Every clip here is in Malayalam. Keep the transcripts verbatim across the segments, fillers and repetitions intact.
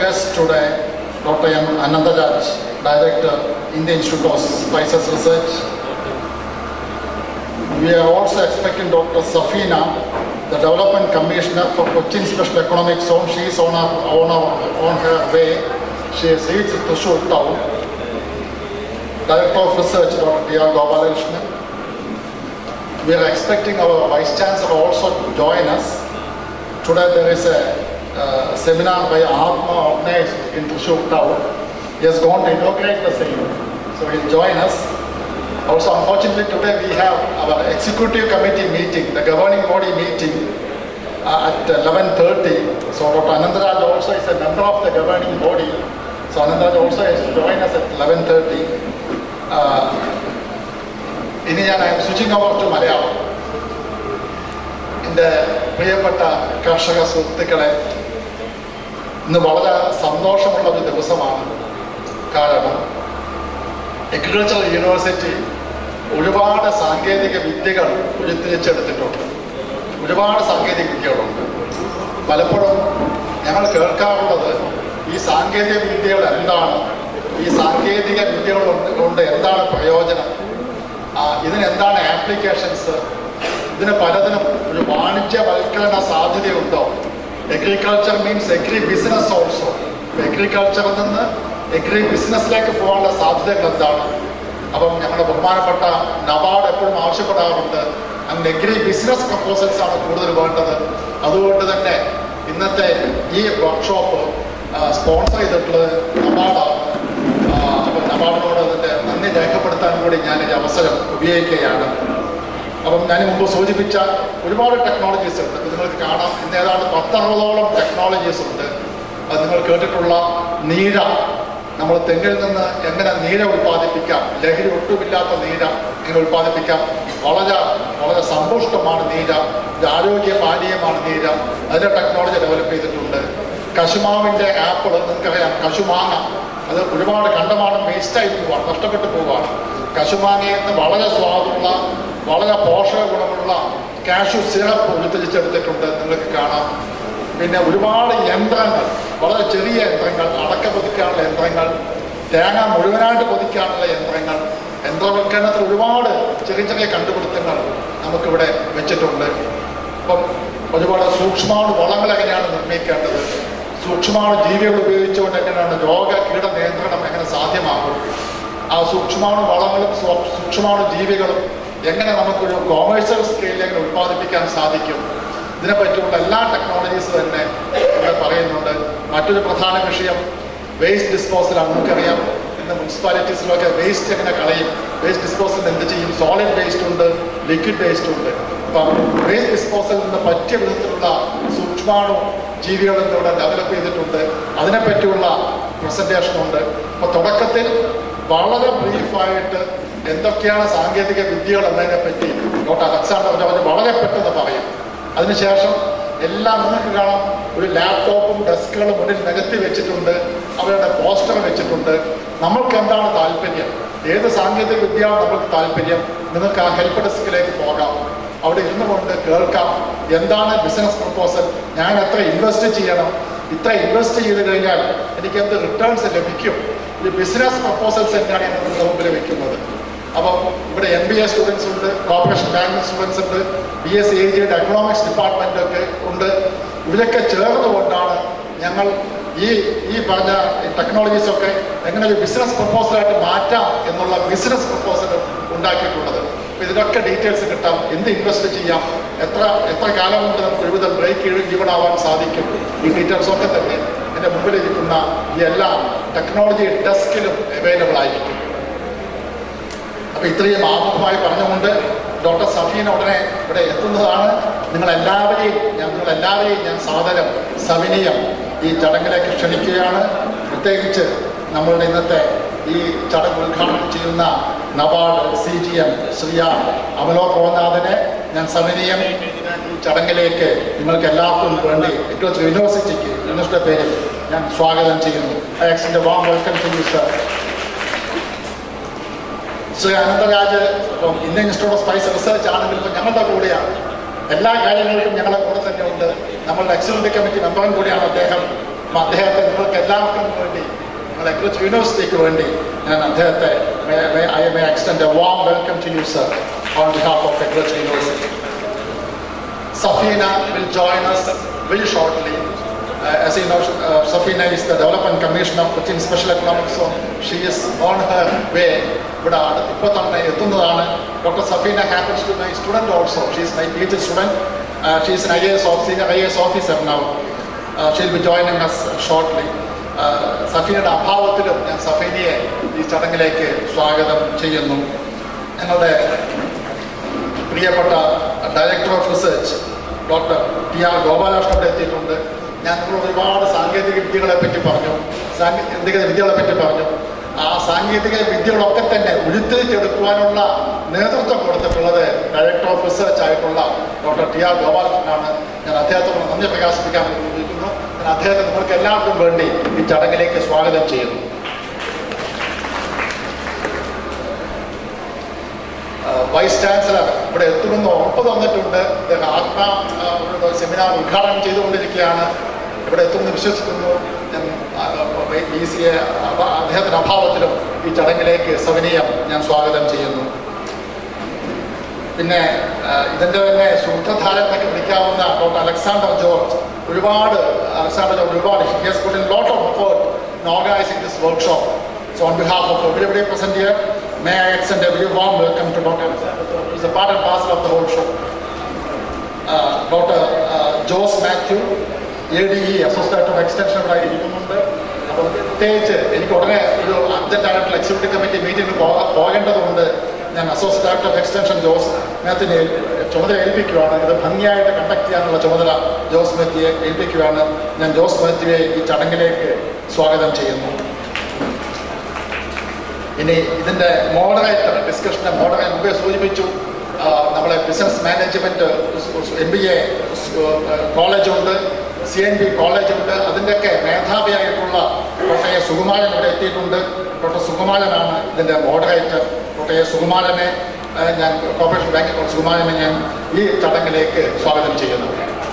guest today, Doctor M. Anandaraj, Director, Indian Institute of Spices Research. We are also expecting Doctor Safina, the Development Commissioner for Cochin Special Economic Zone. She is on her, on her, on her way. She has reached Thrissur town. Director of Research, Doctor D R Gopalakrishnan. We are expecting our Vice Chancellor also to join us. Today there is a uh, seminar by Atma organized in Thrissur town. He has gone to inaugurate the same, so he will join us. Also, unfortunately, today we have our executive committee meeting, the governing body meeting uh, at eleven thirty. So Doctor Anandaraj also is a member of the governing body. So Anandaraj also has to join us at eleven thirty. Uh, ഇനി ഞാൻ I'm switching over to Malayalam. എൻ്റെ പ്രിയപ്പെട്ട കർഷക സുഹൃത്തുക്കളെ, ഇന്ന് വളരെ സന്തോഷമുള്ള ഒരു ദിവസമാണ്. കാരണം അഗ്രികൾച്ചറൽ യൂണിവേഴ്സിറ്റി ഒരുപാട് സാങ്കേതിക വിദ്യകൾ ഉരുത്തിരിച്ചെടുത്തിട്ടുണ്ട്. ഒരുപാട് സാങ്കേതിക വിദ്യകളുണ്ട്. പലപ്പോഴും ഞങ്ങൾ കേൾക്കാറുള്ളത് ഈ സാങ്കേതിക വിദ്യകൾ എന്താണ്, ഈ സാങ്കേതിക വിദ്യകൾ കൊണ്ട് എന്താണ് പ്രയോജനം, ഇതിനെന്താണ് ആപ്ലിക്കേഷൻസ്, ഇതിന് പലതിനും ഒരു വാണിജ്യവൽക്കരണ സാധ്യതയുണ്ടോ. Agriculture means agri business also. അഗ്രികൾച്ചറിൽ നിന്ന് എഗ്രി ബിസിനസ്സിലേക്ക് പോകാനുള്ള സാധ്യതകൾ എന്താണ്. അപ്പം ഞങ്ങളുടെ ബഹുമാനപ്പെട്ട നബാർഡ് എപ്പോഴും ആവശ്യപ്പെടാറുണ്ട്, അങ്ങനെ എഗ്രി ബിസിനസ് പ്രപ്പോസൽസ് ആണ് കൂടുതൽ വേണ്ടത്. അതുകൊണ്ട് തന്നെ ഇന്നത്തെ ഈ വർക്ക്ഷോപ്പ് സ്പോൺസർ ചെയ്തിട്ടുള്ളത് നബാർഡാണ്. അപ്പം നബാർഡിനോട് അതിൻ്റെ നന്ദി രേഖപ്പെടുത്താൻ കൂടി ഞാനൊരു അവസരം ഉപയോഗിക്കുകയാണ്. അപ്പം ഞാൻ മുമ്പ് സൂചിപ്പിച്ച ഒരുപാട് ടെക്നോളജീസ് ഉണ്ട്. നിങ്ങൾക്ക് കാണാം, ഇന്ന് ഏതാണ്ട് പത്തറുപതോളം ടെക്നോളജീസ് ഉണ്ട്. അത് നിങ്ങൾ കേട്ടിട്ടുള്ള നീര, നമ്മൾ തെങ്ങിൽ നിന്ന് എങ്ങനെ നീര ഉൽപ്പാദിപ്പിക്കാം, ലഹരി ഒട്ടുമില്ലാത്ത നീര എങ്ങനെ ഉൽപ്പാദിപ്പിക്കാം, വളരെ വളരെ സമ്പുഷ്ടമാണ് നീര, ആരോഗ്യ പാനീയമാണ് നീര, അതിൻ്റെ ടെക്നോളജി ഡെവലപ്പ് ചെയ്തിട്ടുണ്ട്. കശുമാവിൻ്റെ ആപ്പിൾ നിങ്ങൾക്കറിയാം, കശുമാങ്ങ അത് ഒരുപാട് കണ്ടമാനം വേസ്റ്റായി പോവാണ്, നഷ്ടപ്പെട്ടു പോവുകയാണ്. കശുമാങ്ങയിൽ നിന്ന് വളരെ സ്വാദുള്ള വളരെ പോഷക ഗുണമുള്ള കാഷ്യൂ സിറപ്പ് ഉരുത്തിരിച്ചെടുത്തിട്ടുണ്ട്, നിങ്ങൾക്ക് കാണാം. പിന്നെ ഒരുപാട് യന്ത്രങ്ങൾ, വളരെ ചെറിയ യന്ത്രങ്ങൾ, അടക്ക പൊതിക്കാനുള്ള യന്ത്രങ്ങൾ, തേങ്ങ മുഴുവനായിട്ട് പൊതിക്കാനുള്ള യന്ത്രങ്ങൾ, യന്ത്രവൽക്കരണത്തിൽ ഒരുപാട് ചെറിയ ചെറിയ കണ്ടുപിടുത്തങ്ങൾ നമുക്കിവിടെ വെച്ചിട്ടുണ്ട്. അപ്പം ഒരുപാട് സൂക്ഷ്മാണു വളങ്ങൾ എങ്ങനെയാണ് നിർമ്മിക്കേണ്ടത്, സൂക്ഷ്മാണു ജീവികൾ ഉപയോഗിച്ചുകൊണ്ട് എങ്ങനെയാണ് രോഗ കീട നിയന്ത്രണം എങ്ങനെ സാധ്യമാകും, ആ സൂക്ഷ്മാണു വളങ്ങളും സൂക്ഷ്മാണു ജീവികളും എങ്ങനെ നമുക്കൊരു കൊമേഴ്സ്യൽ സ്കെയിലിൽ എങ്ങനെ ഉൽപ്പാദിപ്പിക്കാൻ സാധിക്കും, ഇതിനെപ്പറ്റിയുള്ള എല്ലാ ടെക്നോളജീസ് തന്നെ ഇവിടെ പറയുന്നുണ്ട്. മറ്റൊരു പ്രധാന വിഷയം വേസ്റ്റ് ഡിസ്പോസലാണ്. നമുക്കറിയാം, ഇന്ന് മുനിസിപ്പാലിറ്റീസിലൊക്കെ വേസ്റ്റ് എങ്ങനെ കളയും, വേസ്റ്റ് ഡിസ്പോസൽ എന്ത് ചെയ്യും, സോളിഡ് വേസ്റ്റ് ഉണ്ട്, ലിക്വിഡ് വേസ്റ്റ് ഉണ്ട്. അപ്പം വേസ്റ്റ് ഡിസ്പോസലിൽ നിന്ന് പറ്റിയ വിധത്തിലുള്ള സൂക്ഷ്മാണു ജീവികൾ ഇവിടെ ഡെവലപ്പ് ചെയ്തിട്ടുണ്ട്. അതിനെപ്പറ്റിയുള്ള പ്രസൻറ്റേഷൻ ഉണ്ട്. അപ്പോൾ തുടക്കത്തിൽ വളരെ ബ്രീഫായിട്ട് എന്തൊക്കെയാണ് സാങ്കേതിക വിദ്യകൾ എന്നതിനെപ്പറ്റി ഡോക്ടർ അലക്സാണ്ടർ ജോർജ് വളരെ പെട്ടെന്ന് പറയും. അതിനുശേഷം എല്ലാം നിങ്ങൾക്ക് കാണാം, ഒരു ലാപ്ടോപ്പും ഡെസ്കുകളും മുന്നിൽ നികത്തി വെച്ചിട്ടുണ്ട്, അവരുടെ പോസ്റ്റർ വെച്ചിട്ടുണ്ട്. നമ്മൾക്ക് എന്താണ് താല്പര്യം, ഏത് സാങ്കേതിക വിദ്യയാണ് നമ്മൾക്ക് താല്പര്യം, നിങ്ങൾക്ക് ആ ഹെൽപ്പ് ഡെസ്കിലേക്ക് പോകാം, അവിടെ ഇരുന്നു കൊണ്ട് കേൾക്കാം എന്താണ് ബിസിനസ് പ്രപ്പോസൽ, ഞാൻ എത്ര ഇൻവെസ്റ്റ് ചെയ്യണം, ഇത്ര ഇൻവെസ്റ്റ് ചെയ്ത് കഴിഞ്ഞാൽ എനിക്ക് എന്ത് റിട്ടേൺസ് ലഭിക്കും, ഈ ബിസിനസ് പ്രപ്പോസൽസ് തന്നെയാണ് ഞാൻ നിങ്ങളുടെ മുമ്പിൽ വെക്കുന്നത്. അപ്പം ഇവിടെ എം ബി എ സ്റ്റുഡൻസ് ഉണ്ട്, കോർപ്പറേഷൻ ബാങ്കിങ് സ്റ്റുഡൻസ് ഉണ്ട്, ബി എസ് എ ജിയുടെ എക്കണോമിക്സ് ഡിപ്പാർട്ട്മെൻ്റ് ഒക്കെ ഉണ്ട്. ഇവരൊക്കെ ചേർന്നുകൊണ്ടാണ് ഞങ്ങൾ ഈ ഈ പറഞ്ഞ ടെക്നോളജീസൊക്കെ എങ്ങനെ ഒരു ബിസിനസ് പ്രപ്പോസലായിട്ട് മാറ്റാം എന്നുള്ള ബിസിനസ് പ്രപ്പോസൽ ഉണ്ടാക്കിയിട്ടുള്ളത്. അപ്പോൾ ഇതിനൊക്കെ ഡീറ്റെയിൽസ് കിട്ടാം, എന്ത് ഇൻവെസ്റ്റ് ചെയ്യാം, എത്ര എത്ര കാലം കൊണ്ട് നമുക്ക് വിവിധ ബ്രേക്ക് ഈവൺ ആവാൻ സാധിക്കും, ഈ ഡീറ്റെയിൽസൊക്കെ തന്നെ എൻ്റെ മുമ്പിലിരിക്കുന്ന ഈ എല്ലാ ടെക്നോളജി ഡെസ്കിലും അവൈലബിൾ ആയിരിക്കും. അപ്പോൾ ഇത്രയും ആമുഖമായി പറഞ്ഞുകൊണ്ട് ഡോക്ടർ സഫീന ഉടനെ ഇവിടെ എത്തുന്നതാണ്. നിങ്ങളെല്ലാവരെയും ഞാൻ നിങ്ങളെല്ലാവരെയും ഞാൻ സാദരം സവിനയം ഈ ചടങ്ങിലേക്ക് ക്ഷണിക്കുകയാണ്. പ്രത്യേകിച്ച് നമ്മളുടെ ഇന്നത്തെ ഈ ചടങ്ങ് ഉദ്ഘാടനം ചെയ്യുന്ന NABARD C G M Shri അമലോ പ്രോനാഥനെ ഞാൻ സവിനയം ഈ ചടങ്ങിലേക്ക് നിങ്ങൾക്ക് എല്ലാവർക്കും വേണ്ടി അഗ്രികൾച്ചർ യൂണിവേഴ്സിറ്റിക്ക് യൂണിവേഴ്സിറ്റിയുടെ പേരിൽ ഞാൻ സ്വാഗതം ചെയ്യുന്നു. I extend a warm welcome to you sir. Shri Anantharaj ഇപ്പം Indian Institute of Spice Research ആണെങ്കിലും ഇപ്പം ഞങ്ങളുടെ കൂടെയാണ്, എല്ലാ കാര്യങ്ങൾക്കും ഞങ്ങളുടെ കൂടെ തന്നെ ഉണ്ട്. നമ്മളുടെ എക്സിക്യൂട്ടീവ് കമ്മിറ്റി മെമ്പറും കൂടിയാണ് അദ്ദേഹം. അപ്പം അദ്ദേഹത്തെ നിങ്ങൾക്ക് എല്ലാവർക്കും വേണ്ടി നിങ്ങളെ എഗ്രികൾച്ചർ യൂണിവേഴ്സിറ്റിക്ക് വേണ്ടി ഞാൻ അദ്ദേഹത്തെ I may extend a warm welcome to you sir on behalf of agriculture university. Safina will join us very shortly. Uh, as you know, uh, Safina is the Development Commissioner of Cochin Special Economic Zone. She is on her way. But Doctor Safina happens to be my student also. She is my PhD student. Uh, she is an I A S officer, senior I A S officer now. Uh, she will be joining us shortly. സഫീനയുടെ അഭാവത്തിലും ഞാൻ സഫീനയെ ഈ ചടങ്ങിലേക്ക് സ്വാഗതം ചെയ്യുന്നു. ഞങ്ങളുടെ പ്രിയപ്പെട്ട director of research doctor T R Gopalakrishnan ഇവിടെ എത്തിയിട്ടുണ്ട്. ഞാൻ നിങ്ങളോട് ഒരുപാട് സാങ്കേതിക വിദ്യകളെ പറ്റി പറഞ്ഞു, സാങ്കേതിക വിദ്യകളെ പറ്റി പറഞ്ഞു. ആ സാങ്കേതിക വിദ്യകളൊക്കെ തന്നെ ഉരുത്തിരിച്ചെടുക്കുവാനുള്ള നേതൃത്വം കൊടുത്തിട്ടുള്ളത് ഡയറക്ടർ ഓഫ് റിസർച്ച് ആയിട്ടുള്ള ഡോക്ടർ ടി ആർ ഗോപാലകൃഷ്ണനാണ്. ഞാൻ അദ്ദേഹത്തോട് നന്ദി പ്രകാശിപ്പിക്കാൻ ഉപയോഗിക്കുന്നു. ഞാൻ അദ്ദേഹത്തെ നിങ്ങൾക്ക് എല്ലാവർക്കും വേണ്ടി ഈ ചടങ്ങിലേക്ക് സ്വാഗതം ചെയ്യുന്നു. വൈസ് ചാൻസലർ ഇവിടെ എത്തുമെന്ന് ഉറപ്പ് തന്നിട്ടുണ്ട്. അദ്ദേഹം ആത്മ സെമിനാർ ഉദ്ഘാടനം ചെയ്തുകൊണ്ടിരിക്കുകയാണ്. ഇവിടെ എത്തുമെന്ന് വിശ്വസിക്കുന്നു. ഞാൻ ബി സി എ അദ്ദേഹത്തിൻ്റെ അഭാവത്തിലും ഈ ചടങ്ങിലേക്ക് സവിനീയം ഞാൻ സ്വാഗതം ചെയ്യുന്നു. പിന്നെ ഇതിൻ്റെ തന്നെ സൂത്രധാരൻ എന്നൊക്കെ വിളിക്കാവുന്ന ഡോക്ടർ അലക്സാണ്ടർ ജോർജ് ഒരുപാട് അലക്സാണ്ടർ ജോർജ് ഒരുപാട് he has put in a lot of effort in organizing this workshop. So on behalf of everybody present here, may I extend a very warm welcome to Doctor Alexander George, who is a part and parcel of the whole show. Uh, Doctor uh, Jose Matthew, A D E, Associate of Extension ഇവിടെ ഇരിക്കുന്നുണ്ട്. അപ്പോൾ പ്രത്യേകിച്ച് എനിക്ക് ഉടനെ ഒരു അർജന്റായിട്ടുള്ള എക്സിക്യൂട്ടീവ് കമ്മിറ്റി മീറ്റിംഗ് പോകേണ്ടതുകൊണ്ട് ഞാൻ associate director of extension Jose മാത്യുവിനെ ചുമതല ഏൽപ്പിക്കുകയാണ്. ഇത് ഭംഗിയായിട്ട് കണ്ടക്ട് ചെയ്യാനുള്ള ചുമതല ജോസ് മാത്യുവെ ഏൽപ്പിക്കുകയാണ്. ഞാൻ ജോസ് മാത്യുവെ ഈ ചടങ്ങിലേക്ക് സ്വാഗതം ചെയ്യുന്നു. ഇനി ഇതിൻ്റെ മോഡറേറ്റർ ഡിസ്കഷൻ്റെ മോഡറേറ്റർ മുമ്പേ സൂചിപ്പിച്ചു. നമ്മളെ business management M B A കോളേജുണ്ട്, സി എൻ ബി കോളേജുണ്ട്. അതിൻ്റെയൊക്കെ മേധാവിയായിട്ടുള്ള ഡോക്ടർ എ സുകുമാരൻ ഇവിടെ എത്തിയിട്ടുണ്ട്. ഡോക്ടർ സുകുമാരനാണ് ഇതിൻ്റെ മോഡറേറ്റർ. ഡോക്ടർ എ സുകുമാരനെ ഞാൻ കോർപ്പറേഷൻ ബാങ്ക് സുകുമാരനെ ഞാൻ ഈ ചടങ്ങിലേക്ക് സ്വാഗതം ചെയ്യുന്നു.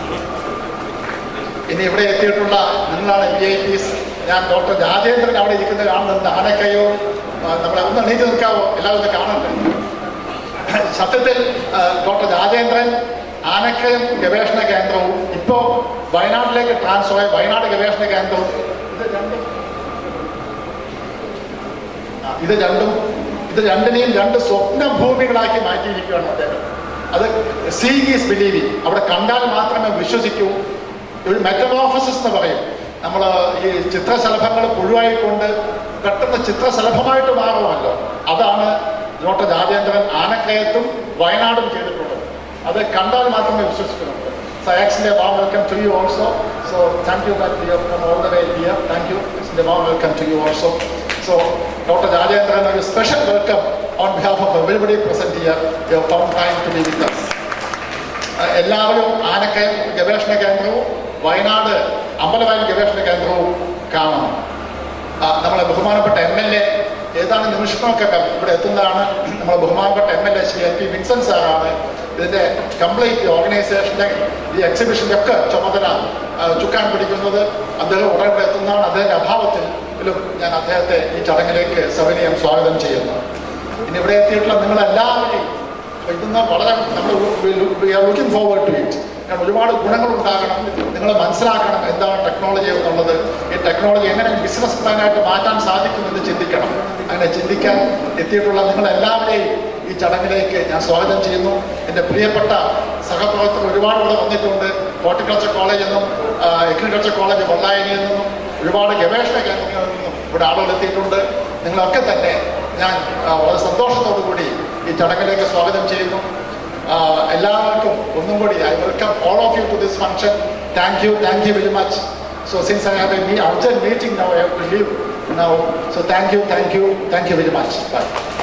ഇനി ഇവിടെ എത്തിയിട്ടുള്ള നിങ്ങളാണ് വി ഐ പീസ്. ഞാൻ ഡോക്ടർ രാജേന്ദ്രൻ അവിടെ ഇരിക്കുന്നത് കാണുന്നുണ്ട്. ആനക്കയോ നമ്മളെ ഒന്ന് എണീറ്റ് നിൽക്കാവോ? എല്ലാവരും ഒന്ന് കാണണ്ടേ? സത്യത്തിൽ ഡോക്ടർ രാജേന്ദ്രൻ ആനക്കയം ഗവേഷണ കേന്ദ്രവും ഇപ്പോൾ വയനാട്ടിലേക്ക് ട്രാൻസ്ഫർ ആയ വയനാട് ഗവേഷണ കേന്ദ്രവും ഇത് രണ്ടും ഇത് രണ്ടും ഇത് രണ്ടിനെയും രണ്ട് സ്വപ്ന ഭൂമികളാക്കി മാറ്റിയിരിക്കുകയാണ് അദ്ദേഹം. അത് സീയിങ് ഈസ് ബിലീവിങ്. അവിടെ കണ്ടാൽ മാത്രമേ വിശ്വസിക്കൂ. ഒരു മെറ്റമോർഫസിസ് എന്ന് പറയും. നമ്മൾ ഈ ചിത്രശലഭങ്ങൾ പുഴുവായിക്കൊണ്ട് പെട്ടെന്ന് ചിത്രശലഭമായിട്ട് മാറുമല്ലോ. അതാണ് ഡോക്ടർ രാജേന്ദ്രൻ ആനക്കയത്തും വയനാടും ചെയ്തിട്ടുള്ളത്. അത് കണ്ടാൽ മാത്രമേ വിശ്വസിക്കുന്നുള്ളൂ. So I extend a warm welcome to you also. So thank you that you have come all the way here. Thank you. Extend a warm welcome to you also. So Doctor Rajendran, a special welcome on behalf of everybody present here. You have found time to be with us. എല്ലാവരും ആനക്കയം ഗവേഷണ കേന്ദ്രവും വയനാട് അമ്പലവയൽ ഗവേഷണ കേന്ദ്രവും കാണണം. നമ്മളെ ബഹുമാനപ്പെട്ട എം എൽ എ ഏതാനും നിമിഷങ്ങൾക്കൊക്കെ ഇവിടെ എത്തുന്നതാണ്. നമ്മളെ ബഹുമാനപ്പെട്ട M L A Shri N P Vinson സാറാണ് ഇതിൻ്റെ കംപ്ലീറ്റ് ഓർഗനൈസേഷൻ്റെ ഈ എക്സിബിഷൻ്റെ ഒക്കെ ചുമതല ചുക്കാൻ പിടിക്കുന്നത്. അദ്ദേഹം ഉടനെ ഇവിടെ എത്തുന്നതാണ്. അദ്ദേഹത്തിൻ്റെ അഭാവത്തിലും ഞാൻ അദ്ദേഹത്തെ ഈ ചടങ്ങിലേക്ക് സവിനയം സ്വാഗതം ചെയ്യുന്നു. ഇനി ഇവിടെ എത്തിയിട്ടുള്ള നിങ്ങളെല്ലാവരെയും ഇതൊന്ന് വളരെ നമ്മൾ we are looking forward to it. കാരണം ഒരുപാട് ഗുണങ്ങളുണ്ടാകണം. നിങ്ങൾ മനസ്സിലാക്കണം എന്താണ് ടെക്നോളജി എന്നുള്ളത്. ഈ ടെക്നോളജി എങ്ങനെ ബിസിനസ് പ്ലാനായിട്ട് മാറ്റാൻ സാധിക്കുമെന്ന് ചിന്തിക്കണം. അങ്ങനെ ചിന്തിക്കാൻ എത്തിയിട്ടുള്ള നിങ്ങളെല്ലാവരെയും ഈ ചടങ്ങിലേക്ക് ഞാൻ സ്വാഗതം ചെയ്യുന്നു. എൻ്റെ പ്രിയപ്പെട്ട സഹപ്രവർത്തകർ ഒരുപാട് ഇവിടെ വന്നിട്ടുണ്ട്. ഹോർട്ടിക്കൾച്ചർ കോളേജിൽ നിന്നും അഗ്രികൾച്ചർ കോളേജ് വള്ളായനിയിൽ നിന്നും ഒരുപാട് ഗവേഷണ കേന്ദ്രങ്ങളിൽ നിന്നും ഇവിടെ ആളുകൾ എത്തിയിട്ടുണ്ട്. നിങ്ങളൊക്കെ തന്നെ ഞാൻ വളരെ സന്തോഷത്തോടു കൂടി ഈ ചടങ്ങിലേക്ക് സ്വാഗതം ചെയ്യുന്നു. എല്ലാവർക്കും ഒന്നും കൂടി I welcome all of you to this function. Thank you thank you very much. So since I have a urgent meeting now I have to leave now. So thank you thank you thank you very much. Bye.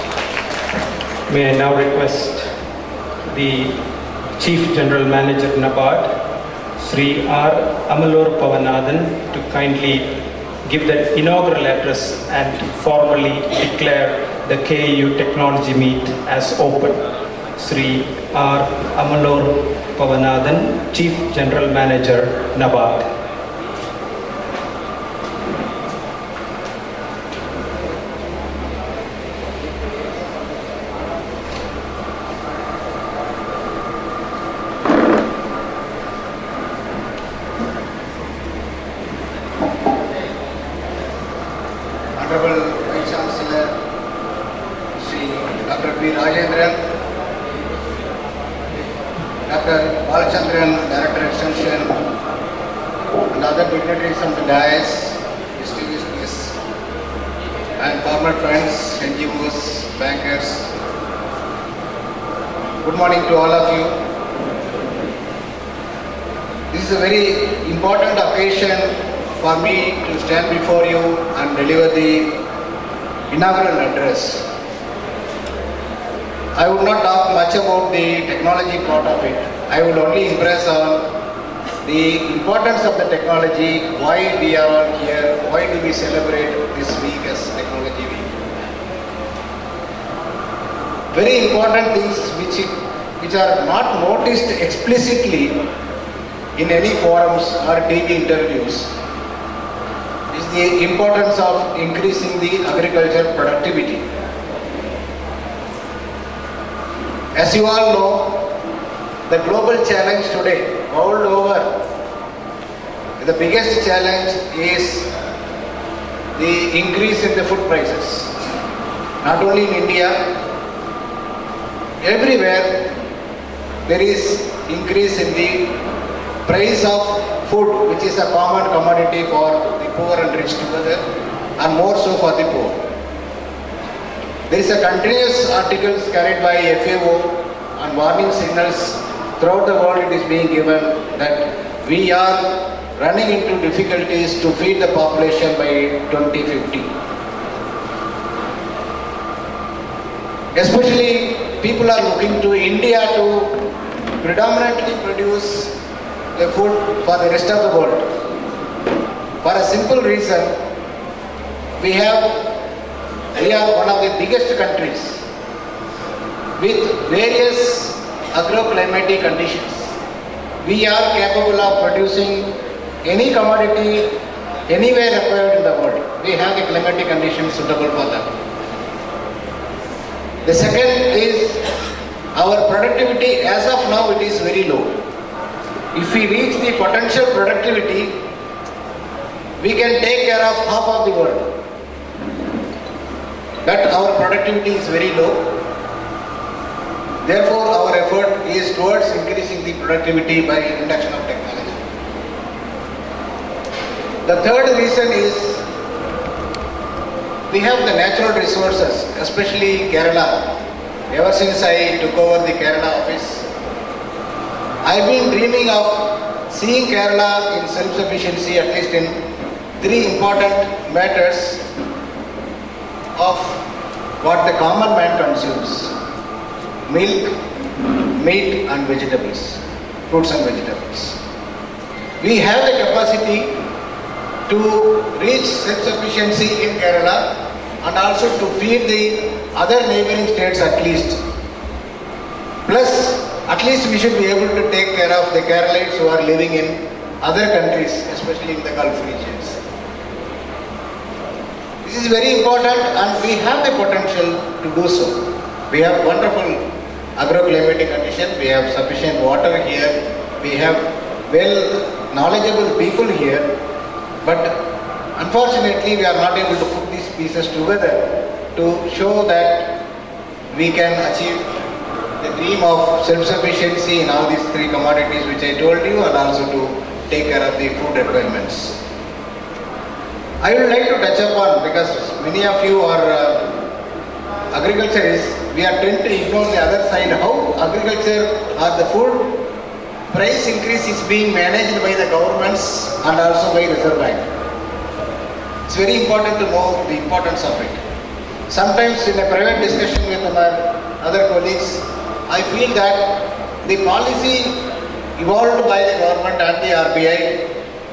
May I now request the Chief General Manager NABARD, Sri R. Amalur Pavanathan, to kindly give the inaugural address and formally declare the K A U Technology Meet as open. Sri R. Amalur Pavanathan, Chief General Manager NABARD. Rajendran, Doctor Balchandran, Director Extension, and other dignitaries on the dais, distinguished guests, and former friends, N G Os, bankers. Good morning to all of you. This is a very important occasion for me to stand before you and deliver the inaugural address. I would not talk much about the technology part of it. I would only impress on the importance of the technology, why we are all here, why do we celebrate this week as Technology Week. Very important things which, which are not noticed explicitly in any forums or T V interviews is the importance of increasing the agriculture productivity. As you all know, the global challenge today, world over, the biggest challenge is the increase in the food prices. Not only in India, everywhere there is increase in the price of food, which is a common commodity for the poor and rich together, and more so for the poor. There is a continuous articles carried by F A O and warning signals throughout the world. It is being given that we are running into difficulties to feed the population by twenty fifty. Especially people are looking to India to predominantly produce the food for the rest of the world. For a simple reason, we have we are one of the biggest countries with various agroclimatic conditions. We are capable of producing any commodity anywhere required in the world. We have the climatic conditions suitable for that. The second is our productivity. As of now, it is very low. If we reach the potential productivity, we can take care of half of the world. But our productivity is very low. Therefore, our effort is towards increasing the productivity by introduction of technology. The third reason is we have the natural resources, especially Kerala. Ever since I took over the Kerala office, I've been dreaming of seeing Kerala in self-sufficiency, at least in three important matters of what the common man consumes: milk, meat and vegetables, fruits and vegetables. We have the capacity to reach self-sufficiency in Kerala and also to feed the other neighboring states at least. Plus, at least we should be able to take care of the Keralites who are living in other countries, especially in the Gulf regions. This is very important and we have the potential to do so. We have wonderful agroclimatic conditions, we have sufficient water here, we have well knowledgeable people here, but unfortunately we are not able to put these pieces together to show that we can achieve the dream of self-sufficiency in all these three commodities which I told you, and also to take care of the food requirements. I would like to touch upon, because many of you are uh, agriculturists, we are tend to ignore the other side, how agriculture or the food price increase is being managed by the governments and also by Reserve Bank. It's very important to know the importance of it. Sometimes in a private discussion with my other colleagues, I feel that the policy evolved by the government and the R B I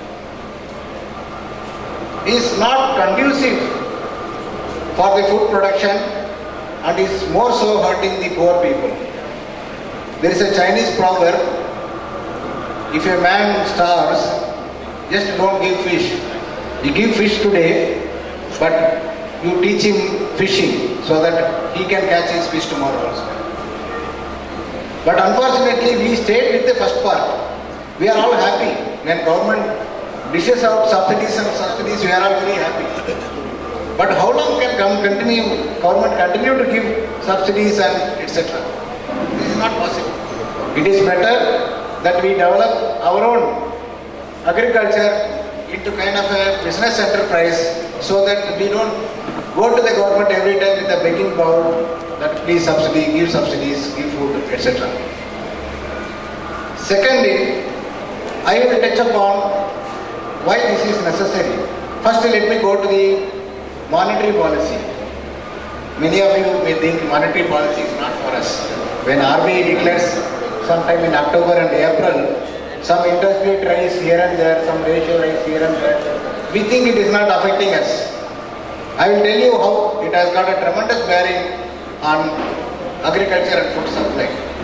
is not conducive for the food production and is more so hurting the poor people. There is a Chinese proverb: if a man starves, just don't give fish. You give fish today, but you teach him fishing so that he can catch his fish tomorrow also. But unfortunately, we stayed with the first part. We are all happy. When government dishes out subsidies and subsidies, we are all very happy. But how long can come continue, government continue to give subsidies and et cetera. This is not possible. It is better that we develop our own agriculture into kind of a business enterprise so that we don't go to the government every time with a begging bowl that please subsidy, give subsidies, give food, et cetera. Secondly, I will touch upon why this is necessary. First, let me go to the monetary policy. Many of you may think monetary policy is not for us. When R B I declares sometime in October and April, some interest rate rise here and there, some ratio rise here and there, we think it is not affecting us. I will tell you how it has got a tremendous bearing on agriculture and food supply.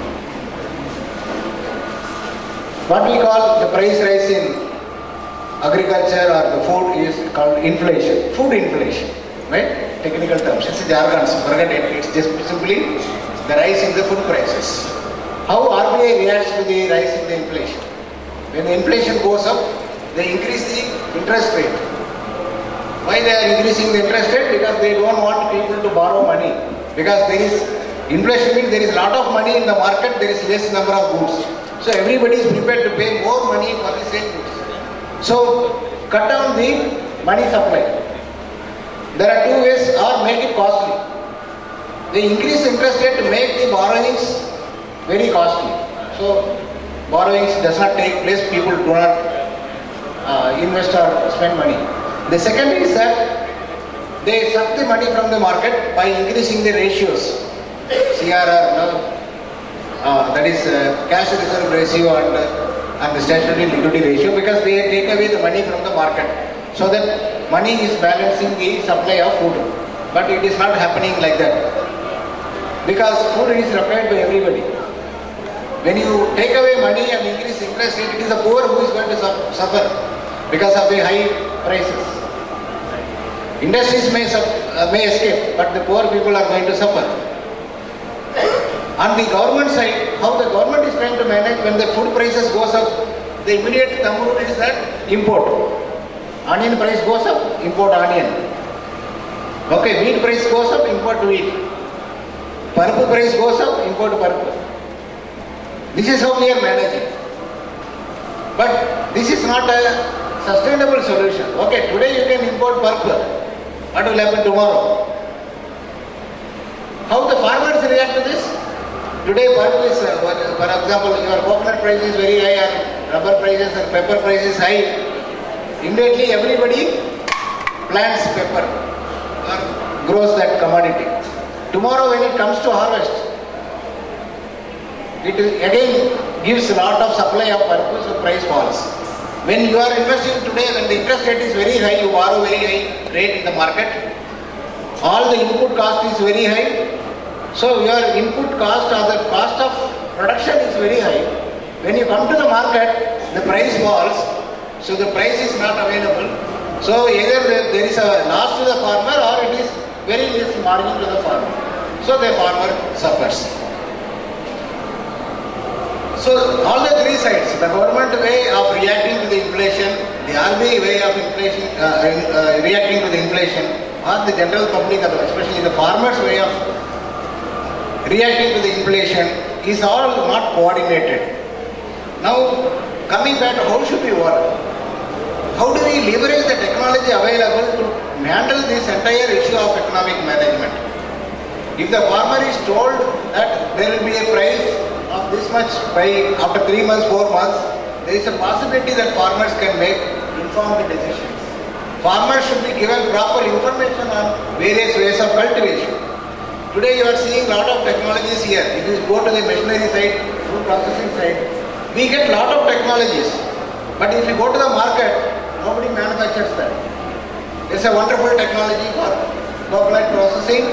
What we call the price rise in agriculture or the food is called inflation, food inflation, right? Technical terms, it's a jargon, so forget it, it's just simply the rise in the food prices. How R B I reacts to the rise in the inflation? When the inflation goes up, they increase the interest rate. Why they are increasing the interest rate? Because they don't want people to borrow money. Because there is, inflation means there is a lot of money in the market, there is less number of goods. So everybody is prepared to pay more money for the same goods. So cut down the money supply. There are two ways, or make it costly. They increase interest rate to make the borrowings very costly. So borrowings does not take place, people do not uh, invest or spend money. The second is that they suck the money from the market by increasing the ratios. C R R, no, uh, that is uh, cash reserve ratio and, uh, and the statutory liquidity ratio, because they take away the money from the market. So that money is balancing the supply of food. But it is not happening like that. Because food is required by everybody. When you take away money and increase interest rate, it is the poor who is going to suffer because of the high prices. Industries may, uh, may escape, but the poor people are going to suffer. On the government side, how the government is trying to manage when the food prices goes up, the immediate thumb rule is that import. Onion price goes up, import onion. Okay, wheat price goes up, import wheat. Purple price goes up, import purple. This is how we are managing. But this is not a sustainable solution. Okay, today you can import purple. What will happen tomorrow? How the farmers react to this? Today purple is, uh, for example, your coconut price is very high, or rubber prices and pepper price is high. Immediately everybody plants pepper or grows that commodity. Tomorrow when it comes to harvest, it again gives a lot of supply of purple, so price falls. When you are investing today, when the interest rate is very high, you borrow very high rate in the market, all the input cost is very high, so your input cost or the cost of production is very high. When you come to the market, the price falls, so the price is not available. So either there is a loss to the farmer or it is very less margin to the farmer. So the farmer suffers. So all the three sides, the government way of reacting to the inflation, the R B I way of inflation, uh, uh, reacting to the inflation, or the general public, especially the farmers way of reacting to the inflation, is all not coordinated. Now coming back to how should we work? How do we leverage the technology available to handle this entire issue of economic management? If the farmer is told that there will be a price of this much by after three months, four months, there is a possibility that farmers can make informed decisions. Farmers should be given proper information on various ways of cultivation. Today you are seeing a lot of technologies here. If you go to the machinery side, food processing side, we get a lot of technologies. But if you go to the market, nobody manufactures that. There is a wonderful technology for coconut processing.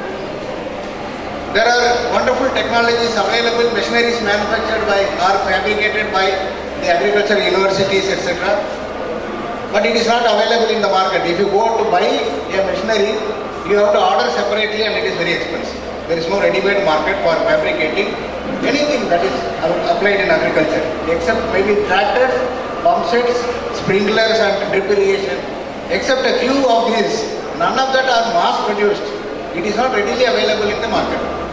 There are wonderful technologies available, machineries manufactured by or fabricated by the agricultural universities, et cetera. But it is not available in the market. If you go to buy a machinery, you have to order separately and it is very expensive. There is no ready-made market for fabricating anything that is applied in agriculture, except maybe tractors, pump sets, sprinklers and drip irrigation. Except a few of these, none of that are mass produced. It is not readily available in the market.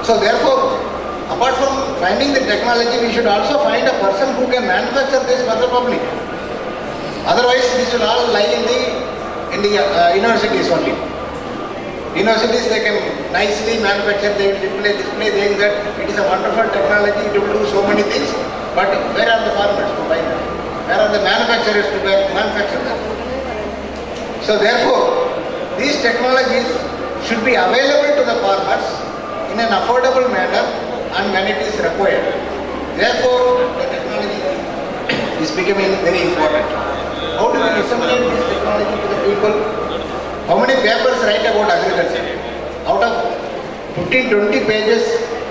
So therefore, apart from finding the technology, we should also find a person who can manufacture this for the public. Otherwise, this will all lie in the in the uh, universities only. Universities, they can nicely manufacture, they will display, display saying that it is a wonderful technology, it will do so many things, but where are the farmers to buy them? Where are the manufacturers to manufacture them? So therefore, these technologies should be available to the farmers in an affordable manner and when it is required. Therefore, the technology is becoming very important. How do we disseminate this technology to the people? How many papers write about agriculture? Out of fifteen to twenty pages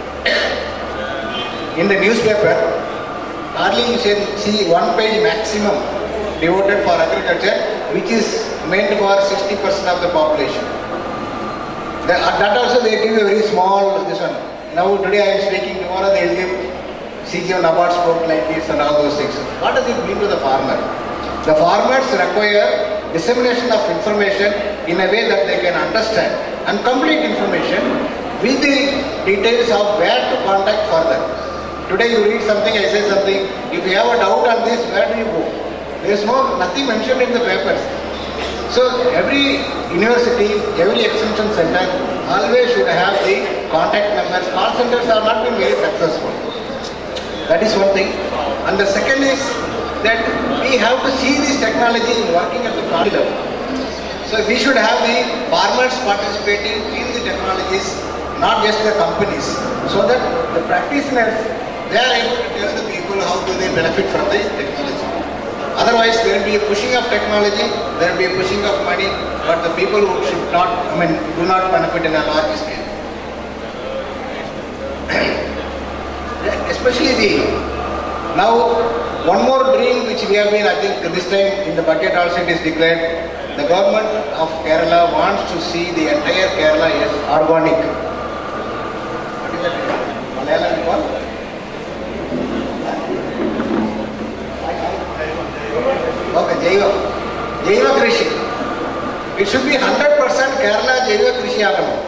in the newspaper, hardly you can see one page maximum devoted for agriculture, which is meant for sixty percent of the population. The, that also they give a very small, this one. Now today I am speaking, tomorrow they will give C G M NABARD spoke like this and all those things. What does it mean to the farmer? The farmers require dissemination of information in a way that they can understand and complete information with the details of where to contact further. Today you read something, I say something, if you have a doubt on this, where do you go? There is no, nothing mentioned in the papers. So every university, every extension center always should have the contact numbers. Call centers have not been very successful. That is one thing. And the second is that we have to see this technology working at the farm level. So we should have the farmers participating in the technologies, not just the companies, so that the practitioners, they are able to tell the people how do they benefit from the technology. Otherwise, there will be a pushing of technology, there will be a pushing of money, but the people who should not, I mean, do not benefit in a large scale. Especially the, now, one more dream which we have been, I think this time in the budget also it is declared, the government of Kerala wants to see the entire Kerala as organic. What is that? Malayalam call? Okay, Jaiva. Jaiva Krishi. It should be one hundred percent Kerala Jaiva Krishi Agam.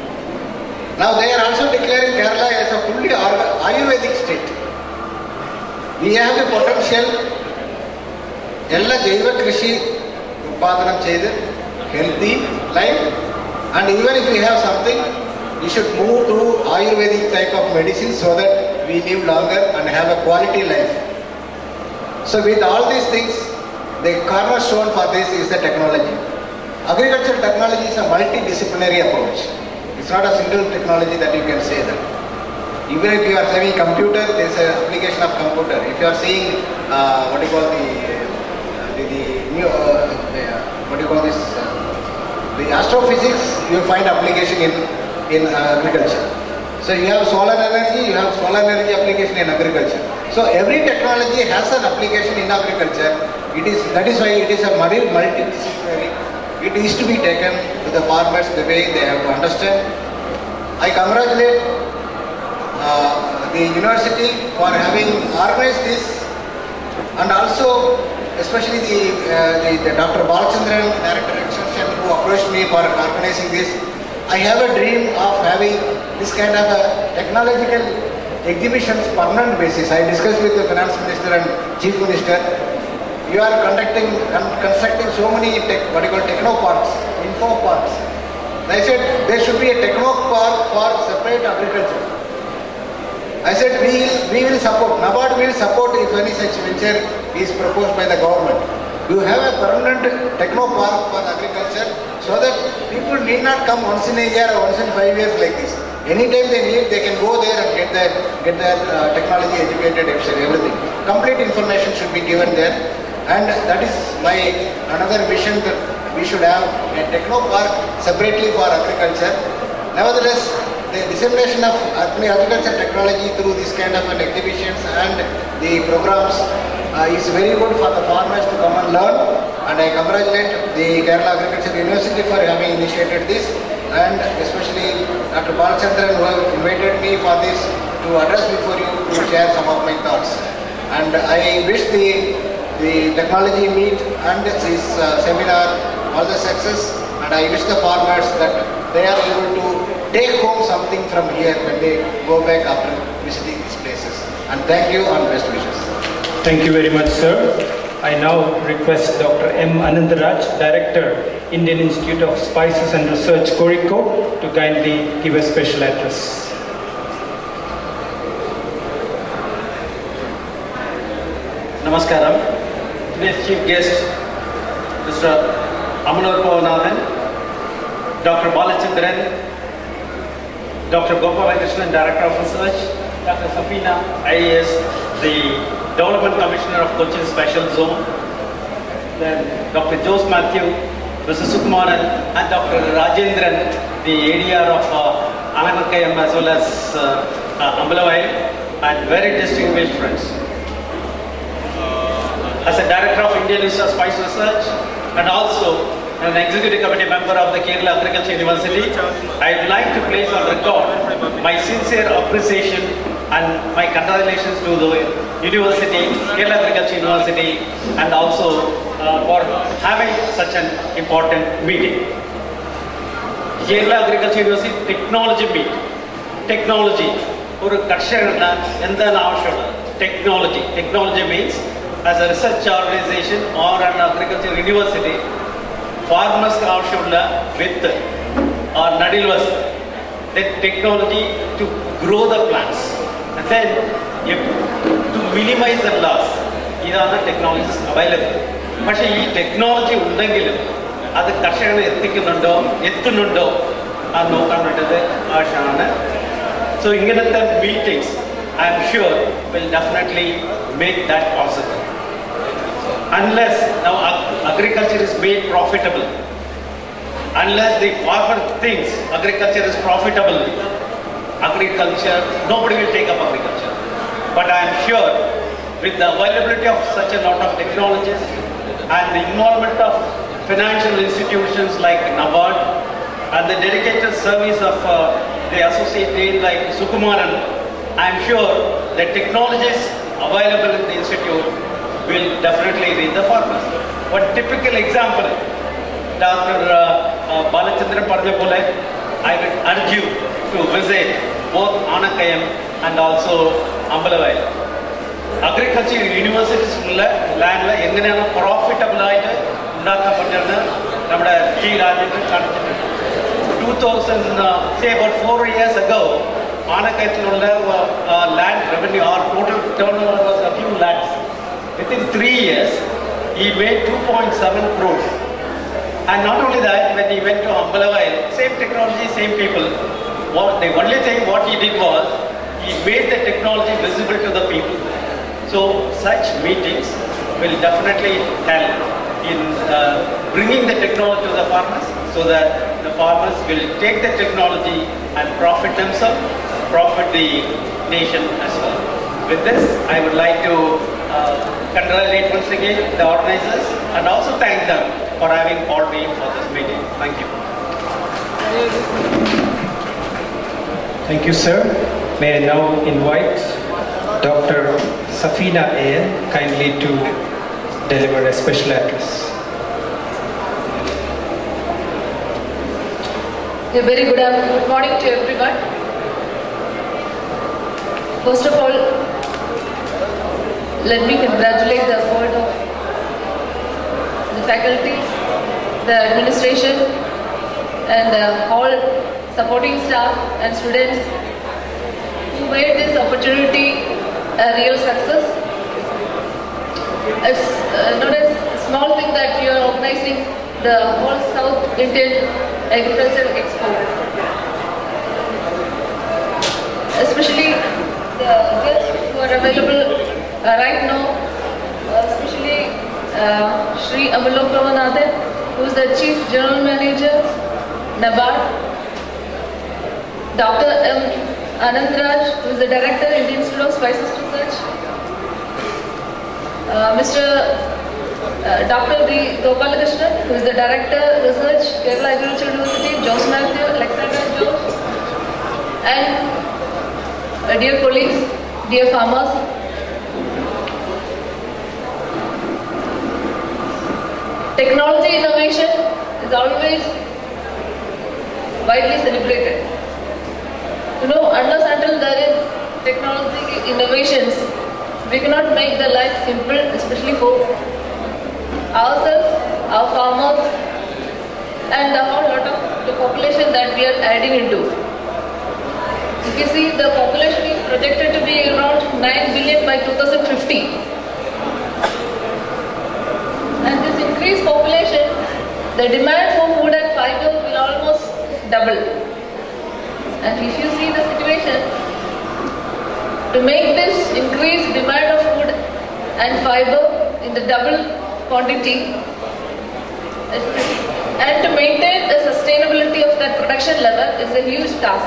Now they are also declaring Kerala as a fully Ayurvedic state. We have the potential, Ella Jaiva Krishi Utpadanam Chedu, healthy life, and even if we have something, we should move to Ayurvedic type of medicine so that we live longer and have a quality life. So with all these things, the cornerstone for this is the technology. Agricultural technology is a multidisciplinary approach. It's not a single technology that you can say that. Even if you are having computer, there is an application of computer. If you are seeing uh, what do you call the the, the new uh, the, what do you call this uh, the astrophysics, you find application in in uh, agriculture. So you have solar energy, you have solar energy application in agriculture. So every technology has an application in agriculture. It is that is why it is a multidisciplinary. It is to be taken to the farmers the way they have to understand. I congratulate Uh, the university for having organized this, and also especially the, uh, the, the Doctor Balachandran, Director Extension, who approached me for organizing this. I have a dream of having this kind of a technological exhibitions permanent basis. I discussed with the Finance Minister and Chief Minister. You are conducting, con constructing so many tech, what you call techno parks, info parks. I said there should be a techno park for separate agriculture. I said we will, we will support, NABARD will support if any such venture is proposed by the government. You have a permanent techno park for agriculture so that people need not come once in a year or once in five years like this. Anytime they need, they can go there and get their, get their uh, technology educated, everything. Complete information should be given there, and that is my another vision that we should have a techno park separately for agriculture. Nevertheless, the dissemination of agriculture technology through this kind of an exhibitions and the programs uh, is very good for the farmers to come and learn, and I congratulate the Kerala Agriculture University for having initiated this, and especially Doctor Balachandran who have invited me for this to address before you to share some of my thoughts. And I wish the, the technology meet and this uh, seminar all the success, and I wish the farmers that they are able to take home something from here when they go back after visiting these places. And thank you and best wishes. Thank you very much, sir. I now request Doctor M. Anandaraj, Director, Indian Institute of Spices and Research, Kozhikode, to kindly give a special address. Namaskaram. Today's chief guest, Mister Amalur Pavanathan, Doctor Balachandran, Doctor Gopalakrishnan, Director of Research, Doctor Safina, I A S, the Development Commissioner of Cochin Special Zone, then Doctor Jose Matthew, Mister Sukumaran, and Doctor Rajendran, the A D R of uh, Anakayam as well as uh, uh, Ambalavai, and very distinguished friends. As a Director of Indian Institute of Spice Research and also an Executive Committee member of the Kerala Agriculture University, I would like to place on record my sincere appreciation and my congratulations to the University, Kerala Agriculture University, and also uh, for having such an important meeting. Kerala Agriculture University Technology Meet. Technology. Technology. Technology means as a research organization or an agriculture university, farmers with or nadilvas, the technology to grow the plants, and then if, to minimize the loss. These are the technologies available. But this technology undengil, that karshakane ettikkunnundo, ettunnundo, aa nokkanattu aashana. So inganathe meetings, I am sure, will definitely make that possible. Unless now agriculture is made profitable, unless the farmer thinks agriculture is profitable, agriculture, nobody will take up agriculture. But I am sure with the availability of such a lot of technologies and the involvement of financial institutions like NABARD and the dedicated service of uh, the associate dean like Sukumaran, I am sure the technologies available in the institute will definitely reach the farmers. One typical example, Doctor Uh, uh, Balachandran Parvapole, I would urge you to visit both Anakayam and also Ambalavai. Agriculture universities land is profitable. two thousand, uh, say about four years ago, Anakayam uh, land revenue or total turnover was a few lakhs. Within three years, he made two point seven crores. And not only that, when he went to Ambalavai, same technology, same people. What, the only thing what he did was, he made the technology visible to the people. So such meetings will definitely help in uh, bringing the technology to the farmers, so that the farmers will take the technology and profit themselves, profit the nation as well. With this, I would like to uh, congratulate once again the organizers and also thank them for having called me for this meeting. Thank you. Thank you, sir. May I now invite Doctor Safina A N kindly to deliver a special address. A very good, good morning to everyone. First of all, let me congratulate the effort of the faculty, the administration, and the all supporting staff and students who made this opportunity a real success. It's uh, not a small thing that you are organizing the whole South Indian Agricultural Expo. Especially the guests who are available uh, right now, uh, especially uh, Shri Amalur Pavanathan, who is the Chief General Manager, NABARD, Doctor M. Anandaraj, who is the Director, Indian Institute of Spices Research, uh, Mister Uh, Doctor D. Gopalakrishnan, who is the Director, Research, Kerala Agriculture University, Jose Matthew, Alexander George, and uh, dear colleagues, dear farmers, technology innovation is always widely celebrated. You know, unless until there is technology innovations, we cannot make the life simple, especially for ourselves, our farmers, and the whole lot of the population that we are adding into. If you see, the population is projected to be around nine billion by two thousand fifty. And this increased population, the demand for food and fiber will almost double. And if you see the situation, to make this increased demand of food and fiber in the double quantity, and to maintain the sustainability of that production level is a huge task.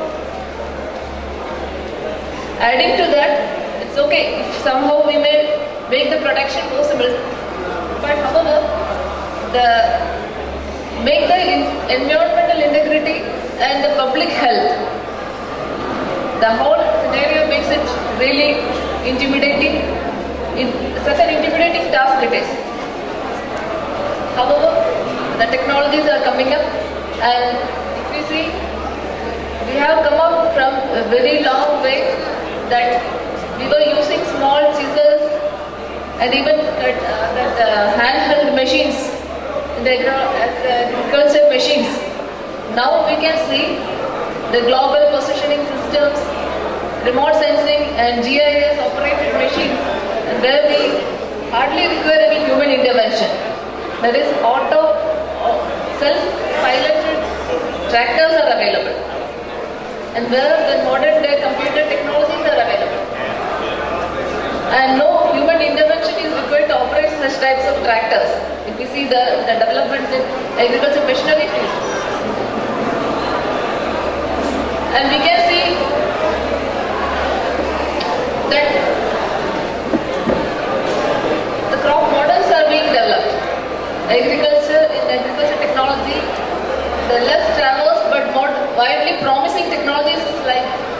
Adding to that, it's okay if somehow we may make the production possible, but however, the make the environmental integrity and the public health, the whole scenario makes it really intimidating. It, such an intimidating task it is. However, the technologies are coming up, and if we see, we have come up from a very long way that we were using small scissors and even that, uh, that uh, handheld machines, the as the agriculture machines. Now we can see the global positioning systems, remote sensing and G I S operated machines, and where we hardly require any human intervention. That is, auto, self-piloted tractors are available, and where the modern day computer technologies are available. And no human intervention is required to operate such types of tractors. If you see the, the development in agriculture machinery field. And we can see that the crop models are being developed. Agriculture, in agriculture technology, the less traversed but more widely promising technologies like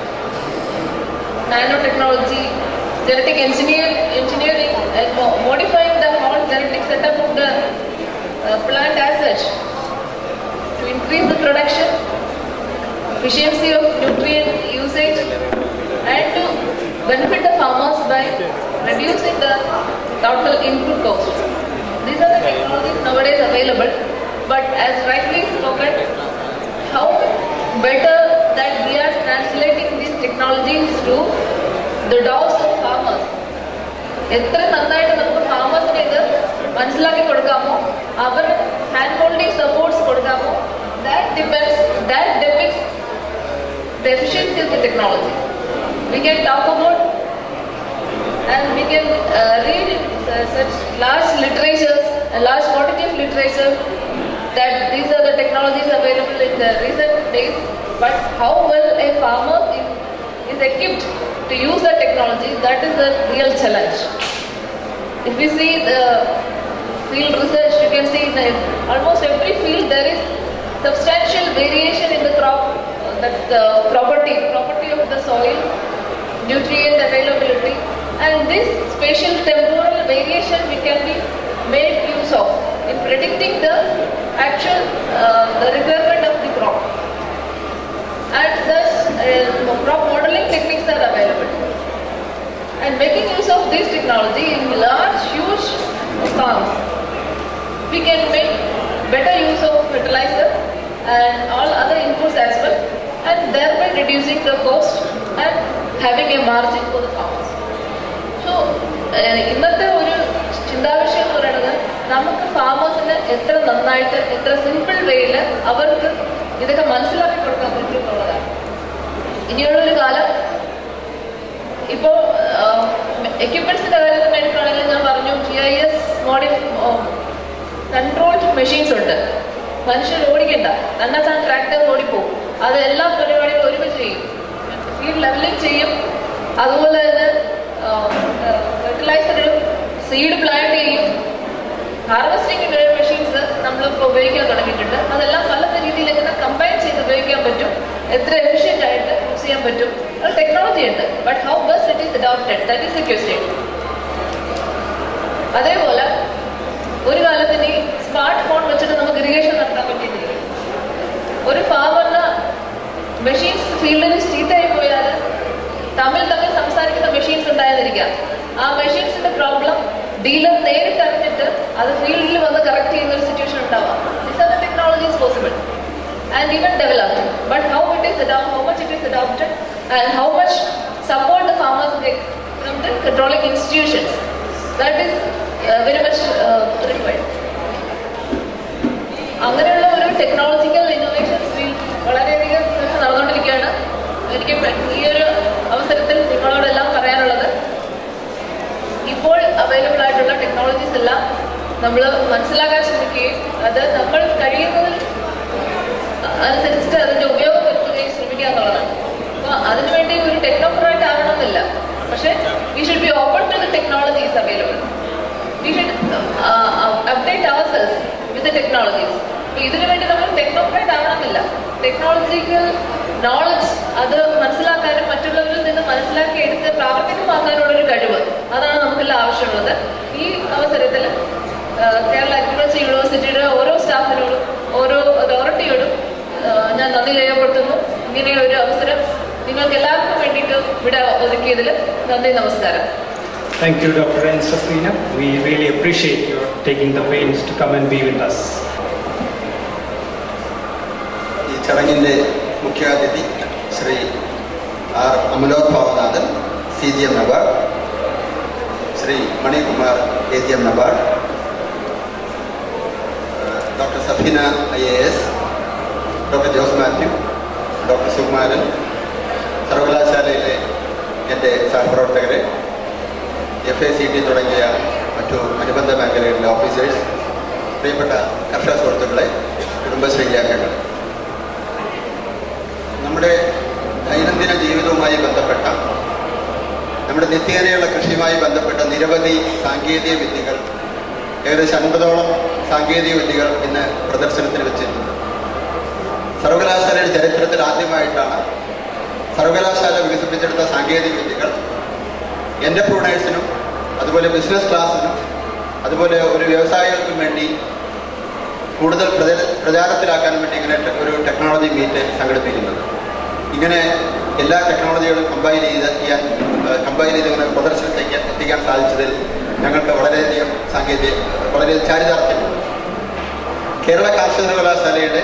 nanotechnology, genetic engineer, engineering, and modifying the whole genetic setup of the uh, plant as such to increase the production, efficiency of nutrient usage, and to benefit the farmers by reducing the total input cost. These are the technologies nowadays available, but as rightly spoken, how better that we are translating these technologies to the doors of farmers. എത്ര നന്നായിട്ട് നമുക്ക് ഫാമേഴ്സിനെ ഇത് മനസ്സിലാക്കി കൊടുക്കാമോ, അവർ ഹാൻഡ് ഹോൾഡിംഗ് സപ്പോർട്ട്സ് കൊടുക്കാമോ, that depends, that depicts the efficiency of the technology. We can talk about and we can uh, read uh, such large literatures, a large quantity of literature that these are the technologies available in the recent days, but how well a farmer is, is equipped to use the technology, that is the real challenge. If we see the field research, you can see that almost every field there is substantial variation in the crop, uh, that the property, property of the soil, nutrient availability, and this spatial temporal variation we can be made use of in predicting the actual uh, the requirement of the crop. And such uh, crop modeling techniques are available. And making use of this technology in large, huge farms, we can make better use of fertilizer and all other inputs as well, and thereby reducing the cost and having a margin for the farmers. So, ഇന്നത്തെ ഒരു ചിന്താവിഷയം എന്ന് പറയുന്നത് നമുക്ക് ഫാമേഴ്സിന് എത്ര നന്നായിട്ട് എത്ര സിമ്പിൾ വേയിൽ അവർക്ക് ഇതൊക്കെ മനസ്സിലാക്കി കൊടുക്കാൻ പറ്റും എന്നുള്ളതാണ്. ഇനിയുള്ളൊരു കാലം ഇപ്പോൾ എക്യുപ്മെന്റ്സിന്റെ കാര്യം തന്നെ എടുക്കുകയാണെങ്കിൽ ഞാൻ പറഞ്ഞു G I S mode controlled machines ഉണ്ട്. മനുഷ്യർ ഓടിക്കണ്ട, തന്നെ താൻ ട്രാക്ടർ ഓടിപ്പോവും. അത് എല്ലാ പരിപാടികളും ഒരുമിച്ച് ചെയ്യും. ഫീൽഡ് ലെവലിംഗ് ചെയ്യും, അതുപോലെ തന്നെ ഫെർട്ടിലൈസറുകളും സീഡ് പ്ലാന്റ് ചെയ്യും. ഹാർവെസ്റ്റിംഗ് മെഷീൻസ് നമ്മളിപ്പോൾ ഉപയോഗിക്കാൻ തുടങ്ങിയിട്ടുണ്ട്. അതെല്ലാം പല രീതിയിൽ എങ്ങനെ കമ്പൈൻ ചെയ്ത് ഉപയോഗിക്കാൻ പറ്റും, എത്ര എഫിഷ്യൻ്റ് ആയിട്ട് യൂസ് ചെയ്യാൻ പറ്റും, അത് ടെക്നോളജി ഉണ്ട്. But how best it is adopted, that is a question. അതേപോലെ ഒരു കാലത്തിന് ഈ സ്മാർട്ട് ഫോൺ വെച്ചിട്ട് നമുക്ക് ഇറിഗേഷൻ നടത്താൻ പറ്റിയിട്ടില്ല. ഒരു ഫാമറിന് മെഷീൻസ് ഫീൽഡിൽ ചീത്തയായി പോയാൽ തമ്മിൽ തമ്മിൽ സംസാരിക്കുന്ന മെഷീൻസ് ഉണ്ടായെന്നിരിക്കാം. ആ മെഷീൻസിന്റെ പ്രോബ്ലം ഡീലർ നേരിട്ട് അറിഞ്ഞിട്ട് അത് ഫീൽഡിൽ വന്ന് കറക്റ്റ് ചെയ്യുന്ന ഒരു സിറ്റുവേഷൻ ഉണ്ടാവാം. This are the technologies possible and even developed, but how it is adopted, how much it is adopted, and how much support the farmers get from the controlling institutions, that is uh, very much uh, required. അങ്ങനെയുള്ള ഒരു ടെക്നോളജിക്കൽ ഇന്നോവേഷൻസ് ഫീൽഡ് വളരെയധികം നടന്നുകൊണ്ടിരിക്കുകയാണ്. എനിക്ക് ഈ ഒരു അവസരത്തിൽ നിങ്ങളോടെല്ലാം പറയാനുള്ളത്, ഇപ്പോൾ അവൈലബിൾ ആയിട്ടുള്ള ടെക്നോളജീസ് എല്ലാം നമ്മൾ മനസ്സിലാക്കാൻ ശ്രമിക്കുകയും അത് നമ്മൾ കഴിയുന്നതിൽ അനുസരിച്ചിട്ട് അതിന്റെ ഉപയോഗം വരുത്തുകയും ശ്രമിക്കുക എന്നുള്ളതാണ്. അപ്പോൾ അതിനുവേണ്ടി ഒരു ടെക്നോക്രാറ്റ് ആവണമെന്നില്ല, പക്ഷേ we should be open to the technologies available. We should update our cells with technologies. അപ്പോൾ ഇതിനു വേണ്ടി നമ്മൾ ടെക്നോക്രാറ്റ് ആവണമെന്നില്ല. ടെക്നോളജിക്കൽ നോളജ് അത് മനസ്സിലാക്കാനും മറ്റുള്ളവരിൽ നിന്ന് മനസ്സിലാക്കി എടുത്ത് പ്രാവർത്തികമാക്കാനുള്ളൊരു കഴിവ്, അതാണ് നമുക്കെല്ലാം ആവശ്യമുള്ളത്. ഈ അവസരത്തിൽ കേരള അഗ്രികൾച്ചർ യൂണിവേഴ്സിറ്റിയുടെ ഓരോ സ്റ്റാഫിനോടും ഓരോ അതോറിറ്റിയോടും ഞാൻ നന്ദി രേഖപ്പെടുത്തുന്നു. ഇങ്ങനെ ഒരു അവസരം നിങ്ങൾക്ക് എല്ലാവർക്കും വേണ്ടിയിട്ട് ഇവിടെ ഒരുക്കിയതിൽ നന്ദി, നമസ്കാരം. Thank you, Doctor N. Safina. We really appreciate your taking the pains to come and be with us. ഈ ചടങ്ങിൻ്റെ മുഖ്യാതിഥി Shri R Amalor Bhavanathan, C G M NABARD, Shri Manikumar, A G M NABARD, doctor Safina I A S, doctor Jose Mathew, doctor Sukumaran, സർവകലാശാലയിലെ എൻ്റെ സഹപ്രവർത്തകരെ, എഫ് എ സി ടി തുടങ്ങിയ മറ്റു അനുബന്ധ മേഖലകളിലെ ഓഫീസേഴ്സ്, പ്രിയപ്പെട്ട കർഷക സുഹൃത്തുക്കളെ, കുടുംബശ്രീ അംഗങ്ങൾ, നമ്മുടെ ദൈനംദിന ജീവിതവുമായി ബന്ധപ്പെട്ട, നമ്മുടെ നിത്യേനയുള്ള കൃഷിയുമായി ബന്ധപ്പെട്ട നിരവധി സാങ്കേതിക വിദ്യകൾ, ഏകദേശം അൻപതോളം സാങ്കേതിക വിദ്യകൾ ഇന്ന് പ്രദർശനത്തിന് വെച്ചിട്ടുണ്ട്. സർവകലാശാലയുടെ ചരിത്രത്തിൽ ആദ്യമായിട്ടാണ് സർവകലാശാല വികസിപ്പിച്ചെടുത്ത സാങ്കേതിക വിദ്യകൾ എന്റർപ്രൂണേഴ്സിനും അതുപോലെ ബിസിനസ് ക്ലാസ്സിനും അതുപോലെ ഒരു വ്യവസായികൾക്കും വേണ്ടി കൂടുതൽ പ്രചാരത്തിലാക്കാൻ വേണ്ടി ഇങ്ങനെ ഒരു ടെക്നോളജി മീറ്റ് സംഘടിപ്പിക്കുന്നത്. ഇങ്ങനെ എല്ലാ ടെക്നോളജികളും കമ്പൈൻ ചെയ്ത് ചെയ്യാൻ കമ്പൈൻ ചെയ്ത് ഇങ്ങനെ പ്രദർശനത്തിലേക്ക് എത്തിക്കാൻ സാധിച്ചതിൽ ഞങ്ങൾക്ക് വളരെയധികം സാങ്കേതിക വളരെ ചാരിതാർത്ഥ്യമുണ്ട്. കേരള കാർഷിക സർവകലാശാലയുടെ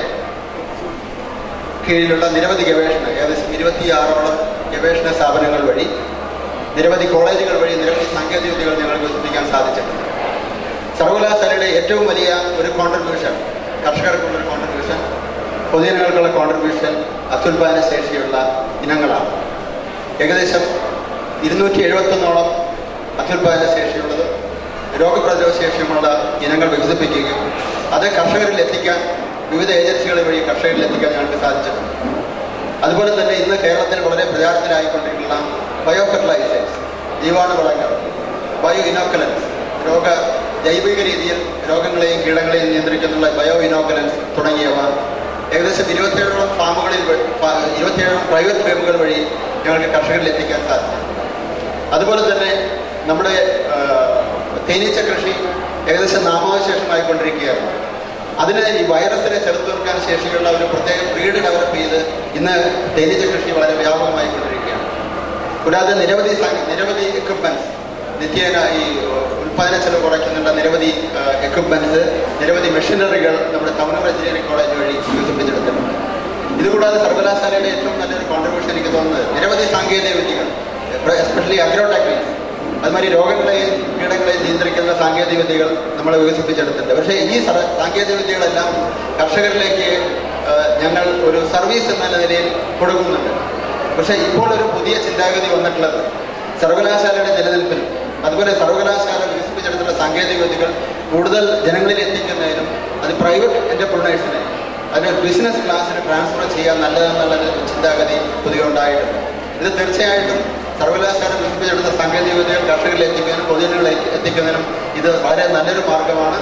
കീഴിലുള്ള നിരവധി ഗവേഷണ ഏകദേശം ഇരുപത്തിയാറോളം ഗവേഷണ സ്ഥാപനങ്ങൾ വഴി, നിരവധി കോളേജുകൾ വഴി നിരവധി സാങ്കേതിക വിദ്യകൾ ഞങ്ങൾക്ക് വികസിപ്പിക്കാൻ സാധിച്ചിട്ടുണ്ട്. സർവകലാശാലയുടെ ഏറ്റവും വലിയ ഒരു കോൺട്രിബ്യൂഷൻ, കർഷകർക്കുള്ളൊരു കോൺട്രിബ്യൂഷൻ, പൊതുജനങ്ങൾക്കുള്ള കോൺട്രിബ്യൂഷൻ അത്യുൽപാദന ശേഷിയുള്ള ഇനങ്ങളാണ്. ഏകദേശം ഇരുന്നൂറ്റി എഴുപത്തൊന്നോളം അത്യുൽപാദന ശേഷിയുള്ളതും രോഗപ്രതിരോധ ശേഷിയുമുള്ള ഇനങ്ങൾ വികസിപ്പിക്കുകയും അത് കർഷകരിൽ എത്തിക്കാൻ വിവിധ ഏജൻസികൾ വഴി കർഷകരിൽ എത്തിക്കാൻ ഞങ്ങൾക്ക് സാധിച്ചിട്ടുണ്ട്. അതുപോലെ തന്നെ ഇന്ന് കേരളത്തിൽ വളരെ പ്രചാരത്തിലായിക്കൊണ്ടിരിക്കുന്ന ബയോ ഫെർട്ടിലൈസേഴ്സ്, ജീവാണുവളങ്ങൾ, ബയോ ഇനോക്കുലൻസ്, രോഗ ജൈവിക രീതിയിൽ രോഗങ്ങളെയും കീടങ്ങളെയും നിയന്ത്രിക്കുന്നുള്ള ബയോ ഇനോക്കുലൻസ് തുടങ്ങിയവ ഏകദേശം ഇരുപത്തിയേഴോളം ഫാമുകളിൽ ഇരുപത്തിയേഴോളം പ്രൈവറ്റ് ഫാമുകൾ വഴി ഞങ്ങൾക്ക് കർഷകരിൽ എത്തിക്കാൻ സാധിക്കും. അതുപോലെ തന്നെ നമ്മുടെ തേനീച്ച കൃഷി ഏകദേശം നാമാവശേഷമായിക്കൊണ്ടിരിക്കുകയാണ്. അതിന് ഈ വൈറസിനെ ചെറുത്തു നിർക്കാൻ ശേഷിയുള്ള ഒരു പ്രത്യേക ബ്രീഡ് ഡെവലപ്പ് ചെയ്ത് ഇന്ന് തേനീച്ച കൃഷി വളരെ വ്യാപകമായിക്കൊണ്ടിരിക്കുകയാണ്. കൂടാതെ നിരവധി നിരവധി എക്യുപ്മെന്റ്സ്, നിത്യേന ഈ ഉൽപ്പാദന ചെലവ് കുറയ്ക്കുന്നുള്ള നിരവധി എക്യുപ്മെന്റ്സ്, നിരവധി മെഷീനറികൾ നമ്മുടെ തമിഴ്നാട് എഞ്ചിനീയറിംഗ് കോളേജ് വഴി വികസിപ്പിച്ചെടുത്തിട്ടുണ്ട്. ഇതുകൂടാതെ സർവകലാശാലയുടെ ഏറ്റവും നല്ലൊരു കോൺട്രിബ്യൂഷൻ എനിക്ക് തോന്നുന്നത് നിരവധി സാങ്കേതിക വിദ്യകൾ, എസ്പെഷ്യലി അഗ്രോ ടെക്നിക്സ്, അതുമാതിരി രോഗങ്ങളെയും കീടങ്ങളെയും നിയന്ത്രിക്കുന്ന സാങ്കേതിക വിദ്യകൾ നമ്മൾ വികസിപ്പിച്ചെടുത്തിട്ടുണ്ട്. പക്ഷേ ഈ സാങ്കേതിക വിദ്യകളെല്ലാം കർഷകരിലേക്ക് ഞങ്ങൾ ഒരു സർവീസ് എന്ന നിലയിൽ കൊടുക്കുന്നുണ്ട്. പക്ഷേ ഇപ്പോൾ ഒരു പുതിയ ചിന്താഗതി വന്നിട്ടുള്ളത് സർവകലാശാലയുടെ നിലനിൽപ്പിനും അതുപോലെ സർവകലാശാല വികസിപ്പിച്ചെടുത്തുള്ള സാങ്കേതിക വിദ്യകൾ കൂടുതൽ ജനങ്ങളിൽ എത്തിക്കുന്നതിനും അത് പ്രൈവറ്റ് എന്റർപ്രണേഴ്സിനെ അതിന് ബിസിനസ് ക്ലാസ്സിന് ട്രാൻസ്ഫർ ചെയ്യാൻ നല്ലതെന്നുള്ളൊരു ചിന്താഗതി പുതിയ ഉണ്ടായിട്ടുണ്ട്. ഇത് തീർച്ചയായിട്ടും സർവകലാശാല വികസിപ്പിച്ചെടുത്ത സാങ്കേതിക വിദ്യകൾ കർഷകരിൽ എത്തിക്കുന്നതിനും പൊതുജനങ്ങളെ എത്തിക്കുന്നതിനും ഇത് വളരെ നല്ലൊരു മാർഗമാണ്.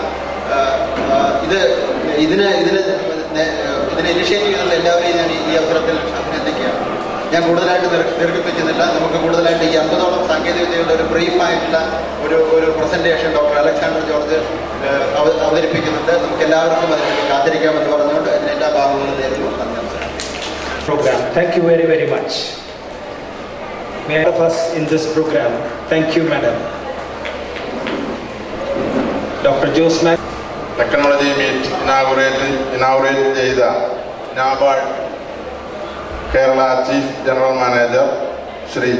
ഇത് ഇതിന് ഇതിന് ഇതിനെ ഇനിഷ്യേറ്റ് ചെയ്തുള്ള എല്ലാവരെയും ഞാൻ ഈ അവസരത്തിൽ അഭിനന്ദിക്കുകയാണ്. ഞാൻ കൂടുതലായിട്ട് ദീർഘിപ്പിക്കുന്നില്ല. നമുക്ക് കൂടുതലായിട്ട് ഈ അമ്പതോളം സാങ്കേതിക വിദ്യകളുടെ ഒരു ബ്രീഫായിട്ടുള്ള ഒരു ഒരു പ്രസന്റേഷൻ ഡോക്ടർ അലക്സാണ്ടർ ജോർജ് അവതരിപ്പിക്കുന്നുണ്ട്. നമുക്ക് എല്ലാവർക്കും അതിനുവേണ്ടി കാത്തിരിക്കാമെന്ന് പറഞ്ഞുകൊണ്ട് അതിന് എല്ലാ ഭാഗങ്ങളും നേരുന്നു. നന്ദി. program. Thank you very, very much. May I have us in this program. Thank you, Madam. Doctor Jose Mac. Technology meet inaugurate inaugurate ചെയ്ത NABARD Kerala chief general manager Shri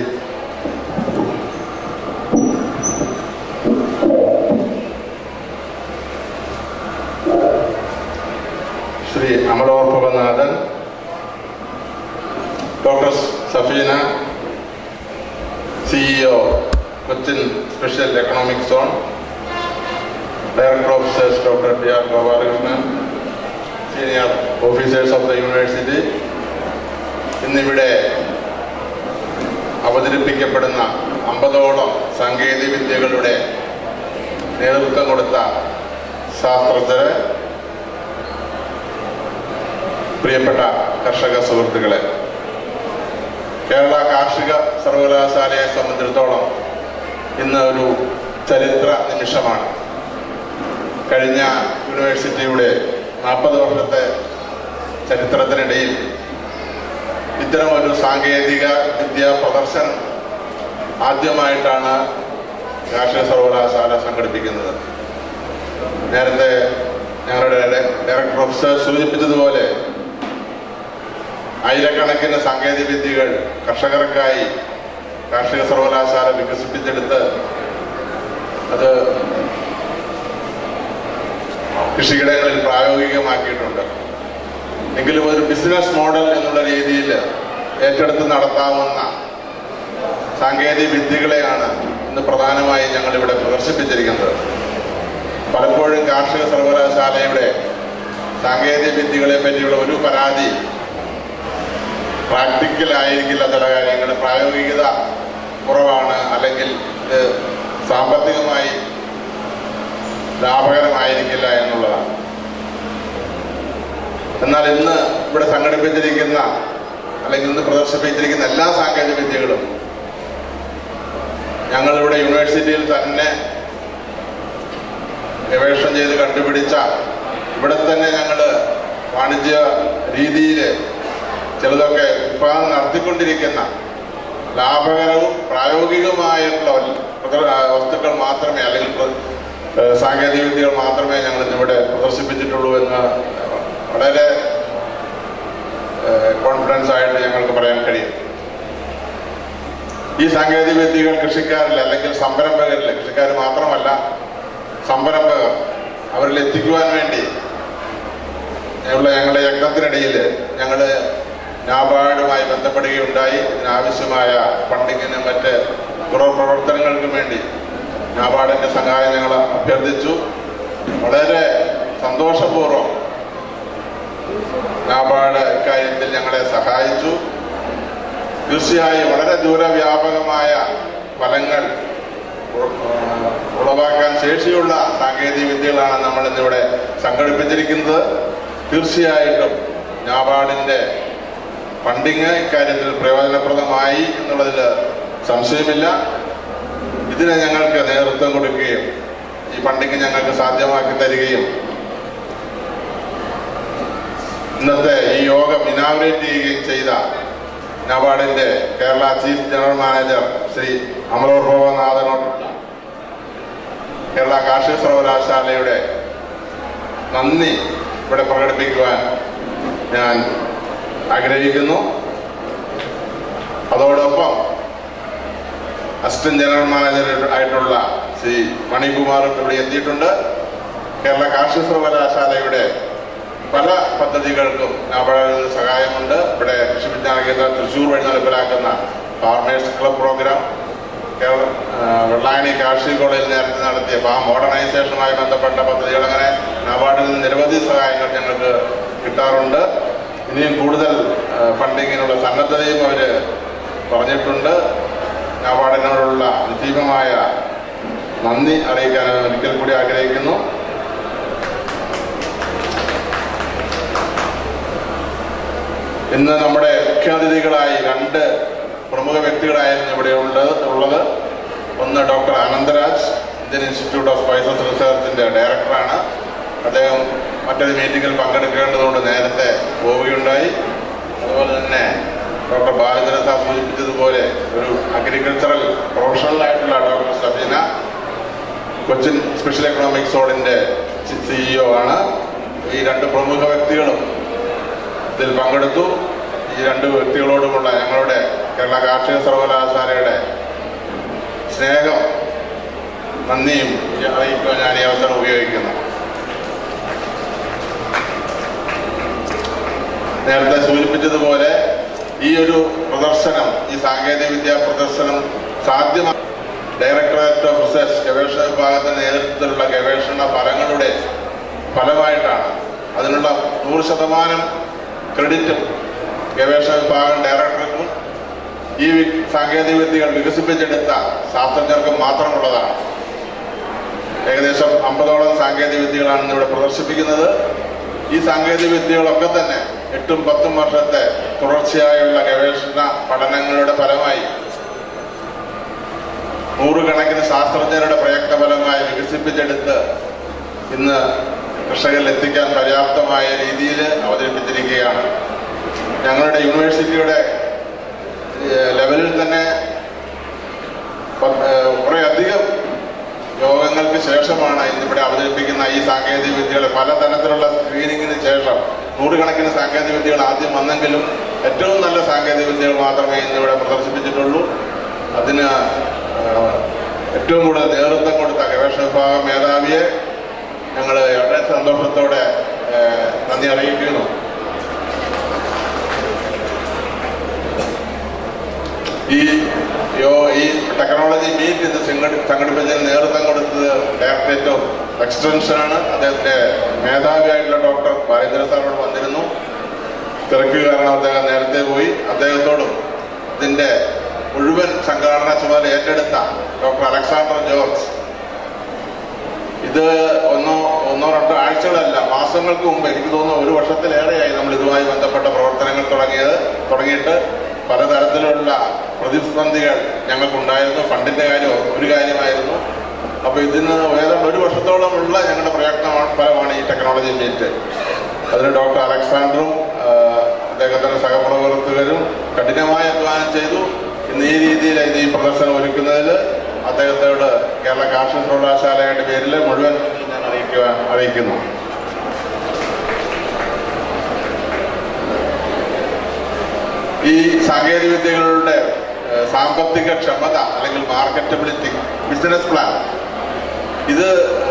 Shri Amalor Bhavanathan, doctor Safina, CEO Cochin special economic zone, Director Officers Doctor P R Gopalakrishnan, Senior Officers of the University, എന്നിവിടെ അവതരിപ്പിക്കപ്പെടുന്ന അമ്പതോളം സാങ്കേതിക വിദ്യകളുടെ നേതൃത്വം കൊടുത്ത ശാസ്ത്രജ്ഞരെ, പ്രിയപ്പെട്ട കർഷക സുഹൃത്തുക്കളെ, കേരള കാർഷിക സർവകലാശാലയെ സംബന്ധിച്ചിടത്തോളം ഇന്ന് ഒരു ചരിത്ര നിമിഷമാണ്. കഴിഞ്ഞ യൂണിവേഴ്സിറ്റിയുടെ നാൽപ്പത് വർഷത്തെ ചരിത്രത്തിനിടയിൽ ഇത്തരമൊരു സാങ്കേതിക വിദ്യാ പ്രദർശനം ആദ്യമായിട്ടാണ് കാർഷിക സർവകലാശാല സംഘടിപ്പിക്കുന്നത്. നേരത്തെ ഞങ്ങളുടെ ഡയറക്ടർ പ്രൊഫസർ സൂചിപ്പിച്ചതുപോലെ ആയിരക്കണക്കിന് സാങ്കേതിക വിദ്യകൾ കർഷകർക്കായി കാർഷിക സർവകലാശാല വികസിപ്പിച്ചെടുത്ത് അത് കൃഷിയിടങ്ങളിൽ പ്രായോഗികമാക്കിയിട്ടുണ്ട്. എങ്കിലും ഒരു ബിസിനസ് മോഡൽ എന്നുള്ള രീതിയിൽ ഏറ്റെടുത്ത് നടത്താവുന്ന സാങ്കേതിക വിദ്യകളെയാണ് ഇന്ന് പ്രധാനമായി ഞങ്ങളിവിടെ പ്രദർശിപ്പിച്ചിരിക്കുന്നത്. പലപ്പോഴും കാർഷിക സർവകലാശാലയുടെ സാങ്കേതിക വിദ്യകളെ പറ്റിയുള്ള ഒരു പരാതി പ്രാക്ടിക്കലായിരിക്കില്ല, ചില കാര്യങ്ങൾ പ്രായോഗികത കുറവാണ്, അല്ലെങ്കിൽ ഇത് സാമ്പത്തികമായി ലാഭകരമായിരിക്കില്ല എന്നുള്ളതാണ്. എന്നാൽ ഇന്ന് ഇവിടെ സംഘടിപ്പിച്ചിരിക്കുന്ന അല്ലെങ്കിൽ ഇന്ന് പ്രദർശിപ്പിച്ചിരിക്കുന്ന എല്ലാ സാങ്കേതിക വിദ്യകളും ഞങ്ങളിവിടെ യൂണിവേഴ്സിറ്റിയിൽ തന്നെ ഗവേഷണം ചെയ്ത് കണ്ടുപിടിച്ച, ഇവിടെ തന്നെ ഞങ്ങൾ വാണിജ്യ രീതിയിൽ ചിലതൊക്കെ ഉത്പാദനം നടത്തിക്കൊണ്ടിരിക്കുന്ന ലാഭകരവും പ്രായോഗികമായിട്ടുള്ള വസ്തുക്കൾ മാത്രമേ, അല്ലെങ്കിൽ സാങ്കേതിക വിദ്യകൾ മാത്രമേ ഞങ്ങൾ ഇന്നിവിടെ പ്രദർശിപ്പിച്ചിട്ടുള്ളൂ എന്ന് വളരെ കോൺഫിഡൻസ് ആയിട്ട് ഞങ്ങൾക്ക് പറയാൻ കഴിയും. ഈ സാങ്കേതിക വിദ്യകൾ കൃഷിക്കാരിൽ അല്ലെങ്കിൽ സംരംഭകരിൽ, കൃഷിക്കാർ മാത്രമല്ല സംരംഭകർ, അവരിൽ എത്തിക്കുവാൻ വേണ്ടി ഉള്ള ഞങ്ങളുടെ യജ്ഞത്തിനിടയിൽ ഞങ്ങൾ നാബാർഡുമായി ബന്ധപ്പെടുകയുണ്ടായി. ഇതിനാവശ്യമായ ഫണ്ടിങ്ങിനും മറ്റ് തുടർ പ്രവർത്തനങ്ങൾക്കും വേണ്ടി നാബാർഡിന്റെ സഹായം ഞങ്ങൾ അഭ്യർത്ഥിച്ചു. വളരെ സന്തോഷപൂർവ്വം നാബാർഡ് ഇക്കാര്യത്തിൽ ഞങ്ങളെ സഹായിച്ചു. തീർച്ചയായും വളരെ ദൂരവ്യാപകമായ ഫലങ്ങൾ ഉളവാക്കാൻ ശേഷിയുള്ള സാങ്കേതിക വിദ്യകളാണ് നമ്മൾ ഇന്നിവിടെ സംഘടിപ്പിച്ചിരിക്കുന്നത്. തീർച്ചയായിട്ടും നാബാർഡിന്റെ ഫണ്ടിങ് ഇക്കാര്യത്തിൽ പ്രയോജനപ്രദമായി എന്നുള്ളതിൽ സംശയമില്ല. ഇതിന് ഞങ്ങൾക്ക് നേതൃത്വം കൊടുക്കുകയും ഈ ഫണ്ടിങ് ഞങ്ങൾക്ക് സാധ്യമാക്കി തരികയും ഇന്നത്തെ ഈ യോഗം ഇനാഗുറേറ്റ് ചെയ്യുകയും ചെയ്ത നാബാർഡിന്റെ Kerala chief general manager Shri Amalor ഭവനാഥനോടുള്ള കേരള കാർഷിക സർവകലാശാലയുടെ നന്ദി ഇവിടെ പ്രകടിപ്പിക്കുവാൻ ഞാൻ ആഗ്രഹിക്കുന്നു. അതോടൊപ്പം അസിസ്റ്റന്റ് ജനറൽ മാനേജർ ആയിട്ടുള്ള ശ്രീ മണികുമാറും ഇവിടെ എത്തിയിട്ടുണ്ട്. കേരള കാർഷിക സർവകലാശാലയുടെ പല പദ്ധതികൾക്കും നാബാർഡിൽ സഹായമുണ്ട്. ഇവിടെ കൃഷി വിജ്ഞാന കേന്ദ്രം തൃശ്ശൂർ വഴി നടപ്പിലാക്കുന്ന farmers club programme, Kerala Vellayani കാർഷിക കോളേജിൽ നേരത്തെ നടത്തിയ ഫാം മോഡേണൈസേഷനുമായി ബന്ധപ്പെട്ട പദ്ധതികൾ, അങ്ങനെ നാബാർഡിൽ നിന്ന് നിരവധി സഹായങ്ങൾ ഞങ്ങൾക്ക് കിട്ടാറുണ്ട്. ഇനിയും കൂടുതൽ ഫണ്ടിങ്ങിനുള്ള സന്നദ്ധതയും അവർ പറഞ്ഞിട്ടുണ്ട്. നാബാർഡിനോടുള്ള നിശ്ചിതമായ നന്ദി അറിയിക്കാൻ ഒരിക്കൽ കൂടി ആഗ്രഹിക്കുന്നു. ഇന്ന് നമ്മുടെ മുഖ്യാതിഥികളായി രണ്ട് പ്രമുഖ വ്യക്തികളായിരുന്നു ഇവിടെ ഉള്ളത്. ഒന്ന് doctor Anantharaj, Indian Institute of Spices റിസർച്ചിന്റെ അതുപോലെ തന്നെ ഡോക്ടർ ബാലചന്ദ്രൻ സാർ സൂചിപ്പിച്ചതുപോലെ ഒരു അഗ്രികൾച്ചറൽ പ്രൊഫഷണൽ ആയിട്ടുള്ള doctor Sabeena Cochin special economic സോണിൻ്റെ സിഇഒ ആണ്. ഈ രണ്ട് പ്രമുഖ വ്യക്തികളും ഇതിൽ പങ്കെടുത്തു. ഈ രണ്ട് വ്യക്തികളോടുമുള്ള ഞങ്ങളുടെ കേരള കാർഷിക സർവകലാശാലയുടെ സ്നേഹം നന്ദിയും അറിയിക്കാൻ ഞാൻ ഈ അവസരം ഉപയോഗിക്കുന്നു. നേരത്തെ സൂചിപ്പിച്ചതുപോലെ ഈ ഒരു പ്രദർശനം, ഈ സാങ്കേതിക വിദ്യാ പ്രദർശനം സാധ്യമാണ് ഡയറക്ടറേറ്റ് ഓഫ് റിസർച്ച് ഗവേഷണ വിഭാഗത്തിന്റെ നേതൃത്വത്തിലുള്ള ഗവേഷണ ഫലങ്ങളുടെ ഫലമായിട്ടാണ്. അതിനുള്ള നൂറ് ശതമാനം ക്രെഡിറ്റും ഗവേഷണ വിഭാഗം ഡയറക്ടർക്കും ഈ സാങ്കേതിക വിദ്യകൾ വികസിപ്പിച്ചെടുത്ത ശാസ്ത്രജ്ഞർക്കും മാത്രമുള്ളതാണ്. ഏകദേശം അമ്പതോളം സാങ്കേതിക വിദ്യകളാണ് ഇവിടെ പ്രദർശിപ്പിക്കുന്നത്. ഈ സാങ്കേതിക വിദ്യകളൊക്കെ തന്നെ എട്ടും പത്തും വർഷത്തെ തുടർച്ചയായുള്ള ഗവേഷണ പഠനങ്ങളുടെ ഫലമായി നൂറുകണക്കിന് ശാസ്ത്രജ്ഞരുടെ പ്രയത്നഫലമായി വികസിപ്പിച്ചെടുത്ത് ഇന്ന് കർഷകരിൽ എത്തിക്കാൻ പര്യാപ്തമായ രീതിയിൽ അവതരിപ്പിച്ചിരിക്കുകയാണ്. ഞങ്ങളുടെ യൂണിവേഴ്സിറ്റിയുടെ ലെവലിൽ തന്നെ കുറേയധികം യോഗങ്ങൾക്ക് ശേഷമാണ് ഇന്നിവിടെ അവതരിപ്പിക്കുന്ന ഈ സാങ്കേതിക വിദ്യകൾ പലതരത്തിലുള്ള സ്ക്രീനിങ്ങിന് ശേഷം നൂറുകണക്കിന് സാങ്കേതിക വിദ്യകൾ ആദ്യം വന്നെങ്കിലും ഏറ്റവും നല്ല സാങ്കേതിക വിദ്യകൾ മാത്രമേ ഇന്നിവിടെ പ്രദർശിപ്പിച്ചിട്ടുള്ളൂ. അതിന് ഏറ്റവും കൂടുതൽ നേതൃത്വം കൊടുത്ത ഗവേഷണ വിഭാഗം മേധാവിയെ ഞങ്ങൾ വളരെ സന്തോഷത്തോടെ നന്ദി അറിയിക്കുന്നു. ഈ യോ ഈ ടെക്നോളജി മീറ്റ് ഇത് സംഘടിപ്പിച്ചതിന് നേതൃത്വം കൊടുത്തത് ഡയറക്ടറേറ്റ് ഓഫ് എക്സ്റ്റൻഷനാണ്. അദ്ദേഹത്തിന്റെ മേധാവിയായിട്ടുള്ള ഡോക്ടർ ബാലേന്ദ്ര സാറോട് വന്നിരുന്നു. തിരക്ക് കാരണം അദ്ദേഹം നേരത്തെ പോയി. അദ്ദേഹത്തോടും ഇതിന്റെ മുഴുവൻ സംഘാടന ചുമതല ഏറ്റെടുത്ത ഡോക്ടർ അലക്സാണ്ടർ ജോർജ്, ഇത് ഒന്നോ ഒന്നോ രണ്ടോ ആഴ്ചകളല്ല മാസങ്ങൾക്ക് മുമ്പ്, എനിക്ക് തോന്നുന്നു ഒരു വർഷത്തിലേറെയായി നമ്മൾ ഇതുമായി ബന്ധപ്പെട്ട പ്രവർത്തനങ്ങൾ തുടങ്ങിയത് തുടങ്ങിയിട്ട് പലതരത്തിലുള്ള പ്രതിസന്ധികൾ ഞങ്ങൾക്കുണ്ടായിരുന്നു. ഫണ്ടിന്റെ കാര്യം ഒരു കാര്യമായിരുന്നു. അപ്പൊ ഇതിന് ഏതാണ്ട് ഒരു വർഷത്തോളമുള്ള ഞങ്ങളുടെ പ്രയത്നമാണ് ഫലമാണ് ഈ ടെക്നോളജി മീറ്റ്. അതിന് ഡോക്ടർ അലക്സാണ്ടറും അദ്ദേഹത്തിന്റെ സഹപ്രവർത്തകരും കഠിനമായി അധ്വാനം ചെയ്തു. ഇന്ന് ഈ രീതിയിൽ ഇത് ഈ പ്രദർശനം ഒരുക്കുന്നതിൽ അദ്ദേഹത്തോട് കേരള കാർഷിക സർവകലാശാലയുടെ പേരിൽ മുഴുവൻ ഞാൻ അറിയിക്കുവാൻ അറിയിക്കുന്നു. ഈ സാങ്കേതിക വിദ്യകളുടെ സാമ്പത്തിക ക്ഷമത അല്ലെങ്കിൽ മാർക്കറ്റബിലിറ്റി ബിസിനസ് പ്ലാൻ ഇത്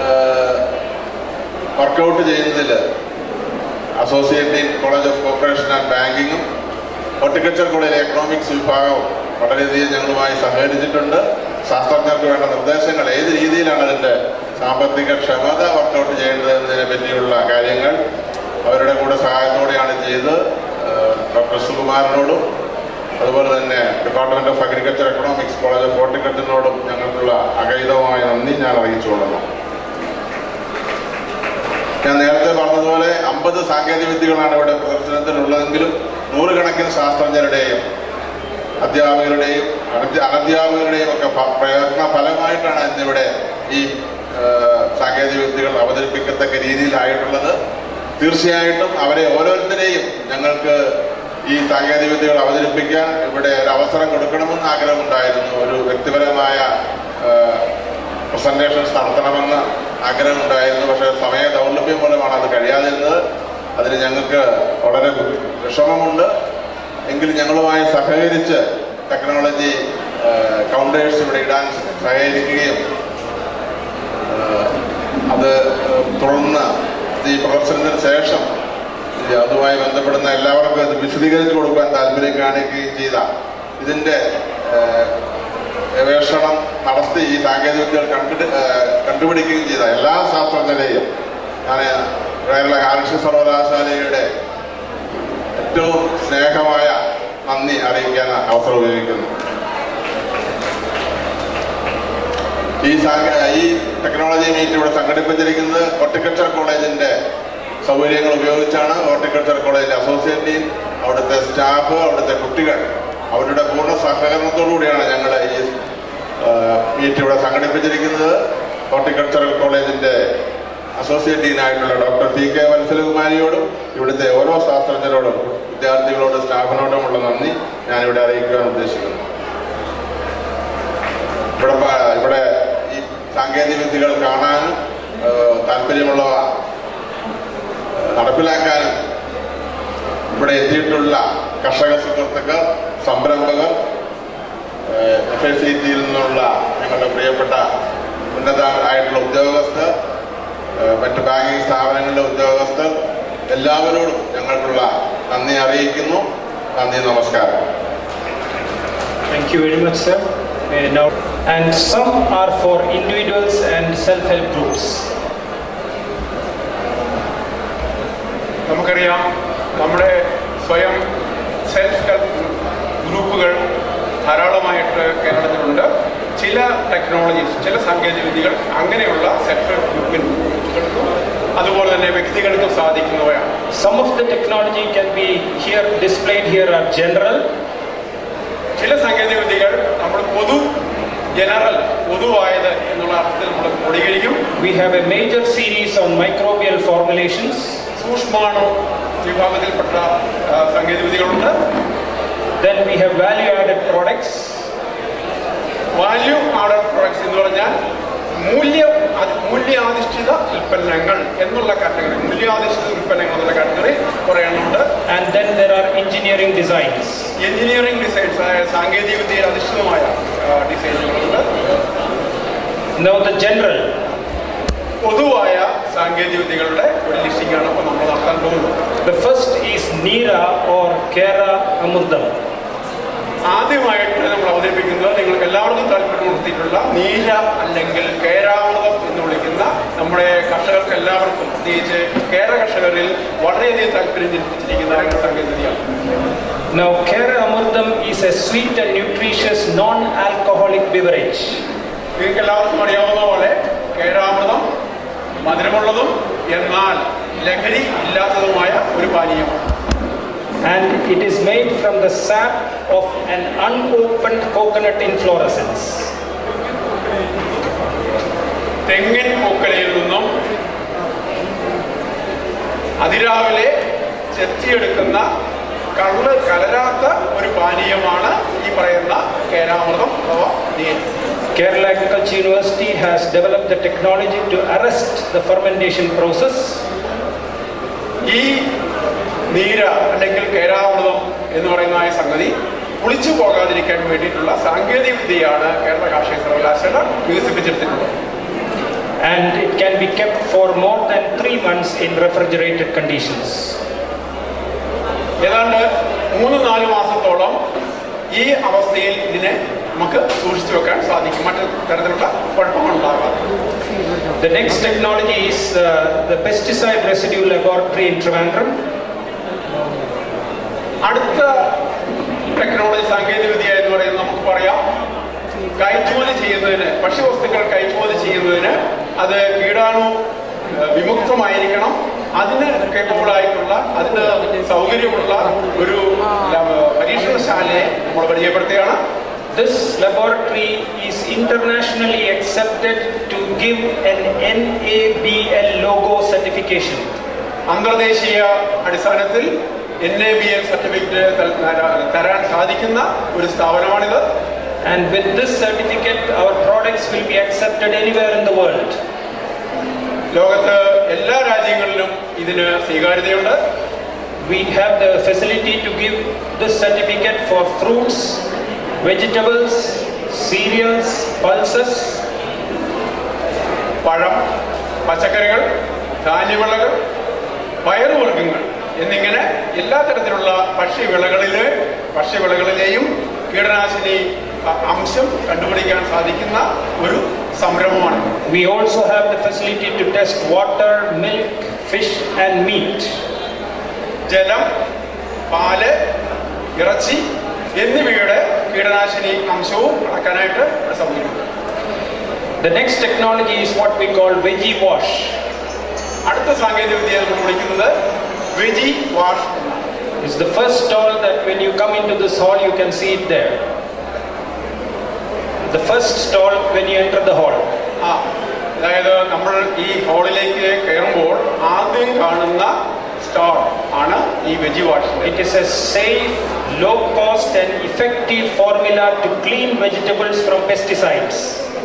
വർക്കൗട്ട് ചെയ്യുന്നതിൽ associate dean college of corporation and ബാങ്കിങ്ങും ഹോർട്ടിക്കൾച്ചർ കോളേജിലെ എക്കണോമിക്സ് വിഭാഗവും വളരെയധികം ഞങ്ങളുമായി സഹകരിച്ചിട്ടുണ്ട്. ശാസ്ത്രജ്ഞർക്ക് വേണ്ട നിർദ്ദേശങ്ങൾ ഏത് രീതിയിലാണ് അതിൻ്റെ സാമ്പത്തിക ക്ഷമത വർക്കൗട്ട് ചെയ്യേണ്ടത് എന്നതിനെ പറ്റിയുള്ള കാര്യങ്ങൾ അവരുടെ കൂടെ സഹായത്തോടെയാണ് ചെയ്ത്. ഡോക്ടർ സുകുമാരനോടും അതുപോലെ തന്നെ department of agriculture economics college of ഹോർട്ടിക്കൾച്ചറിനോടും ഞങ്ങൾക്കുള്ള അഗൈതമായ നന്ദി ഞാൻ അറിയിച്ചുകൊള്ളുന്നു. ഞാൻ നേരത്തെ പറഞ്ഞതുപോലെ അമ്പത് സാങ്കേതിക വിദ്യകളാണ് ഇവിടെ പ്രദർശനത്തിലുള്ളതെങ്കിലും നൂറുകണക്കിന് ശാസ്ത്രജ്ഞരുടെയും അധ്യാപകരുടെയും അനധ്യാപകരുടെയും ഒക്കെ പ്രയത്ന ഫലമായിട്ടാണ് ഇന്നിവിടെ ഈ സാങ്കേതിക വിദ്യകൾ അവതരിപ്പിക്കത്തക്ക രീതിയിലായിട്ടുള്ളത്. തീർച്ചയായിട്ടും അവരെ ഓരോരുത്തരെയും ഞങ്ങൾക്ക് ഈ സാങ്കേതിക വിദ്യകൾ അവതരിപ്പിക്കാൻ ഇവിടെ ഒരു അവസരം കൊടുക്കണമെന്ന് ആഗ്രഹമുണ്ടായിരുന്നു. ഒരു വ്യക്തിപരമായ പ്രസന്റേഷൻസ് നടത്തണമെന്ന് ആഗ്രഹമുണ്ടായിരുന്നു. പക്ഷേ സമയ ദൗർലഭ്യം മൂലമാണ് അത് കഴിയാതിരുന്നത്. അതിന് ഞങ്ങൾക്ക് വളരെ വിഷമമുണ്ട്. എങ്കിലും ഞങ്ങളുമായി സഹകരിച്ച് ടെക്നോളജി കൗണ്ടേഴ്സ് ഇവിടെ ഇടാൻ സഹകരിക്കുകയും അത് തുടർന്ന് ഈ പ്രദർശനത്തിന് ശേഷം അതുമായി ബന്ധപ്പെടുന്ന എല്ലാവർക്കും അത് വിശദീകരിച്ചു കൊടുക്കാൻ താല്പര്യം കാണിക്കുകയും ചെയ്ത ഇതിൻ്റെ ഗവേഷണം നടത്തി ഈ സാങ്കേതിക വിദ്യകൾ കണ്ടു കണ്ടുപിടിക്കുകയും ചെയ്ത എല്ലാ ശാസ്ത്രജ്ഞരെയും ഞാൻ കേരള കാർഷിക സർവകലാശാലയുടെ ഏറ്റവും സ്നേഹമായ നന്ദി അറിയിക്കാൻ അവസരം ഉപയോഗിക്കുന്നു. ഈ ഈ ടെക്നോളജി മീറ്റ് ഇവിടെ സംഘടിപ്പിച്ചിരിക്കുന്നത് ഹോർട്ടിക്കൾച്ചർ കോളേജിന്റെ സൗകര്യങ്ങൾ ഉപയോഗിച്ചാണ്. ഹോർട്ടിക്കൾച്ചർ കോളേജിലെ അസോസിയേറ്റ് ഡീൻ, അവിടുത്തെ സ്റ്റാഫ്, അവിടുത്തെ കുട്ടികൾ അവരുടെ പൂർണ്ണ സഹകരണത്തോടുകൂടിയാണ് ഞങ്ങൾ ഈ മീറ്റ് ഇവിടെ സംഘടിപ്പിച്ചിരിക്കുന്നത്. ഹോർട്ടിക്കൾച്ചറൽ കോളേജിന്റെ അസോസിയേറ്റ് ഡീനായിട്ടുള്ള ഡോക്ടർ പി കെ വത്സലകുമാരിയോടും ഇവിടുത്തെ ഓരോ ശാസ്ത്രജ്ഞരോടും വിദ്യാർത്ഥികളോടും സ്റ്റാഫിനോടുമുള്ള നന്ദി ഞാനിവിടെ അറിയിക്കുവാൻ ഉദ്ദേശിക്കുന്നു. ഇവിടെ ഇവിടെ ഈ സാങ്കേതിക വിദ്യകൾ കാണാനും താല്പര്യമുള്ളവ നടപ്പിലാക്കാനും ഇവിടെ എത്തിയിട്ടുള്ള കർഷക സുഹൃത്തുക്കൾ, സംരംഭകർ, എഫ് എ സി ടിയിൽ നിന്നുള്ള ഞങ്ങളുടെ പ്രിയപ്പെട്ട ഉന്നതരായിട്ടുള്ള ഉദ്യോഗസ്ഥർ, മറ്റ് ബാങ്കിങ് സ്ഥാപനങ്ങളിലെ ഉദ്യോഗസ്ഥർ, എല്ലാവരോടും ഞങ്ങൾക്കുള്ള നന്ദി അറിയിക്കുന്നു. നന്ദി, നമസ്കാരം. Thank you very much, sir. Uh, now, and some are for individuals and self-help groups. നമുക്കറിയാം, നമ്മുടെ സ്വയം സെൽഫ് ഹെൽപ്പ് ഗ്രൂപ്പുകൾ ധാരാളമായിട്ട് കേരളത്തിലുണ്ട്. ചില ടെക്നോളജീസ്, ചില സാങ്കേതിക വിദ്യകൾ അങ്ങനെയുള്ള സെൽഫ് ഹെൽപ്പ് ഗ്രൂപ്പിനും അതുപോലെ തന്നെ വ്യക്തികൾക്കും സാധിക്കുന്നവയാണ്. Some of the technology can be here displayed here are general. ചില സാങ്കേതിക വിദ്യകൾ നമ്മൾ പൊതു ജനറൽ പൊതുവായത് എന്നുള്ള അർത്ഥത്തിൽ നമ്മൾ ക്രോഡീകരിക്കും. We have a major series on microbial formulations. സൂക്ഷ്മാണു വിഭാഗത്തിൽപ്പെട്ട സാങ്കേതിക വിദ്യകളുണ്ട്. Then we have value added products. Value added products എന്ന് പറഞ്ഞാൽ മൂല്യ മൂല്യാധിഷ്ഠിത ഉൽപ്പന്നങ്ങൾ എന്നുള്ള കാറ്റഗറി, മൂല്യാധിഷ്ഠിത ഉൽപ്പന്നങ്ങൾ എന്നുള്ള കാറ്റഗറി കുറേ എണ്ണമുണ്ട്. And then there are engineering designs. Engineering designs ആയ സാങ്കേതിക വിദ്യയിൽ അധിഷ്ഠിതമായ ഡിസൈനുകളുണ്ട്. Now the general. പൊതുവായ സാങ്കേതിക വിദ്യകളുടെ ഒരു ലിസ്റ്റിംഗ് ആണ് ഇപ്പോൾ നമ്മൾ നടത്താൻ പോകുന്നത്. The first is Neera or Kera Amurdam. ആദ്യമായിട്ട് നമ്മൾ അവതരിപ്പിക്കുന്നത് നിങ്ങൾക്ക് എല്ലാവർക്കും താല്പര്യം കൊടുത്തിട്ടുള്ള നീര അല്ലെങ്കിൽ കേരാമൃതം എന്ന് വിളിക്കുന്ന നമ്മുടെ കർഷകർക്ക് എല്ലാവർക്കും, പ്രത്യേകിച്ച് കേര കർഷകരിൽ വളരെയധികം താല്പര്യം ജനിപ്പിച്ചിരിക്കുന്ന സാങ്കേതികതയാണ്. Now Kera Amurdam is a sweet and nutritious non-alcoholic beverage. നിങ്ങൾക്ക് എല്ലാവർക്കും അറിയാവുന്ന പോലെ കേരാമൃതം മധുരമുള്ളതും എന്നാൽ ലഹരി ഇല്ലാത്തതുമായ ഒരു പാനീയമാണ്. And it is made from the sap of an unopened coconut inflorescence. തെങ്ങിൻ പൂക്കളിൽ നിന്നും അതിരാവിലെ ചെത്തിയെടുക്കുന്ന കള്ള് കലരാത്ത ഒരു പാനീയമാണ് ഈ പറയുന്ന കേരാമൃതം അഥവാ നീർ. Kerala Agriculture University has developed the technology to arrest the fermentation process. ഈ നീര അല്ലെങ്കിൽ കേരാമൃതം എന്ന് പറയുന്ന ഈ സംഗതി പുളിച്ചു പോകാതിരിക്കാൻ വേണ്ടിയിട്ടുള്ള സാങ്കേതിക വിദ്യയാണ് കേരള കാർഷിക സർവകലാശാല വികസിപ്പിച്ചെടുത്തിട്ടുള്ളത്. And it can be kept for more than three months in refrigerated conditions. ഏതാണ്ട് മൂന്ന് നാല് മാസത്തോളം ഈ അവസ്ഥയിൽ ഇതിനെ നമുക്ക് സൂക്ഷിച്ചു വെക്കാൻ സാധിക്കും, മറ്റു തരത്തിലുള്ള കുഴപ്പങ്ങളുണ്ടാകാതെ. The next technology is uh, the pesticide residue laboratory in Trivandrum. അടുത്ത ടെക്നോളജി സാങ്കേതിക വിദ്യ എന്ന് പറയുന്നത് നമുക്ക് പറയാം, കയറ്റുമതി ചെയ്യുന്നതിന്, ഭക്ഷ്യവസ്തുക്കൾ കയറ്റുമതി ചെയ്യുന്നതിന് അത് കീടാണു വിമുക്തമായിരിക്കണം. അതിന് കേപ്പബിൾ ആയിട്ടുള്ള, അതിന് സൗകര്യമുള്ള ഒരു പരീക്ഷണശാലയെ നമ്മൾ പരിചയപ്പെടുത്തുകയാണ്. This laboratory is internationally accepted to give an N A B L logo certification. അന്തർദേശീയ അടിസ്ഥാനത്തിൽ N A B L certificate തരാൻ സാധിക്കുന്ന ഒരു സ്ഥാപനമാണിത്. And with this certificate, our products will be accepted anywhere in the world. ലോകത്ത് എല്ലാ രാജ്യങ്ങളിലും ഇതിന് സ്വീകാര്യതയുണ്ട്. We have the facility to give this certificate for fruits, vegetables, cereals, pulses, പഴം, പച്ചക്കറികൾ, ധാന്യവിളകൾ, പയറുവർഗ്ഗങ്ങൾ എന്നിങ്ങനെ എല്ലാ തരത്തിലുള്ള ഭക്ഷ്യവിളകളിലെ ഭക്ഷ്യവിളകളിലെയും കീടനാശിനി അംശം കണ്ടുപിടിക്കാൻ സാധിക്കുന്ന ഒരു സംരംഭമാണ്. We also have the facility to test water, milk, fish and meat. ജലം, പാല്, ഇറച്ചി എന്നിവയുടെ കീടനാശിനി അംശവും അളക്കാനായിട്ട് സൗകര്യമുണ്ട്. The next technology is what we call veggie wash. അടുത്ത സാങ്കേതിക വിദ്യ നമ്മൾ വിളിക്കുന്നത് വെജി വാഷ് എന്നാണ്. It's the first stall that when you come into this hall you can see it there. The first stall when you enter the hall. ആ അതായത് നമ്മൾ ഈ ഹാളിലേക്ക് കയറുമ്പോൾ ആദ്യം കാണുന്ന സ്റ്റാൾ ആണ് ഈ veggie wash. It is a safe, low cost and effective formula to clean vegetables from pesticides.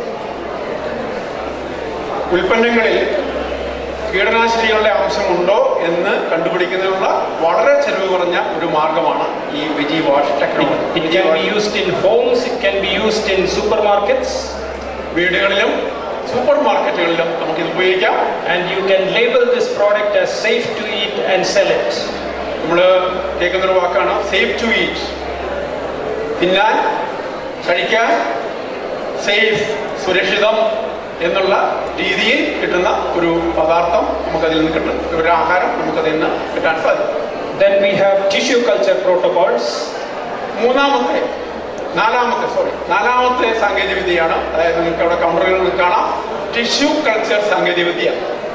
ഉൽപ്പന്നങ്ങളിൽ കീടനാശിനികളുടെ അംശമുണ്ടോ എന്ന് കണ്ടുപിടിക്കുന്നതിനുള്ള വളരെ ചെലവ് കുറഞ്ഞ ഒരു മാർഗമാണ് ഈ veggie wash technology. It can be used in homes, it can be used in supermarkets. വീടുകളിലും സൂപ്പർ മാർക്കറ്റുകളിലും നമുക്ക് ഇത് ഉപയോഗിക്കാം. And you can label this product as safe to eat and sell it. നമ്മൾ കേൾക്കുന്നൊരു വാക്കാണ് സേഫ് ടു ഈറ്റ്. തിന്നാൻ, കഴിക്കാൻ, സേഫ്, സുരക്ഷിതം എന്നുള്ള രീതിയിൽ കിട്ടുന്ന ഒരു പദാർത്ഥം നമുക്കതിൽ നിന്ന് കിട്ടും, ഒരു ആഹാരം നമുക്കതിൽ നിന്ന് കിട്ടാൻ സാധിക്കും. Then we have tissue culture protocols. മൂന്നാമത്തെ നാലാമത്തെ സോറി നാലാമത്തെ സാങ്കേതിക വിദ്യയാണ്, അതായത് നിങ്ങൾക്ക് അവിടെ കൗണ്ടറുകളിൽ കാണാം, ടിഷ്യൂ കൾച്ചർ സാങ്കേതിക വിദ്യ.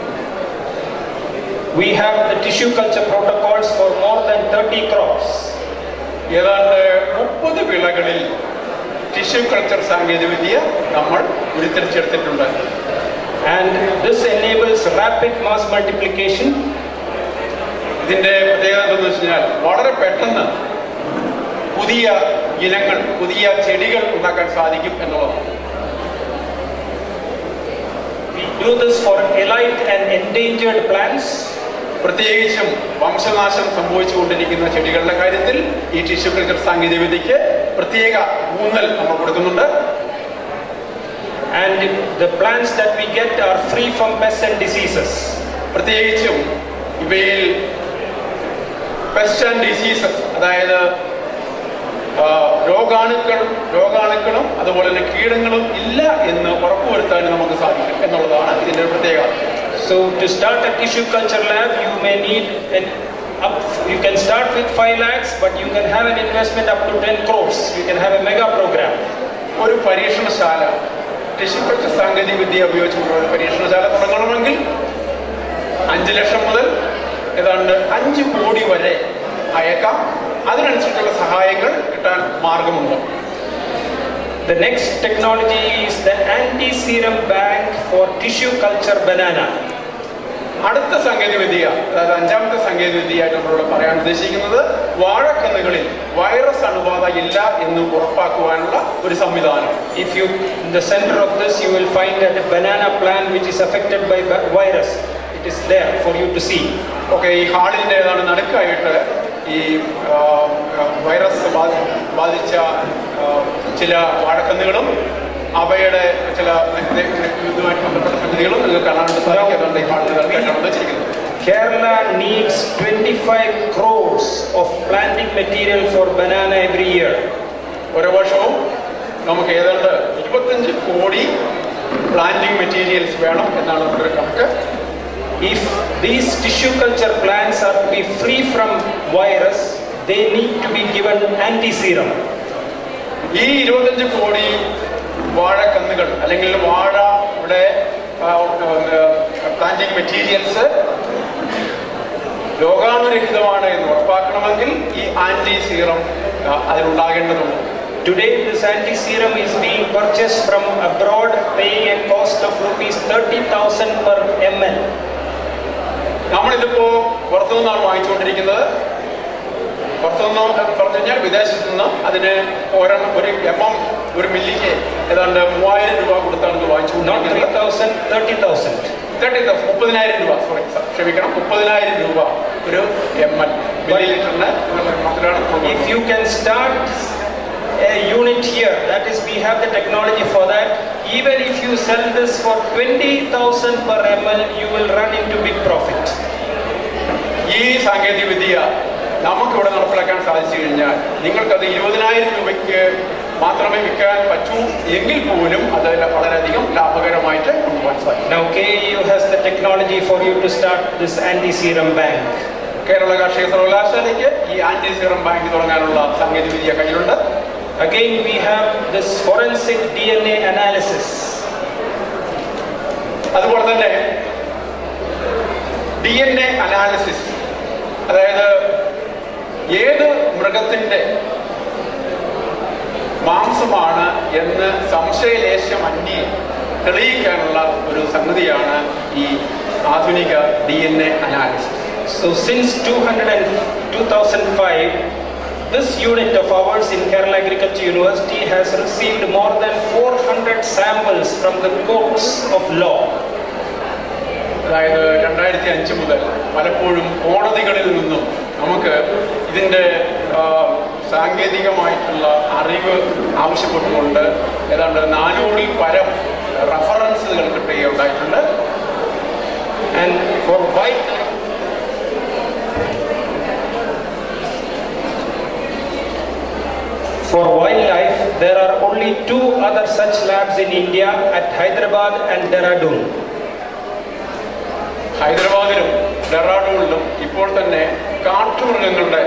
We have the tissue culture protocols for more than thirty crops. ഏതാണ്ട് മുപ്പത് വിളകളിൽ ടിഷ്യൂ കൾച്ചർ സാങ്കേതിക വിദ്യ നമ്മൾ ഉരുത്തിരിച്ചെടുത്തിട്ടുണ്ട്. And this enables rapid mass multiplication. ഇതിന്റെ പ്രത്യേകത എന്താണെന്ന് വെച്ച് കഴിഞ്ഞാൽ വളരെ പെട്ടെന്ന് പുതിയ ഇനങ്ങൾ, പുതിയ ചെടികൾ ഉണ്ടാക്കാൻ സാധിക്കും എന്നുള്ളതാണ്. We do this for elite and endangered plants. പ്രത്യേകിച്ചും വംശനാശം സംഭവിച്ചുകൊണ്ടിരിക്കുന്ന ചെടികളുടെ കാര്യത്തിൽ ഈ ടിഷ്യൂ കൾച്ചർ സാങ്കേതിക വിദ്യക്ക് പ്രത്യേക ഊന്നൽ നമ്മൾ കൊടുക്കുന്നുണ്ട്. And the plants that we get are free from pests and diseases. പ്രത്യേകിച്ചും ഇവയിൽ പെസ്റ്റ് ആൻഡ് ഡിസീസസ്, അതായത് രോഗാണുക്കൾ രോഗാണുക്കളും അതുപോലെ തന്നെ കീടങ്ങളും ഇല്ല എന്ന് ഉറപ്പുവരുത്താൻ നമുക്ക് സാധിക്കും എന്നുള്ളതാണ് ഇതിന്റെ ഒരു പ്രത്യേകത. So to start a tissue culture lab, you may need an up, you can start with five lakhs, but you can have an investment up to ten crores. You can have a mega program. ഒരു പരീക്ഷണശാല, ടിഷ്യൂ കൾച്ചർ സാങ്കേതിക വിദ്യ ഉപയോഗിച്ചുള്ള ഒരു പരീക്ഷണശാല തുടങ്ങണമെങ്കിൽ അഞ്ച് ലക്ഷം മുതൽ ഏതാണ്ട് അഞ്ച് കോടി വരെ അയക്കാം. അതിനനുസരിച്ചുള്ള സഹായങ്ങൾ കിട്ടാൻ മാർഗമുണ്ട്. The next technology is the anti-serum bank for tissue culture banana. അടുത്ത സാങ്കേതിക വിദ്യ, അതായത് അഞ്ചാമത്തെ സാങ്കേതിക വിദ്യയായിട്ട് നമ്മളോട് പറയാൻ ഉദ്ദേശിക്കുന്നത് വാഴക്കന്നുകളിൽ വൈറസ് അണുബാധ ഇല്ല എന്ന് ഉറപ്പാക്കുവാനുള്ള ഒരു സംവിധാനം. If you, in the center of this, you will find that a banana plant which is affected by virus, it is there for you to see. Okay, ഈ ഹാളിൻ്റെ ഏതാണ് നടുക്കായിട്ട് ഈ വൈറസ് ബാധിച്ച ചില വാഴക്കന്നുകളും അവയുടെ ചില ഇതുമായിട്ട് ബന്ധപ്പെട്ട സംഗതികളും നിങ്ങൾക്ക് കാണാനായിട്ട് സാധിക്കുന്നുണ്ട്. ഈ ഹാളിൽ വെച്ചിരിക്കുന്നത് Kerala needs twenty-five crores of planting material for banana every year. ഓരോ വർഷവും നമുക്ക് ഏതാണ്ട് ഇരുപത്തഞ്ച് കോടി പ്ലാന്റിംഗ് മെറ്റീരിയൽസ് വേണം എന്നാണ് നമ്മുടെ ഒരു കണക്ക്. If these tissue culture plants are to be free from virus, they need to be given anti-serum. ഈ ഇരുപത്തഞ്ച് കോടി വാഴക്കന്നുകൾ അല്ലെങ്കിൽ വാഴ ഇവിടെ പ്ലാന്റിംഗ് മെറ്റീരിയൽസ് രോഗാണുരഹിതമാണ് എന്ന് ഉറപ്പാക്കണമെങ്കിൽ ഈ ആന്റി സീറം അതിലുണ്ടാകേണ്ടതുണ്ട്. Today this anti-serum is being purchased from abroad, paying a cost of rupees thirty thousand per milliliter. നമ്മളിതിപ്പോ പുറത്തുനിന്നാണ് വാങ്ങിച്ചുകൊണ്ടിരിക്കുന്നത്. പുറത്തുനിന്ന് പറഞ്ഞു കഴിഞ്ഞാൽ വിദേശത്തു നിന്ന് അതിന് ഒരെണ്ണം ഒരു എം എം ഒരു മില്ലിക്ക് ഏതാണ്ട് മൂവായിരം രൂപ കൊടുത്താണ് ഇത് വാങ്ങിച്ചുകൊണ്ടിരിക്കുന്നത്. തേർട്ടി തൗസൻഡ് തേർട്ടി തൗസൻഡ് മുപ്പതിനായിരം രൂപ സോറി ക്ഷമിക്കണം മുപ്പതിനായിരം രൂപ ഒരു എം എൽ മില്ലി ലിറ്ററിന് മാത്രമാണ്. If you can start a unit here, that is, we have the technology for that. Even if you sell this for twenty thousand per milliliter, you will run into big profit. ഈ സാങ്കേതിക വിദ്യ നമുക്കിവിടെ നടപ്പിലാക്കാൻ സാധിച്ചു കഴിഞ്ഞാൽ നിങ്ങൾക്കത് ഇരുപതിനായിരം രൂപയ്ക്ക് മാത്രമേ വിൽക്കാൻ പറ്റൂ എങ്കിൽ പോലും അത് വളരെയധികം ലാഭകരമായിട്ട് കൊണ്ടുപോകാൻ സാധിക്കും. Now K A U has the technology for you to start this anti-serum bank. Kerala കാർഷിക സർവകലാശാലയ്ക്ക് ഈ ആന്റി സീറം ബാങ്ക് തുടങ്ങാനുള്ള സാങ്കേതിക വിദ്യ കയ്യിലുണ്ട്. Again we have this forensic D N A analysis. അതുപോലെ തന്നെ ഡി എൻ എ അനാലിസിസ്, അതായത് ഏത് മൃഗത്തിന്റെ മാംസമാണ് എന്ന് സംശയലേശമന്യേ തെളിയിക്കാനുള്ള ഒരു സംഗതിയാണ് ഈ ആധുനിക D N A analysis. So since two thousand five, this unit of ours in Kerala Agriculture University has received more than four hundred samples from the courts of law. അതായത് രണ്ടായിരത്തി അഞ്ച് മുതൽ പലപ്പോഴും കോടതികളിൽ നിന്നും നമുക്ക് ഇതിൻ്റെ സാങ്കേതികമായിട്ടുള്ള അറിവ് ആവശ്യപ്പെട്ടുകൊണ്ട് ഏതാണ്ട് നാനൂറിൽ പരം റഫറൻസുകൾ കിട്ടുകയുണ്ടായിട്ടുണ്ട്. And for white For wildlife, there are only two other such labs in India at Hyderabad and Dehradun. ഹൈദരാബാദിലും ഡെറാഡൂണിലും ഇപ്പോൾ തന്നെ കാട്ടുമൃഗങ്ങളുടെ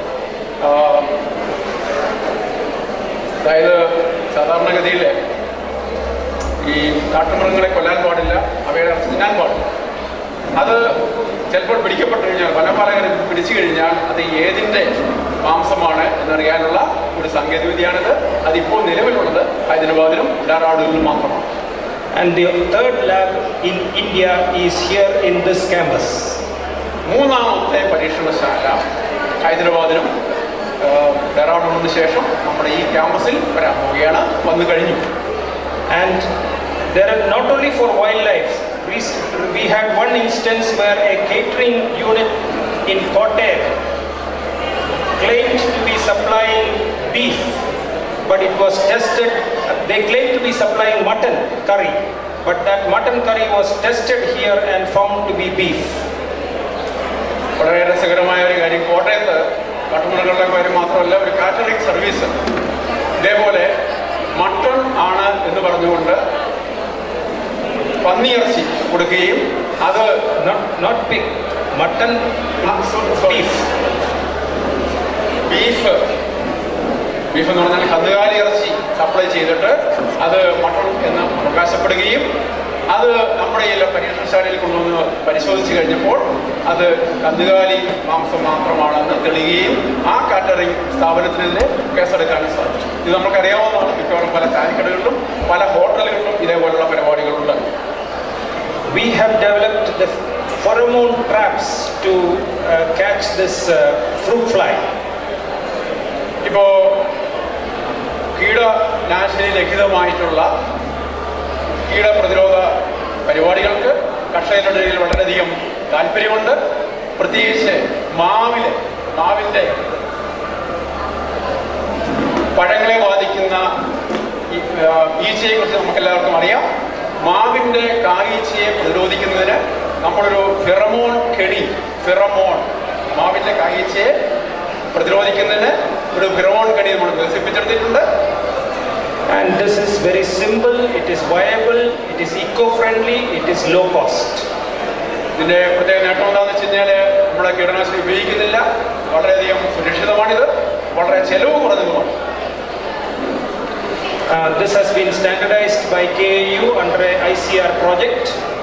അതായത് സാധാരണഗതിയിൽ ഈ കാട്ടുമൃഗങ്ങളെ കൊല്ലാൻ പാടില്ല, അവയുടെ തിന്നാൻ പാടില്ല. അത് ചിലപ്പോൾ പിടിക്കപ്പെട്ടു കഴിഞ്ഞാൽ പല പല പിടിച്ചു കഴിഞ്ഞാൽ അത് ഏതിൻ്റെ മാംസമാണ് എന്നറിയാനുള്ള ഒരു സാങ്കേതികവിദ്യയാണിത്. അതിപ്പോൾ നിലവിലുള്ളത് ഹൈദരാബാദിലും ഡെറാഡൂണിലും മാത്രമാണ്. And the third lab in India is here in this campus. മൂന്നാമത്തെ പരീക്ഷണശാല ഹൈദരാബാദിലും ഡെറാഡൂണിന് ശേഷം നമ്മുടെ ഈ ക്യാമ്പസിൽ വരാൻ പോവുകയാണ്, വന്നു കഴിഞ്ഞു. And there are not only for wildlife. We, we had one instance where a catering unit in Kottayam claimed to be supplying beef, but it was tested. They claimed to be supplying mutton curry, but that mutton curry was tested here and found to be beef. വളരെ രസകരമായ ഒരു കാര്യം, കോട്ടയത്ത് കാട്ടുമൃഗങ്ങളുടെ കാര്യം മാത്രമല്ല, ഒരു കാറ്ററിംഗ് സർവീസ് ഇതേപോലെ മട്ടൺ ആണ് എന്ന് പറഞ്ഞുകൊണ്ട് പന്നിയിറച്ചി കൊടുക്കുകയും അത് not pig mutton beef beef beef എന്ന് പറഞ്ഞാൽ കന്നുകാലി ഇറച്ചി സപ്ലൈ ചെയ്തിട്ട് അത് മട്ടൺ എന്ന് അവകാശപ്പെടുകയും അത് നമ്മുടെ ഈ പരീക്ഷണശാലയിൽ കൊണ്ടുവന്ന് പരിശോധിച്ച് കഴിഞ്ഞപ്പോൾ അത് കന്നുകാലി മാംസം മാത്രമാണെന്ന് തെളിയുകയും ആ കാറ്ററിംഗ് സ്ഥാപനത്തിനെതിരെ കേസെടുക്കാനും സാധിച്ചു. ഇത് നമുക്കറിയാവുന്നതാണ്. മിക്കവാറും പല ചായക്കടകളിലും പല ഹോട്ടലുകളിലും ഇതേപോലുള്ള പരിപാടികളുണ്ട്. We have developed the pheromone traps to uh, catch this uh, fruit fly. ഇപ്പോൾ കീടനാശിനി രഹിതമായിട്ടുള്ള കീടപ്രതിരോധ പരിപാടികൾക്ക് കർഷകരുടെ ഇടയിൽ വളരെയധികം താല്പര്യമുണ്ട്. പ്രത്യേകിച്ച് മാവില് മാവിൻ്റെ പഴങ്ങളെ ബാധിക്കുന്ന ഈച്ചയെ കുറിച്ച് നമുക്കെല്ലാവർക്കും അറിയാം. മാവിൻ്റെ കായീച്ചയെ പ്രതിരോധിക്കുന്നതിന് നമ്മളൊരു ഫെറമോൺ കെണി ഫെറമോൺ മാവിൻ്റെ കായീച്ചയെ പ്രതിരോധിക്കുന്നതിന് ഒരു ഫെറമോൺ കെണി നമ്മൾ വികസിപ്പിച്ചെടുത്തിട്ടുണ്ട്. And this is very simple, it is viable, it is eco-friendly, it is low cost. ഇതിൻ്റെ പ്രത്യേക നേട്ടം എന്താണെന്ന് വെച്ച് കഴിഞ്ഞാൽ നമ്മുടെ കീടനാശിനി ഉപയോഗിക്കുന്നില്ല, വളരെയധികം സുരക്ഷിതമാണിത്, വളരെ ചെലവ് കുറഞ്ഞതുമാണ്. Uh, this has been standardized by K A U under a I C R project.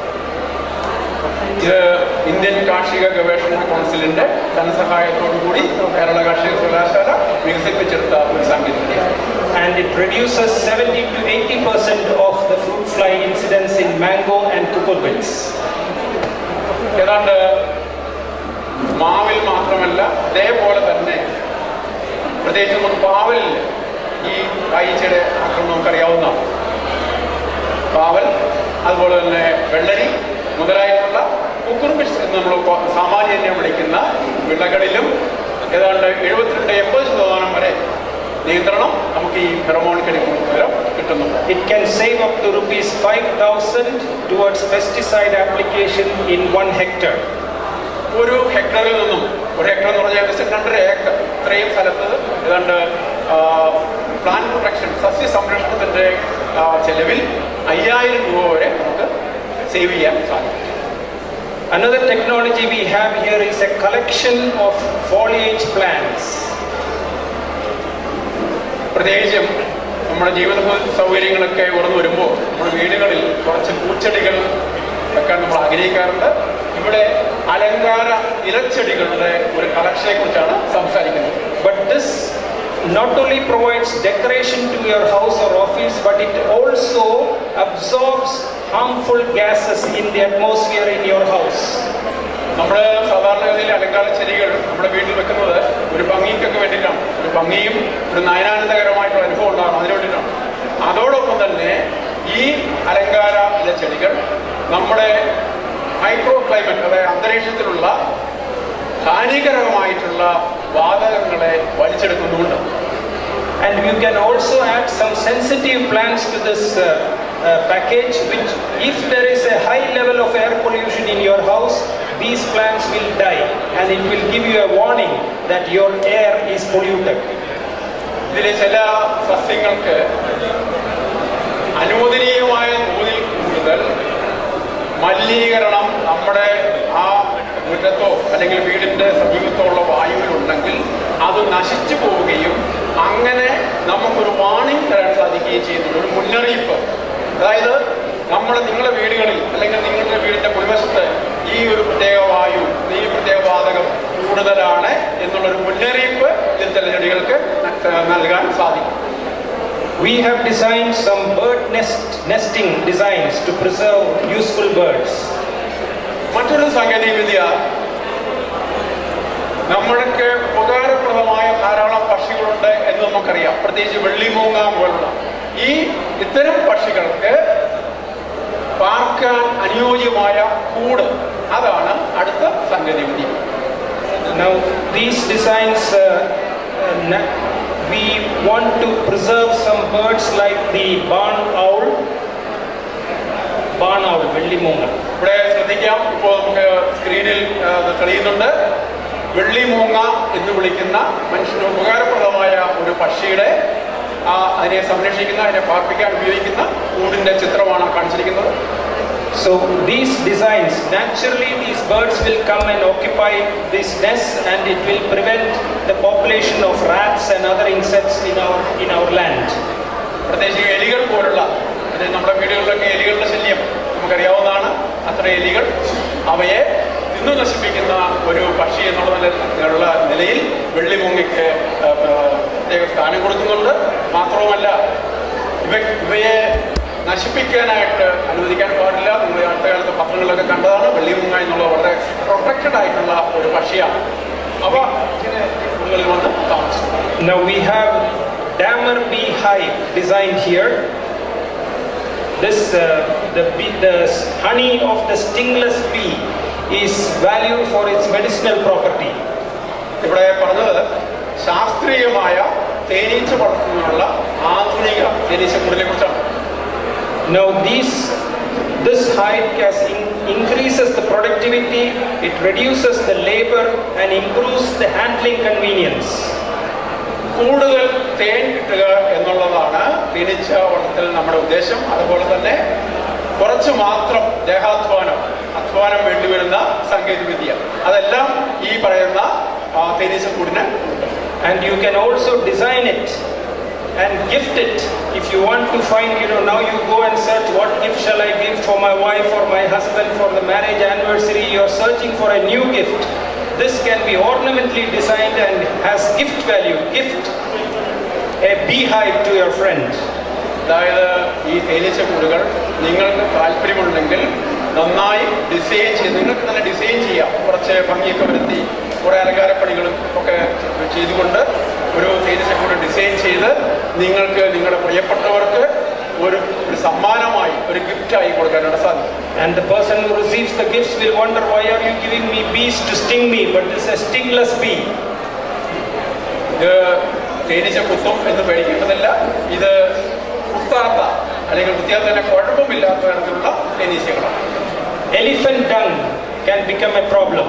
ഇത് ഇന്ത്യൻ കാർഷിക ഗവേഷണ കൗൺസിലിന്റെ ധനസഹായത്തോടു കൂടി കേരള കാർഷിക സർവകലാശാല വികസിപ്പിച്ചെടുത്ത ഒരു സാങ്കേതികതയാണ്. And it reduces seventy to eighty percent of the fruit fly incidence in mango and cucurbits. ഏതാണ്ട് മാവിൽ മാത്രമല്ല, അതേപോലെ തന്നെ പ്രത്യേകിച്ച് നമുക്ക് പാവലിൽ ഈ കായീച്ചയുടെ ആക്രമണം നമുക്കറിയാവുന്നതാണ്. പാവൽ, അതുപോലെ തന്നെ വെള്ളരി മുതലായിട്ടുള്ള കുക്കുർബിറ്റ്സ് എന്ന് നമ്മൾ സാമാന്യനെ വിളിക്കുന്ന വിളകളിലും ഏതാണ്ട് എഴുപത്തിരണ്ട് എൺപത് ശതമാനം വരെ നിയന്ത്രണം നമുക്ക് ഈ ഫെറമോൺ കെണി മൂലം കിട്ടുന്നുണ്ട്. It can save up to rupees five thousand towards pesticide application in one hectare. ഒരു ഹെക്ടറിൽ നിന്നും ഒരു ഹെക്ടർ എന്ന് പറഞ്ഞാൽ ഏകദേശം രണ്ടര ഏക്കർ ഇത്രയും സ്ഥലത്ത് ഏതാണ്ട് പ്ലാന്റ് പ്രൊട്ടക്ഷൻ സസ്യ സംരക്ഷണത്തിൻ്റെ ചെലവിൽ അയ്യായിരം രൂപ വരെ നമുക്ക് സേവ് ചെയ്യാൻ സാധിക്കും. Another technology we have here is a collection of foliage plants. പ്രത്യേകിച്ചും നമ്മുടെ ജീവിത സൗകര്യങ്ങളൊക്കെ ഉയർന്നു വരുമ്പോൾ നമ്മുടെ വീടുകളിൽ കുറച്ച് പൂച്ചെടികൾ വെക്കാൻ നമ്മൾ ആഗ്രഹിക്കാറുണ്ട്. ഇവിടെ അലങ്കാര ഇലച്ചെടികളുടെ ഒരു കളക്ഷനെ കുറിച്ചാണ് സംസാരിക്കുന്നത്. But this not only provides decoration to your house or office, but it also absorbs harmful gases in the atmosphere in your house. നമ്മൾ സാധാരണഗതിയിൽ അലങ്കാര ചെടികൾ നമ്മുടെ വീട്ടിൽ വെക്കുന്നത് ഒരു ഭംഗിക്കൊക്കെ വേണ്ടിയിട്ടാണ്. ഒരു ഭംഗിയും ഒരു നയനാനന്ദകരമായിട്ടുള്ള അനുഭവം ഉണ്ടാകണം, അതിന് വേണ്ടിയിട്ടാണ്. അതോടൊപ്പം തന്നെ ഈ അലങ്കാര ചെടികൾ നമ്മുടെ മൈക്രോ ക്ലൈമറ്റ്, അതായത് അന്തരീക്ഷത്തിലുള്ള ഹാനികരമായിട്ടുള്ള വാതകങ്ങളെ വലിച്ചെടുക്കുന്നുണ്ട്. And you can also add some sensitive plants to this uh, uh, package, which if there is a high level of air pollution in your house, these plants will die and it will give you a warning that your air is polluted. ഇതിലെ ചില സസ്യങ്ങൾക്ക് അനുവദനീയമായ തോതിൽ കൂടുതൽ മലിനീകരണം നമ്മുടെ ആ മുറ്റത്തോ അല്ലെങ്കിൽ വീടിൻ്റെ സമീപത്തോ ഉള്ള വായുവിലുണ്ടെങ്കിൽ അത് നശിച്ചു പോവുകയും അങ്ങനെ നമുക്കൊരു വാണിംഗ് തരാൻ സാധിക്കുകയും ചെയ്യുന്നുണ്ട്, ഒരു മുന്നറിയിപ്പ്. അതായത് നമ്മൾ നിങ്ങളുടെ വീടുകളിൽ അല്ലെങ്കിൽ നിങ്ങളുടെ വീടിൻ്റെ മുൻവശത്ത് ഈ ഒരു പ്രത്യേക വായു, ഈ പ്രത്യേക വാതകം കൂടുതലാണ് എന്നുള്ളൊരു മുന്നറിയിപ്പ് ഇതിൽ ചില ചെടികൾക്ക് നൽകാൻ സാധിക്കും. We have designed some bird nest nesting designs to preserve useful birds. മറ്റൊരു സാങ്കേതിക വിദ്യ, നമ്മൾക്ക് ഉപകാരപ്രദമായ ധാരാളം പക്ഷികളുണ്ട് എന്ന് നമുക്കറിയാം. പ്രത്യേകിച്ച് വെള്ളിമൂങ്ങ പോലുള്ള ഈ ഇത്തരം പക്ഷികൾക്ക് പാർക്കാൻ അനുയോജ്യമായ കൂട്, അതാണ് അടുത്ത സാങ്കേതിക വിദ്യ. Now these designs uh, uh, we want to preserve some birds like the barn owl. Barn owl, Vellimoonga. ഇവിടെ ശ്രദ്ധിക്കാം, ഇപ്പോൾ നമുക്ക് സ്ക്രീനിൽ തെളിയുന്നുണ്ട്. വെള്ളിമൂങ്ങ എന്ന് വിളിക്കുന്ന മനുഷ്യന് ഉപകാരപ്രദമായ ഒരു പക്ഷിയുടെ അതിനെ സംരക്ഷിക്കുന്ന, അതിനെ പാർപ്പിക്കാൻ ഉപയോഗിക്കുന്ന കൂടിന്റെ ചിത്രമാണ് കാണിച്ചിരിക്കുന്നത്. So these designs, naturally these birds will come and occupy this nest and it will prevent the population of rats and other insects in our in our land. പ്രത്യേകിച്ച് എലികൾ പോലുള്ള, അതായത് നമ്മുടെ വീടുകളിലൊക്കെ എലികളുടെ ശല്യം നമുക്കറിയാവുന്നതാണ്. അത്ര എലികൾ അവയെ തിന്നു നശിപ്പിക്കുന്ന ഒരു പക്ഷി എന്നുള്ള നിലയിൽ വെള്ളിമൂങ്ങയ്ക്ക് പ്രത്യേക സ്ഥാനം കൊടുക്കുന്നുണ്ട്. മാത്രവുമല്ല, ഇവ ഇവയെ നശിപ്പിക്കാനായിട്ട് അനുവദിക്കാൻ പാടില്ല. നിങ്ങൾ അടുത്ത കാലത്ത് പത്രങ്ങളിലൊക്കെ കണ്ടതാണ്. വെള്ളിമൂങ്ങ എന്നുള്ള വളരെ പ്രൊട്ടക്റ്റഡ് ആയിട്ടുള്ള ഒരു പക്ഷിയാണ്. അവ ഇതിന് കൂടുതൽ വന്ന് താമസിച്ചു. Now we have Damer bee hive designed here. This uh, the bee, the honey of the stingless bee is valued for its medicinal property. ഇവിടെ പറഞ്ഞത് ശാസ്ത്രീയമായ തേനീച്ച വളർത്തുന്നതിനുള്ള ആധുനിക തേനീച്ചക്കൂടിനെ കുറിച്ചാണ്. Now these this hive has in, increases the productivity, it reduces the labor and improves the handling convenience. കൂടുതൽ തേൻ കിട്ടുക എന്നുള്ളതാണ് തേനീച്ച വളർത്തൽ നമ്മുടെ ഉദ്ദേശം. അതുപോലെ തന്നെ കുറച്ച് മാത്രം ദേഹാധ്വാനം അധ്വാനം വേണ്ടിവരുന്ന സാങ്കേതികവിദ്യ, അതെല്ലാം ഈ പറയുന്ന തേനീച്ചക്കൂടിന് ഉണ്ട്. And you can also design it and gift it if you want to find, you know, now you go and search what gift shall I give for my wife or my husband for the marriage anniversary, you are searching for a new gift. This can be ornamentally designed and has gift value. Gift a beehive to your friend. അതായത് ഈ തേനീച്ചക്കൂടുകൾ നിങ്ങൾക്ക് താല്പര്യമുണ്ടെങ്കിൽ നന്നായി ഡിസൈൻ ചെയ്ത് നിങ്ങൾക്ക് തന്നെ ഡിസൈൻ ചെയ്യാം. കുറച്ച് ഭംഗിയൊക്കെ വരുത്തി കുറേ അലങ്കാരപ്പണികളും ഒക്കെ ചെയ്തുകൊണ്ട് ഒരു തേനീച്ചക്കൂട് ഡിസൈൻ ചെയ്ത് നിങ്ങൾക്ക് നിങ്ങളുടെ പ്രിയപ്പെട്ടവർക്ക് ഒരു ഒരു സമ്മാനമായി ഒരു ഗിഫ്റ്റായി കൊടുക്കാനാണ് സാധിക്കും. And the person who receives the gifts will wonder, why are you giving me bees to sting me, but this is a stingless bee. ഇത് തേനീച്ച കുത്തും എന്ന് പേടിക്കേണ്ടതില്ല. ഇത് കുത്താത്ത അല്ലെങ്കിൽ കുത്തിയാൽ തന്നെ കുഴപ്പമില്ലാത്ത തരത്തിലുള്ള തേനീച്ചകളാണ്. Elephant dung can become a problem.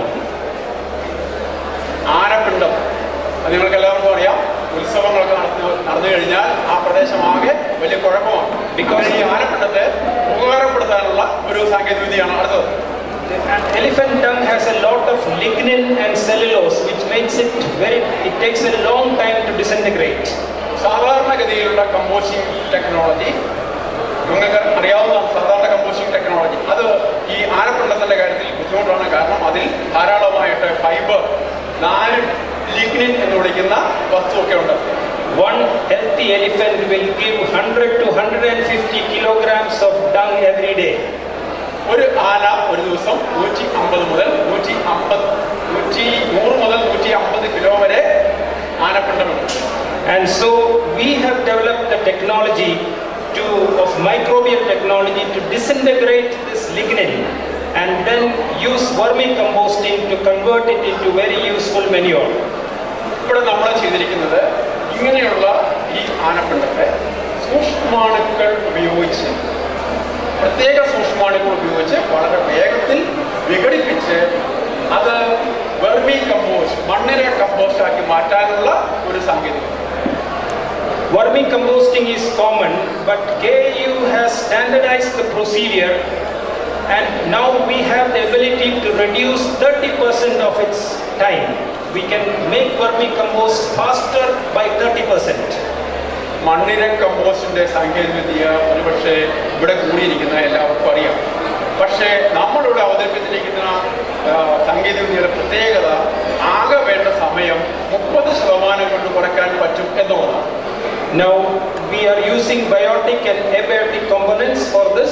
ആനപ്പിണ്ടം, അത് നിങ്ങൾക്ക് എല്ലാവർക്കും അറിയാം. ഉത്സവങ്ങളൊക്കെ നടന്നു നടന്നു കഴിഞ്ഞാൽ ആ പ്രദേശമാകെ വലിയ കുഴപ്പമാണ്. ബിക്കോസ് ഈ ആനപ്പിണ്ടത്തെ ഉപകാരപ്പെടുത്താനുള്ള ഒരു സാങ്കേതികവിദ്യയാണ് അടുത്തത്. Elephant dung has a lot of lignin and cellulose, which makes it very, it takes a long time to disintegrate. സാധാരണഗതിയിലുള്ള കമ്പോസ്റ്റിംഗ് ടെക്നോളജി നിങ്ങൾക്ക് അറിയാവുന്ന സാധാരണ കമ്പോസ്റ്റിംഗ് ടെക്നോളജി അത് ഈ ആനപ്പിണ്ടത്തിന്റെ കാര്യത്തിൽ ബുദ്ധിമുട്ടാണ്. കാരണം അതിൽ ധാരാളമായിട്ട് ഫൈബർ, നാര്, ലിഗ്നിൻ എന്ന് വിളിക്കുന്ന വസ്തുവൊക്കെ ഉണ്ട്. One healthy elephant will give one hundred to one hundred fifty kilograms of every day. ഒരു ആന ഒരു ദിവസം നൂറ്റി അമ്പത് മുതൽ നൂറ്റി അമ്പത് നൂറ്റി നൂറ് മുതൽ നൂറ്റി അമ്പത് കിലോ വരെ ആനപ്പിണ്ടമുണ്ട്. And so we have developed the technology to of microbial technology to disintegrate this lignin and then use vermicomposting to convert it into very useful manure. ഇവിടെ നമ്മൾ ചെയ്തിരിക്കുന്നത് ഇങ്ങനെയുള്ള ഈ ആനപ്പിണ്ടത്തെ സൂക്ഷ്മാണുക്കൾ ഉപയോഗിച്ച് പ്രത്യേക സൂക്ഷ്മാണുക്കൾ ഉപയോഗിച്ച് വളരെ വേഗത്തിൽ വിഘടിപ്പിച്ച് അത് വെർമി കമ്പോസ്റ്റ് മണ്ണിര കമ്പോസ്റ്റ് ആക്കി മാറ്റാനുള്ള ഒരു സാങ്കേതികത. Vermicomposting is common, but K A U has standardized the procedure, and now we have the ability to reduce thirty percent of its time. We can make vermicompost faster by thirty percent. മണ്ണിര കമ്പോസ്റ്റിന്റെ സാങ്കേതികവിദ്യ ഒരുപക്ഷെ ഇവിടെ കൂടിയിരിക്കുന്ന എല്ലാവർക്കും അറിയാം. പക്ഷേ നമ്മളിവിടെ അവതരിപ്പിച്ചിരിക്കുന്ന സാങ്കേതികവിദ്യയുടെ പ്രത്യേകത ആകെ വേണ്ട സമയം മുപ്പത് ശതമാനം കൊണ്ട് കുറയ്ക്കാൻ പറ്റും എന്നുള്ളതാണ്. Now we are using biotic and abiotic components for this.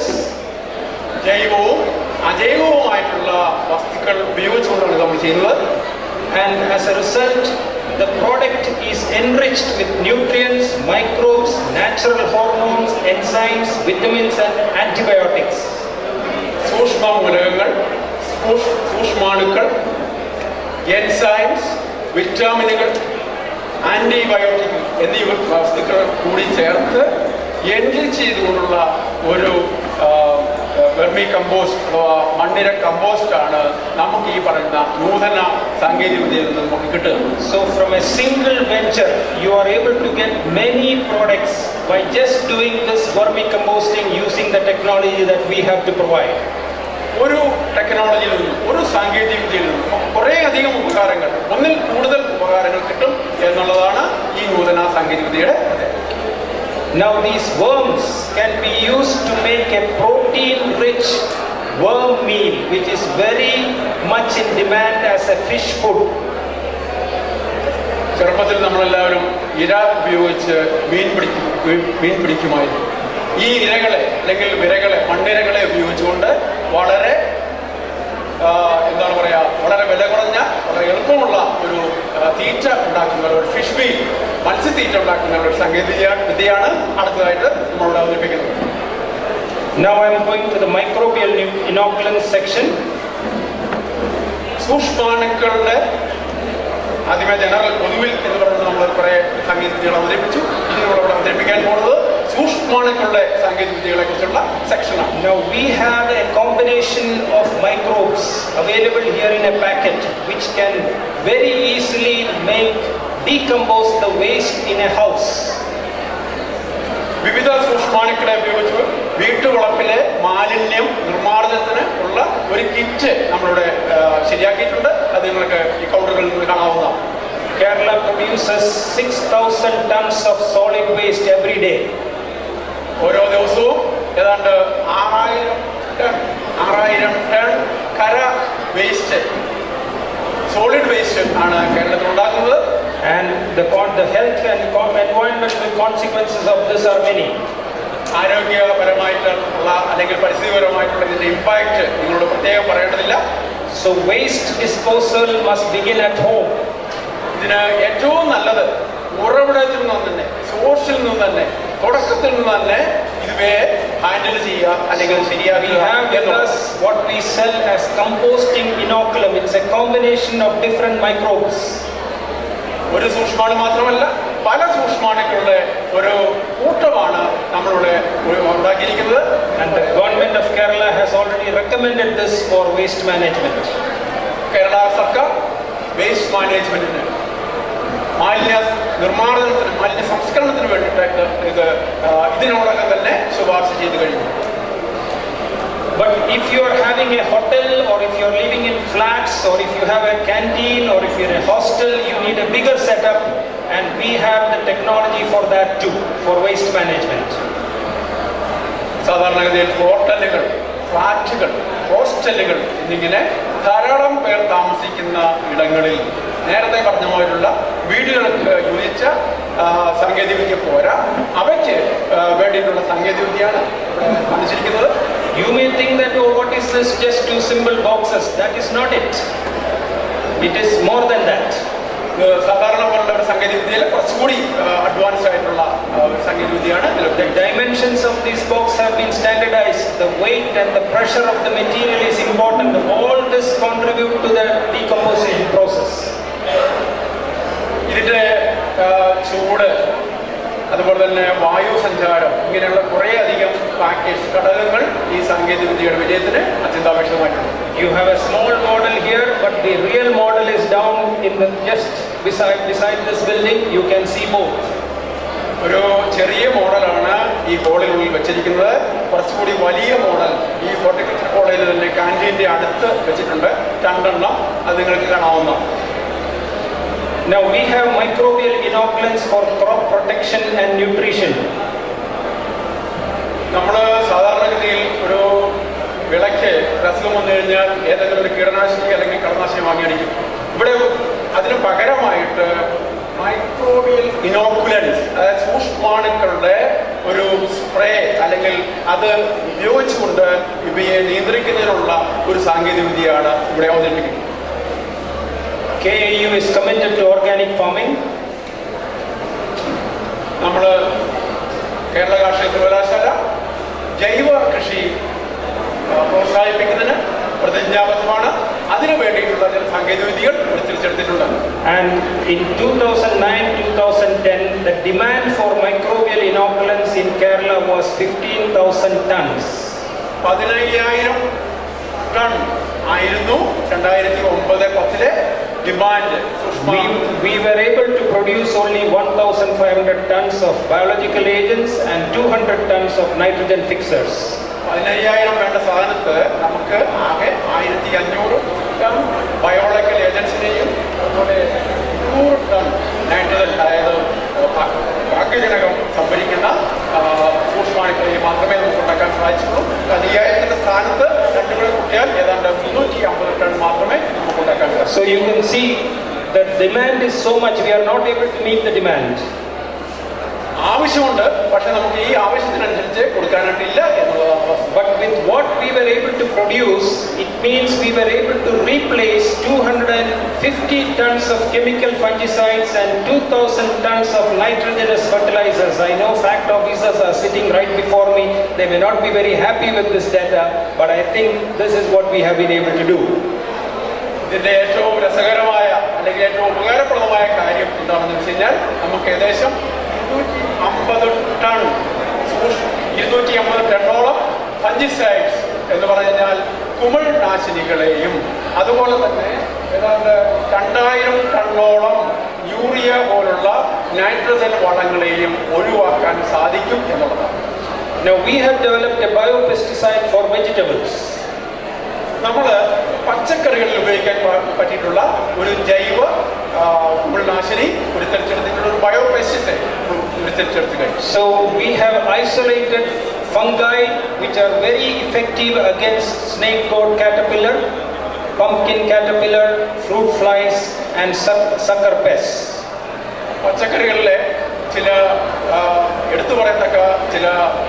ജൈവവും അജൈവവുമായിട്ടുള്ള വസ്തുക്കൾ ഉപയോഗിച്ചുകൊണ്ടാണ് നമ്മൾ ചെയ്യുന്നത്. And as a result, the product is enriched with nutrients, microbes, natural hormones, enzymes, vitamins and antibiotics. സൂക്ഷ്മ മൂലകങ്ങൾ, സൂക്ഷ്മാണുക്കൾ, എൻസൈംസ്, വിറ്റാമിനുകൾ, ആന്റിബയോട്ടിക് എന്നീ വസ്തുക്കൾ കൂടി ചേർത്ത് എൻറിച്ച് ചെയ്തുകൊണ്ടുള്ള ഒരു വെർമി കമ്പോസ്റ്റ് അഥവാ മണ്ണിര കമ്പോസ്റ്റ് ആണ് നമുക്ക് ഈ പറയുന്ന നൂതന സാങ്കേതിക വിദ്യയിൽ നിന്ന് നമുക്ക് കിട്ടുന്നത്. So from a single venture you are able to get many products by just doing this vermicomposting using the technology that we have to provide. ഒരു ടെക്നോളജിയിൽ നിന്നും ഒരു സാങ്കേതിക വിദ്യയിൽ നിന്നും നമുക്ക് കുറേ അധികം ഉപകാരങ്ങൾ ഒന്നിൽ കൂടുതൽ ഉപകാരങ്ങൾ കിട്ടും എന്നുള്ളതാണ് ഈ നൂതന സാങ്കേതിക വിദ്യയുടെ. Now these worms can be used to make a protein-rich worm meal, which is very much in demand as a fish food. ചെറുപ്പത്തിൽ നമ്മളെല്ലാവരും ഇര ഉപയോഗിച്ച് മീൻ പിടിക്കും മീൻ പിടിക്കുമായിരുന്നു. ഈ ഇരകളെ അല്ലെങ്കിൽ വിരകളെ മണ്ണിരകളെ ഉപയോഗിച്ചുകൊണ്ട് വളരെ എന്താണ് പറയുക വളരെ വില കുറഞ്ഞ വളരെ എളുപ്പമുള്ള ഒരു തീറ്റ ഉണ്ടാക്കുന്ന ഒരു ഫിഷ് മീൽ മത്സ്യത്തീറ്റ ഉണ്ടാക്കുന്ന ഒരു സാങ്കേതിക വിദ്യയാണ് അടുത്തതായിട്ട് നമ്മളിവിടെ അവതരിപ്പിക്കുന്നത്. Now I am going to the microbial inoculant section. സൂക്ഷ്മാണുക്കളുടെ ആദ്യമേ ജനറൽ പൊതുവിൽ എന്ന് പറയുന്നത് നമ്മൾ കുറേ സാങ്കേതിക വിദ്യകൾ അവതരിപ്പിച്ചു. ഇനി നമ്മളിവിടെ അവതരിപ്പിക്കാൻ പോകുന്നത് സൂക്ഷ്മാണുക്കളുടെ സാങ്കേതിക വിദ്യകളെ കുറിച്ചുള്ള സെക്ഷനാണ്. Now we have a combination of microbes available here in a packet which can very easily make decompose the waste in a house. വിവിധ സൂക്ഷ്മാണുക്കളെ ഉപയോഗിച്ച് വീട്ടുവളപ്പിലെ മാലിന്യം നിർമ്മാർജ്ജനത്തിന് ഉള്ള ഒരു കിറ്റ് നമ്മളിവിടെ ശരിയാക്കിയിട്ടുണ്ട്. അത് നിങ്ങൾക്ക് ഈ കൗണ്ടറുകളിൽ നിന്ന് കാണാവുന്നതാണ്. Kerala produces six thousand tons of solid waste every day. ഓരോ ദിവസവും ഏതാണ്ട് ആറായിരം ടൺ ആറായിരം ടൺ കര വേസ്റ്റ് സോളിഡ് വേസ്റ്റ് ആണ് കേരളത്തിൽ ഉണ്ടാക്കുന്നത്. And the, the health and environmental consequences of this are many. ആരോഗ്യപരമായിട്ടുള്ള അല്ലെങ്കിൽ പരിസ്ഥിതിപരമായിട്ടുള്ള ഇതിന്റെ ഇമ്പാക്ട് നിങ്ങളോട് പ്രത്യേകം പറയേണ്ടതില്ല. So waste disposal must begin at home. ഇതിന് ഏറ്റവും നല്ലത് ഉറവിടത്തിൽ നിന്ന് തന്നെ സോഴ്സിൽ നിന്ന് തന്നെ തുടക്കത്തിൽ നിന്ന് തന്നെ ഇതുവരെ ഹാൻഡിൽ ചെയ്യുക അല്ലെങ്കിൽ ശരിയാക്കുക. What we sell as composting inoculum, it's a combination of different microbes. ഒരു സൂക്ഷ്മാണു മാത്രമല്ല പല സൂക്ഷ്മാണുക്കളുടെ ഒരു കൂട്ടമാണ് നമ്മളിവിടെ ഉണ്ടാക്കിയിരിക്കുന്നത്. And the government of Kerala has already recommended this for waste management. Kerala സർക്കാർ വേസ്റ്റ് മാനേജ്മെന്റിന് മാലിന്യ നിർമ്മാർജ്ജനത്തിന് മാലിന്യ സംസ്കരണത്തിന് വേണ്ടിയിട്ട് ഇത് ഇതിനോടകം തന്നെ ശുപാർശ ചെയ്തു കഴിഞ്ഞു. But if you are having a hotel or if you are living in flats or if you have a canteen or if you are a hostel, you need a bigger setup, and we have the technology for that too, for waste management. സാധാരണഗതിയിൽ ഹോട്ടലുകൾ, ഫ്ലാറ്റുകൾ, ഹോസ്റ്റലുകൾ എന്നിങ്ങനെ ധാരാളം പേർ താമസിക്കുന്ന ഇടങ്ങളിൽ നേരത്തെ പറഞ്ഞ പോലുള്ള വീടുകൾക്ക് യോജിച്ച സാങ്കേതികവിദ്യ പോരാ, അവയ്ക്ക് വേണ്ടിയിട്ടുള്ള സാങ്കേതികവിദ്യയാണ് കാണിച്ചിരിക്കുന്നത്. You may think that, oh, what is this, just two simple boxes. That is not it. It is more than that. സാധാരണ പോലുള്ള ഒരു സാങ്കേതിക വിദ്യയിൽ കുറച്ചുകൂടി അഡ്വാൻസ്ഡ് ആയിട്ടുള്ള ഒരു സാങ്കേതിക വിദ്യയാണ്. The dimensions of this box have been standardized. The weight and the pressure of the material is important. All this contribute to the decomposition process. ഇതിന്റെ ചൂട്, അതുപോലെ തന്നെ വായു സഞ്ചാരം, ഇങ്ങനെയുള്ള കുറേ അധികം പാക്കേജ് ഘടകങ്ങൾ ഈ സാങ്കേതിക വിദ്യയുടെ വിജയത്തിന് അത്യന്താപേക്ഷിതമായിട്ടുണ്ട്. You have a small model here, but the real model is down in the just beside beside this building. You can see both. ഒരു ചെറിയ മോഡലാണ് ഈ ഹോളിനുള്ളിൽ വെച്ചിരിക്കുന്നത്. കുറച്ചുകൂടി വലിയ മോഡൽ ഈ ഹോർട്ടിക്കൾച്ചർ കോളേജിൽ തന്നെ കാന്റീൻ്റെ അടുത്ത് വെച്ചിട്ടുണ്ട്. രണ്ടെണ്ണം അത് നിങ്ങൾക്ക് കാണാവുന്നതാണ്. Now we have microbial inoculants for crop protection and nutrition. നമ്മൾ സാധാരണഗതിയിൽ ഒരു വിളയ്ക്ക് അസുഖം വന്നു കഴിഞ്ഞാൽ ഏതെങ്കിലും ഒരു കീടനാശിനി അല്ലെങ്കിൽ കളനാശിനി വാങ്ങിയടിക്കും. ഇവിടെ അതിന് പകരമായിട്ട് മൈക്രോബിയൽ ഇനോക്കുലൻസ്, അതായത് സൂക്ഷ്മാണുക്കളുടെ ഒരു സ്പ്രേ അല്ലെങ്കിൽ അത് ഉപയോഗിച്ചുകൊണ്ട് ഇവയെ നിയന്ത്രിക്കുന്നതിനുള്ള ഒരു സാങ്കേതിക വിദ്യയാണ് ഇവിടെ അവതരിപ്പിക്കുന്നത്. K A U is committed to organic farming. നമ്മൾ കേരള കാർഷിക സർവകലാശാല ജൈവ കൃഷി പ്രോത്സാഹിപ്പിക്കുന്നതിന് പ്രതിജ്ഞാബദ്ധമാണ്. അതിനു വേണ്ടിയിട്ടുള്ള ചില സാങ്കേതിക വിദ്യകൾ തിരിച്ചെടുത്തിട്ടുണ്ട്. And in two thousand nine to two thousand ten, the demand for microbial inoculants in Kerala was fifteen thousand tons. പതിനയ്യായിരം ടൺ ആയിരുന്നു രണ്ടായിരത്തി ഒമ്പത് പത്തിലെ demand. We, we were able to produce only one thousand five hundred tons of biological agents and two hundred tons of nitrogen fixers. പതിനയ്യായിരം വേണ്ട സാധനത്ത് നമുക്ക് ആകെ ആയിരത്തി അഞ്ഞൂറ് ടൺ ബയോളജിക്കൽ ഏജൻസിനെയും അതുപോലെ നൂറ് ടൺ നൈട്രജൻ, അതായത് ഭാഗ്യജനകം സംഭരിക്കുന്ന സൂക്ഷ്മാണുക്കളെയും മാത്രമേ നമുക്ക് ഉണ്ടാക്കാൻ സാധിച്ചുള്ളൂ. അയ്യായിരത്തിന്റെ സ്ഥാനത്ത് രണ്ടുപേർ കൂട്ടിയാൽ ഏതാണ്ട് മുന്നൂറ്റി അമ്പത് ടൺ മാത്രമേ നമുക്ക് ഉണ്ടാക്കാൻ സാധിക്കൂ. So you can see the demand is so much, we are not able to meet the demand. ആവശ്യമുണ്ട്, പക്ഷെ നമുക്ക് ഈ ആവശ്യത്തിനനുസരിച്ച് കൊടുക്കാനായിട്ടില്ല എന്നുള്ളതാണ്. But with what we were able to produce, it means we were able to replace two hundred fifty tons of chemical fungicides and two thousand tons of nitrogenous fertilizers. I know fact officers are sitting right before me. They may not be very happy with this data, but I think this is what we have been able to do. ഇതിന്റെ ഏറ്റവും രസകരമായ അല്ലെങ്കിൽ ഏറ്റവും ഉപകാരപ്രദമായ കാര്യം എന്താണെന്ന് വെച്ച് കഴിഞ്ഞാൽ നമുക്ക് ഏകദേശം ഇരുന്നൂറ്റി അമ്പത് ടൺ ഇരുന്നൂറ്റി അമ്പത് ടണ്ണോളം ഫഞ്ചിസൈഡ്സ് എന്ന് പറഞ്ഞാൽ കുമിൾ നാശിനികളെയും അതുപോലെ തന്നെ ഏതാണ്ട് രണ്ടായിരം ടണ്ണോളം യൂറിയ പോലുള്ള നൈട്രജൻ വളങ്ങളെയും ഒഴിവാക്കാൻ സാധിക്കും എന്നുള്ളതാണ്. Now we have developed a biopesticide for vegetables. നമ്മൾ പച്ചക്കറികളിൽ ഉപയോഗിക്കാൻ പറ്റിയിട്ടുള്ള ഒരു ജൈവ കുമിൾനാശിനി ഉരുത്തിരിച്ചെടുത്തിട്ടുള്ള ഒരു ബയോപെസ്റ്റിസൈഡ് ഉരുത്തിരിച്ചെടുത്ത് കഴിഞ്ഞു. So we have isolated fungi which are very effective against snake goat caterpillar, pumpkin caterpillar, fruit flies and sucker pests. പച്ചക്കറികളിലെ ചില എടുത്തു പറയത്തക്ക ചില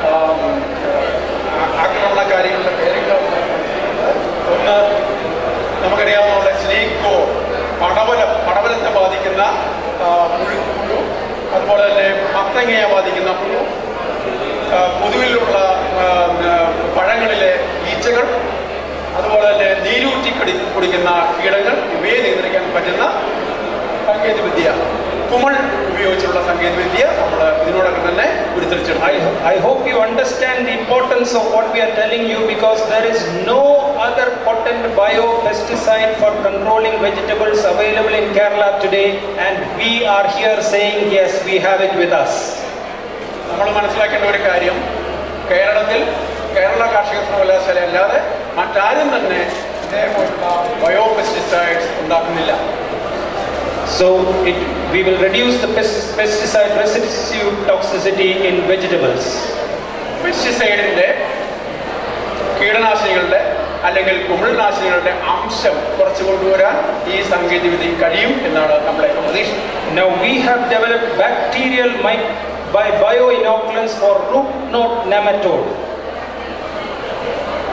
ആക്രമണകാരികളുടെ പേരുകൾ ഒന്ന് നമുക്കറിയാവുന്ന സ്നേക്ക് ഗോട്ട്, പടവലം, പടവലത്തെ ബാധിക്കുന്ന പുഴു പുഴു അതുപോലെ തന്നെ മത്തങ്ങയെ ബാധിക്കുന്ന പുഴു, പൊതുവിലുള്ള പഴങ്ങളിലെ ഈച്ചകൾ, അതുപോലെ തന്നെ നീരൂറ്റി കടി കുടിക്കുന്ന കീടങ്ങൾ, ഇവയെ നിയന്ത്രിക്കാൻ പറ്റുന്ന സാങ്കേതികവിദ്യ കുമിൾ ഉപയോഗിച്ചുള്ള സാങ്കേതികവിദ്യ നമ്മൾ ഇതിനോടൊക്കെ തന്നെ ഉരുത്തിരിച്ചെടുത്തു. I hope you understand the importance of what we are telling you, because there is no other potent biopesticide for controlling vegetables available in Kerala today, and we are here saying yes, we have it with us. നമ്മൾ മനസ്സിലാക്കേണ്ട ഒരു കാര്യം, കേരളത്തിൽ കേരള കാർഷിക സർവകലാശാല അല്ലാതെ മറ്റാരും തന്നെ ഇതേപോലുള്ള ബയോപെസ്റ്റിസൈഡ്സ് ഉണ്ടാക്കുന്നില്ല. So it, we will reduce the pesticide residue toxicity in vegetables. പെസ്റ്റിസൈഡിന്റെ കീടനാശിനികളുടെ അല്ലെങ്കിൽ കുമിൾനാശിനികളുടെ അംശം കുറച്ചു കൊണ്ടുവരാൻ ഈ സാങ്കേതികവിദ്യ കഴിയും എന്നാണ് നമ്മളെ പ്രതീക്ഷിക്കുന്നത്. Now we have developed bacterial by bioinoculants for root knot nematode.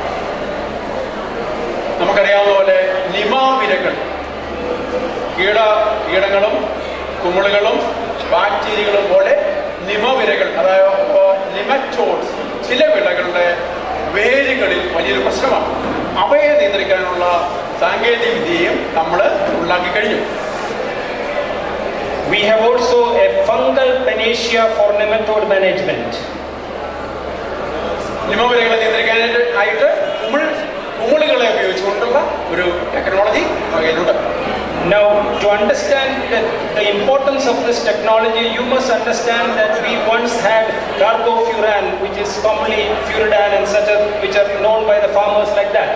നമുക്കറിയാവുന്ന പോലെ നിമാവിരകൾ, കീട കീടങ്ങളും കുമിളുകളും ബാക്ടീരിയകളും പോലെ നിമവിരകൾ, അതായത് നിമറ്റോഡ്സ് ചില വിളകളുടെ വേരുകളിൽ വലിയൊരു പ്രശ്നമാണ്. അവയെ നിയന്ത്രിക്കാനുള്ള സാങ്കേതിക വിദ്യയും നമ്മൾ ഉണ്ടാക്കി കഴിഞ്ഞു. We have also a fungal panacea for nematode management. നിമവിരകളെ നിയന്ത്രിക്കാനായിട്ട് കുമിൾ കുമിളുകളെ ഉപയോഗിച്ചുകൊണ്ടുള്ള ഒരു ടെക്നോളജി വകയിലുണ്ട്. Now, to understand the, the importance of this technology, you must understand that we once had carbofuran, which is commonly furidan and such, a, which are known by the farmers like that.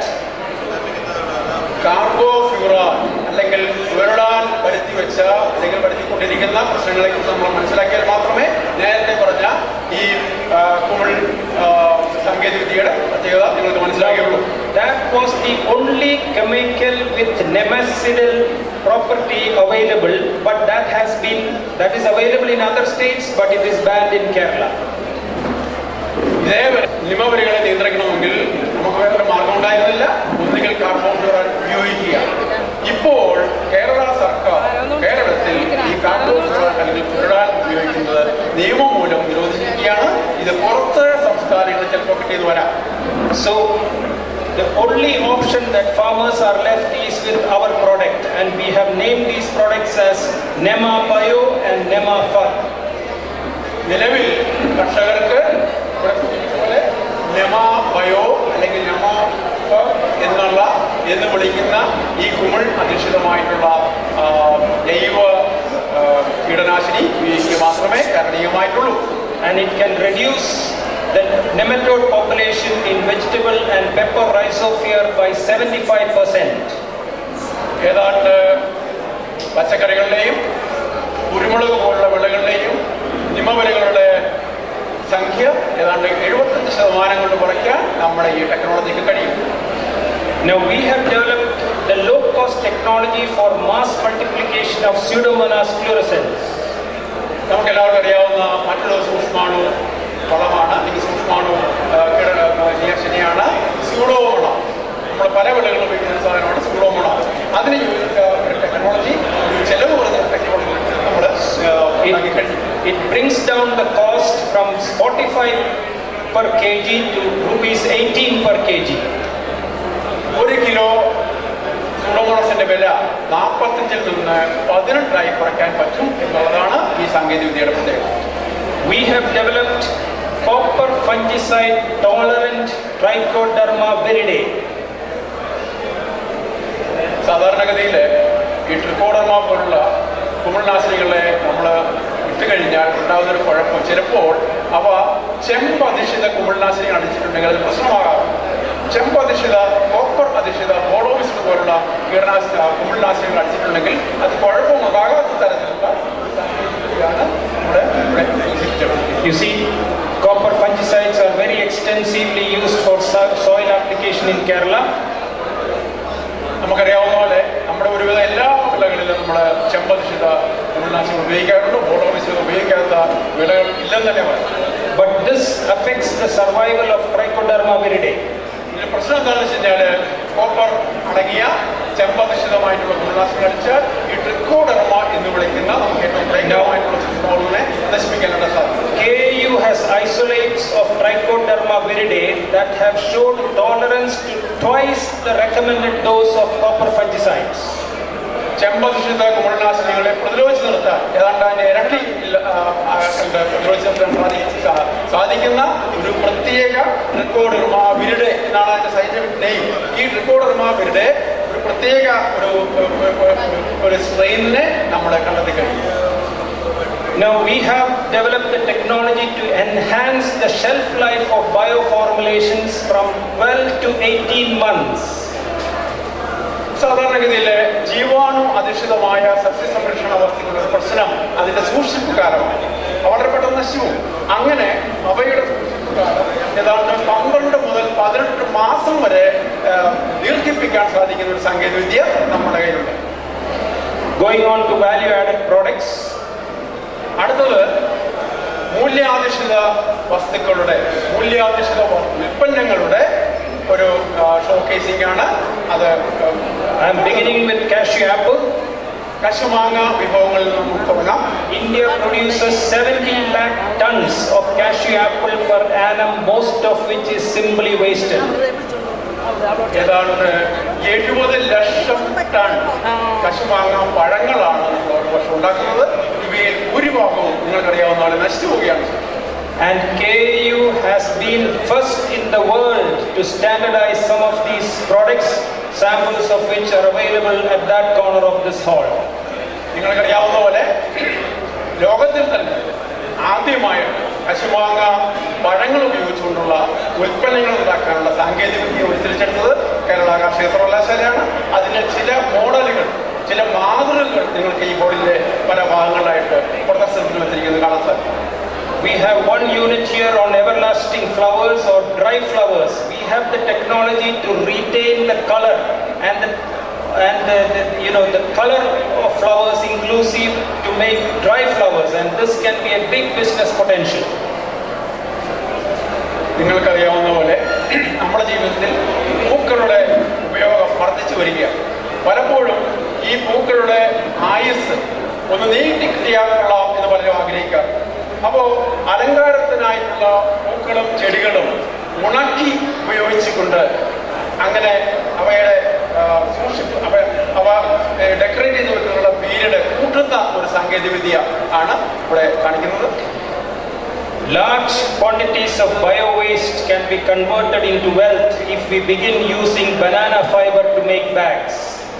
Carbofuran അല്ലെങ്കിൽ ഫ്യൂറിഡാൻ വരുത്തി വെച്ച അല്ലെങ്കിൽ വരുത്തിക്കൊണ്ടിരിക്കുന്ന പ്രശ്നങ്ങളെ കുറിച്ച് നമ്മൾ മനസ്സിലാക്കിയാൽ മാത്രമേ നേരത്തെ പറഞ്ഞ ഈ കുമിൾ സാങ്കേതിക വിദ്യയുടെ പ്രത്യേകത നിങ്ങൾക്ക് മനസ്സിലാക്കിയുള്ളൂ. That was the only chemical with nemacidal property available, but that has been that is available in other states, but it is banned in Kerala. ഇതേവരെ നിമവരികളെ നിയന്ത്രിക്കണമെങ്കിൽ നമുക്ക് വേറെ മാർഗം ഉണ്ടായിരുന്നില്ല, ഒന്നുകിൽ കാർബോഫ്യൂറാൻ ഉപയോഗിക്കുക. ഇപ്പോൾ കേരള സർക്കാർ കേരളത്തിൽ ഈ കാർബോഫ്യൂറാൻ അല്ലെങ്കിൽ ഫ്യൂറിഡാൻ ഉപയോഗിക്കുന്നത് നിയമം മൂലം നിരോധിച്ചിരിക്കുകയാണ്. ഇത് പുറത്ത് സംസ്ഥാനങ്ങളിൽ ചിലപ്പോൾ കിട്ടിയത് വരാം. So the only option that farmers are left is with our product, and we have named these products as Nema Bio and Nema Far. നിലവിൽ കർഷകർക്ക് പോലെ നെമാ ബയോ അല്ലെങ്കിൽ നെമാ എന്നുള്ള എന്ന് വിളിക്കുന്ന ഈ കുമിൾ അധിഷ്ഠിതമായിട്ടുള്ള ജൈവ കീടനാശിനി ഉപയോഗിക്കുക മാത്രമേ കരണീയമായിട്ടുള്ളൂ. And it can reduce the nematode population in vegetable and pepper rhizosphere by seventy-five percent. ഏതാണ്ട് പച്ചക്കറികളുടെയും കുരുമുളക് പോലുള്ള വിളകളുടെയും നിമവിരകളുടെ സംഖ്യ ഏതാണ്ട് എഴുപത്തഞ്ച് ശതമാനം കൊണ്ട് കുറയ്ക്കാൻ നമ്മുടെ ഈ ടെക്നോളജിക്ക് കഴിയും. Now we have developed the low-cost technology for mass multiplication of Pseudomonas fluorescens. നമുക്ക് എല്ലാവർക്കും അറിയാവുന്ന മറ്റൊരു സൂക്ഷ്മാണു വളമാണ്, അല്ലെങ്കിൽ സൂക്ഷ്മാണു ശനിയാണ് സ്യൂഡോമോണ. നമ്മൾ പല വിളകളും ഉപയോഗിക്കുന്ന സാധനമാണ് സ്യൂഡോമോണ. അതിന് ഒരു ടെക്നോളജി, ഒരു ചെലവ് കുറഞ്ഞ ടെക്നോളജി നമ്മൾ ഉണ്ടാക്കി കഴിഞ്ഞു. It brings down the cost from forty-five per kg to rupees eighteen per kg. ഒരു കിലോ സൂഡോമോണസിന്റെ വില നാൽപ്പത്തഞ്ചിൽ നിന്ന് പതിനെട്ടായി കുറയ്ക്കാൻ പറ്റും എന്നുള്ളതാണ് ഈ സാങ്കേതിക വിദ്യയുടെ പ്രത്യേകത. We have developed copper fungicide tolerant Trichoderma viridae. സാധാരണഗതിയിൽ ഈ ട്രിക്കോഡർമ പോലുള്ള കുമിൾനാശിനികളെ നമ്മൾ ഇട്ട് കഴിഞ്ഞാൽ ഉണ്ടാകുന്നൊരു കുഴപ്പം, ചിലപ്പോൾ അവ ചെമ്പ് അധിഷ്ഠിത കുമിൾനാശിനികൾ അടിച്ചിട്ടുണ്ടെങ്കിൽ അത് പ്രശ്നമാകാം. ചെമ്പ് അധിഷ്ഠിത കോപ്പർ അധിഷ്ഠിത ബോളോമിസ്റ്റ് പോലുള്ള കീടനാശിനി കുമിൾനാശിനികൾ അടിച്ചിട്ടുണ്ടെങ്കിൽ അത് കുഴപ്പമുണ്ടാകാത്ത തരത്തിലുള്ള നമ്മുടെ ഇവിടെ വികസിപ്പിച്ചത്. You see, copper fungicides are very extensively used for soil application in Kerala. നമുക്കറിയാവുന്ന പോലെ നമ്മുടെ ഒരുവിധ എല്ലാ വിളകളിലും നമ്മൾ ചെമ്പധിഷ്ഠിത കുമിൾനാശിനികൾ ഉപയോഗിക്കാറുണ്ട്. ബോളോമിസ്റ്റ് ഉപയോഗിക്കാത്ത വിളകൾ ഇല്ലെന്ന് തന്നെ പറയാം. But this affects the survival of Trichoderma viridae. ഇതിന് പ്രശ്നം എന്താണെന്ന് വെച്ച് കഴിഞ്ഞാൽ കോപ്പർ അടങ്ങിയ ചെമ്പധിഷ്ഠിതമായിട്ടുള്ള കുമിൾനാശിനികൾ അടിച്ചാൽ ഈ ട്രിക്കോഡർമ എന്ന് വിളിക്കുന്ന നമുക്ക് ഏറ്റവും ഭയങ്കരമായിട്ടുള്ള സൂക്ഷ്മാണുവിനെ നശിപ്പിക്കാനുള്ള സാധ്യത. K A U has isolates of Trichoderma viridae that have shown tolerance to twice the recommended dose of copper fungicides. ചെമ്പധിഷ്ഠിത കുമിൾനാശിനികളെ പ്രതിരോധിച്ച് നിർത്താൻ ഏതാണ്ട് അതിന്റെ ഇരട്ടി പ്രതിരോധിച്ച് നിർത്താൻ സാധിക്കുന്ന ഒരു പ്രത്യേക ട്രിക്കോഡർമ വിരിഡെ എന്നാണ് അതിന്റെ സയന്റിഫിക് നെയിം. ഈ ട്രിക്കോഡർമ വിരിഡെ ഒരു പ്രത്യേക ഒരു ഒരു സ്ട്രെയിനിനെ നമ്മൾ കണ്ടെത്തി കഴിഞ്ഞു. Now we have developed the technology to enhance the shelf life of bioformulations from twelve to eighteen months. സാധാരണഗതിയിൽ ജീവാണു അധിഷ്ഠിതമായ സസ്യസംരക്ഷണ വസ്തുക്കളുടെ പ്രശ്നം അതിന്റെ സൂക്ഷിപ്പ് കാലമാണ്, വളരെ പെട്ടെന്ന് നശിവും. അങ്ങനെ അവയുടെ സൂക്ഷിപ്പ് കാലം ഏതാണ്ട് പന്ത്രണ്ട് മുതൽ പതിനെട്ട് മാസം വരെ ദീർഘിപ്പിക്കാൻ സാധിക്കുന്ന ഒരു സാങ്കേതിക വിദ്യ നമ്മുടെ കയ്യിലുണ്ട്. Going on to value added products. അടുത്തത് മൂല്യാധിഷ്ഠിത വസ്തുക്കളുടെ മൂല്യാധിഷ്ഠിത ഉൽപ്പന്നങ്ങളുടെ ഒരു ഷോക്കേസിംഗ് ആണ്. അത് I am beginning with cashew apple. കശുമാങ്ങ വിഭവങ്ങളിൽ നിന്നും തുടങ്ങാം. India produces seventy lakh tons of cashew apple per annum, most of which is simply wasted. ഏതാണ്ട് എഴുപത് ലക്ഷം ടൺ കശുമാങ്ങ പഴങ്ങളാണ് നമ്മൾ ഒരു വർഷം ഉണ്ടാക്കുന്നത്. ഇവയിൽ ഭൂരിഭാഗവും നിങ്ങൾക്കറിയാവുന്ന പോലെ നശിച്ചു പോവുകയാണ്. And K U has been first in the world to standardize some of these products, samples of which are available at that corner of this hall. നിങ്ങൾക്കറിയാവുന്ന പോലെ ലോകത്തിൽ തന്നെ ആദ്യമായിട്ട് കശുമാങ്ങ പഴങ്ങൾ ഉപയോഗിച്ചുകൊണ്ടുള്ള ഉൽപ്പന്നങ്ങൾ ഉണ്ടാക്കാനുള്ള സാങ്കേതികവിദ്യ വികസിപ്പിച്ചെടുത്തത് കേരള കാർഷിക സർവകലാശാലയാണ്. അതിൻ്റെ ചില മോഡലുകൾ, ചില മാതൃകകൾ നിങ്ങൾക്ക് ഈ ബോർഡിൻ്റെ പല ഭാഗങ്ങളിലായിട്ട് പ്രദർശനത്തിൽ വെച്ചിരിക്കുന്നത് കാണാൻ സാധിക്കും. We have one unit here on everlasting flowers or dry flowers. We have the technology to retain the color and the, and the, the, you know the color of flowers inclusive to make dry flowers, and this can be a big business potential. നിങ്ങൾക്കറിയാവുന്ന പോലെ നമ്മുടെ ജീവിതത്തിൽ പൂക്കളുടെ ഉപയോഗം വർദ്ധിച്ചു വരികയാണ്. പലപ്പോഴും ഈ പൂക്കളുടെ ആയുസ് ഒന്ന് നീട്ടി കിട്ടിയാകൊള്ളാം എന്ന് പലരും ആഗ്രഹിക്കാറ്. അപ്പോൾ അലങ്കാരത്തിനായിട്ടുള്ള പൂക്കളും ചെടികളും ഉണക്കി ഉപയോഗിച്ചുകൊണ്ട് അങ്ങനെ അവയുടെ സൂക്ഷിപ്പ് അവ അവ ഡെക്കറേറ്റ് ചെയ്ത് വെക്കാനുള്ള പീരീഡ് കൂട്ടുന്ന ഒരു സാങ്കേതികവിദ്യ ആണ് ഇവിടെ കാണിക്കുന്നത്. Large quantities of bio-waste can be converted into wealth if we begin using banana fiber to make bags.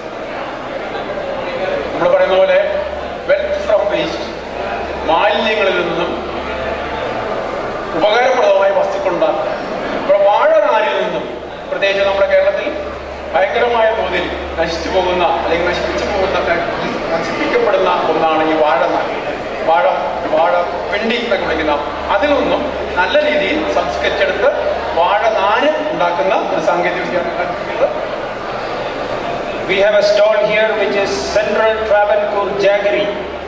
നമ്മൾ പറയുന്ന പോലെ വെൽത്ത് ഫ്രം വേസ്റ്റ്, മാലിന്യങ്ങളിൽ നിന്നും ഉപകാരപ്രദമായ വസ്തുക്കളുണ്ടാക്കുക. ഇപ്പോൾ വാഴനാരിൽ നിന്നും, പ്രത്യേകിച്ച് നമ്മുടെ കേരളത്തിൽ ഭയങ്കരമായ തോതിൽ നശിച്ചു പോകുന്ന അല്ലെങ്കിൽ നശിപ്പിച്ചു പോകുന്ന നശിപ്പിക്കപ്പെടുന്ന ഒന്നാണ് ഈ വാഴനാര്. വാഴ വാഴ പിണ്ടി എന്നൊക്കെ വിളിക്കുന്ന അതിൽ നിന്നും നല്ല രീതിയിൽ സംസ്കരിച്ചെടുത്ത് വാഴനാര് ഉണ്ടാക്കുന്ന ഒരു സാങ്കേതികവിദ്യയാണ് കണ്ടുപിടിക്കുന്നത്. We have a stall here which is Central Travancore Jaggery.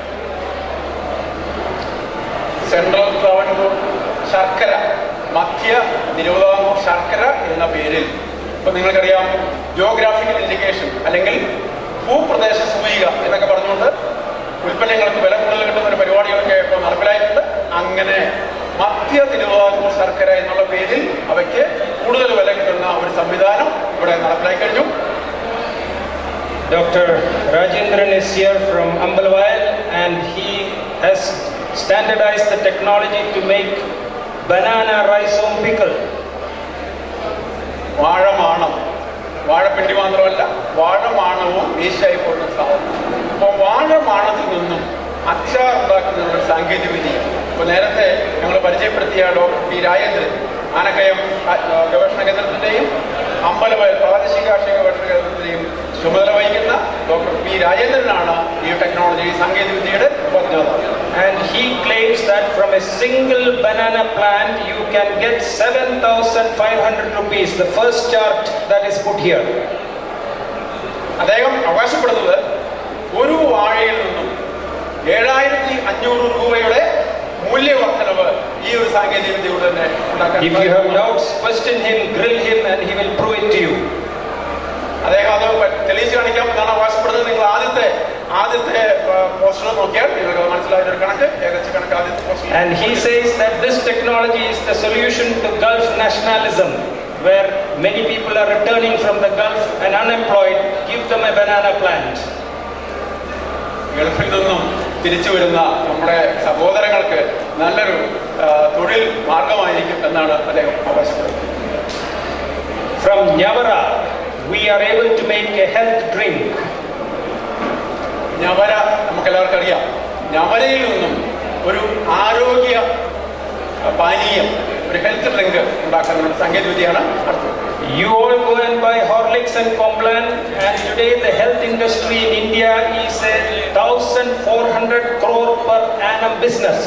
Central Travancore ശർക്കര, മധ്യ തിരുവിതാംകൂർ ശർക്കര എന്ന പേരിൽ ഇപ്പം നിങ്ങൾക്കറിയാം ജിയോഗ്രാഫിക്കൽ ഇൻഡിക്കേഷൻ അല്ലെങ്കിൽ ഭൂപ്രദേശ സൂചിക എന്നൊക്കെ പറഞ്ഞുകൊണ്ട് ഉൽപ്പന്നങ്ങൾക്ക് വില കൂടുതൽ കിട്ടുന്ന ഒരു പരിപാടികളൊക്കെ ഇപ്പോൾ നടപ്പിലായിട്ടുണ്ട്. അങ്ങനെ മധ്യ തിരുവിതാംകൂർ ശർക്കര എന്നുള്ള പേരിൽ അവയ്ക്ക് കൂടുതൽ വില കിട്ടുന്ന ഒരു സംവിധാനം ഇവിടെ നടപ്പിലാക്കി കഴിഞ്ഞു. Doctor Rajendran is here from Ambalwayal and he has standardized the technology to make banana rhizome pickle. വാഴമാണം, വാഴപ്പിണ്ടി മാത്രമല്ല വാഴമാണവും വേസ്റ്റായി പോകുന്ന സാധനം. അപ്പോൾ വാഴമാണത്തിൽ നിന്നും അച്ചാർ ഉണ്ടാക്കുന്ന ഒരു സാങ്കേതിക വിദ്യ. ഇപ്പോൾ നേരത്തെ ഞങ്ങൾ പരിചയപ്പെടുത്തിയ ഡോക്ടർ പി രാജേന്ദ്രൻ ആനക്കയം ഗവേഷണ കേന്ദ്രത്തിൻ്റെയും അമ്പലവയൽ പ്രാദേശിക കാർഷിക ഗവേഷണ കേന്ദ്രത്തിൻ്റെയും ചുമതല വഹിക്കുന്ന ഡോക്ടർ പി രാജേന്ദ്രനാണ് ഈ ടെക്നോളജി സാങ്കേതികവിദ്യയുടെ ഉപജ്ഞാതാവ്. And he claims that from a single banana plant you can get seven thousand five hundred rupees, the first chart that is put here. അദ്ദേഹം അവകാശപ്പെടുന്നത് ഒരു വാഴയിൽ നിന്നും ഏഴായിരത്തി അഞ്ഞൂറ് രൂപയുടെ മൂല്യവർദ്ധനവ് ഈ ഒരു സാങ്കേതികവിദ്യയോട് തന്നെ ഉണ്ടാക്കാൻ. If you have doubts, question him, grill him and he will prove it to you. അദ്ദേഹം അത് തെളിയിച്ച് കാണിക്കാമെന്നാണ് അവകാശപ്പെടുന്നത്. നിങ്ങൾ ആദ്യത്തെ ആദ്യത്തെ പോസ്റ്റർ നോക്കിയാൽ നിങ്ങൾക്ക് മനസ്സിലായ ഒരു കണക്ക് ഏകദേശ കണക്ക് ആദ്യത്തെ poster. And he says that this technology is the solution to Gulf nationalism, where many people are returning from the Gulf and unemployed. Give them a banana plant. ഗൾഫിൽ നിന്നും തിരിച്ചു വരുന്ന നമ്മുടെ സഹോദരങ്ങൾക്ക് നല്ലൊരു തൊഴിൽ മാർഗമായിരിക്കും എന്നാണ് അദ്ദേഹം അവകാശപ്പെടുന്നത്. From Nyavara, we are able to make a health drink. ഞവര നമുക്കെല്ലാവർക്കും അറിയാം. ഞവരയിൽ നിന്നും ഒരു ആരോഗ്യ പാനീയം, ഒരു ഹെൽത്ത് ഡ്രിങ്ക് ഉണ്ടാക്കാനുള്ള സാങ്കേതികവിദ്യയാണ് അടുത്തത്. You all go and buy Horlicks and Complan, and today the health industry in India is a one thousand four hundred crore per annum business.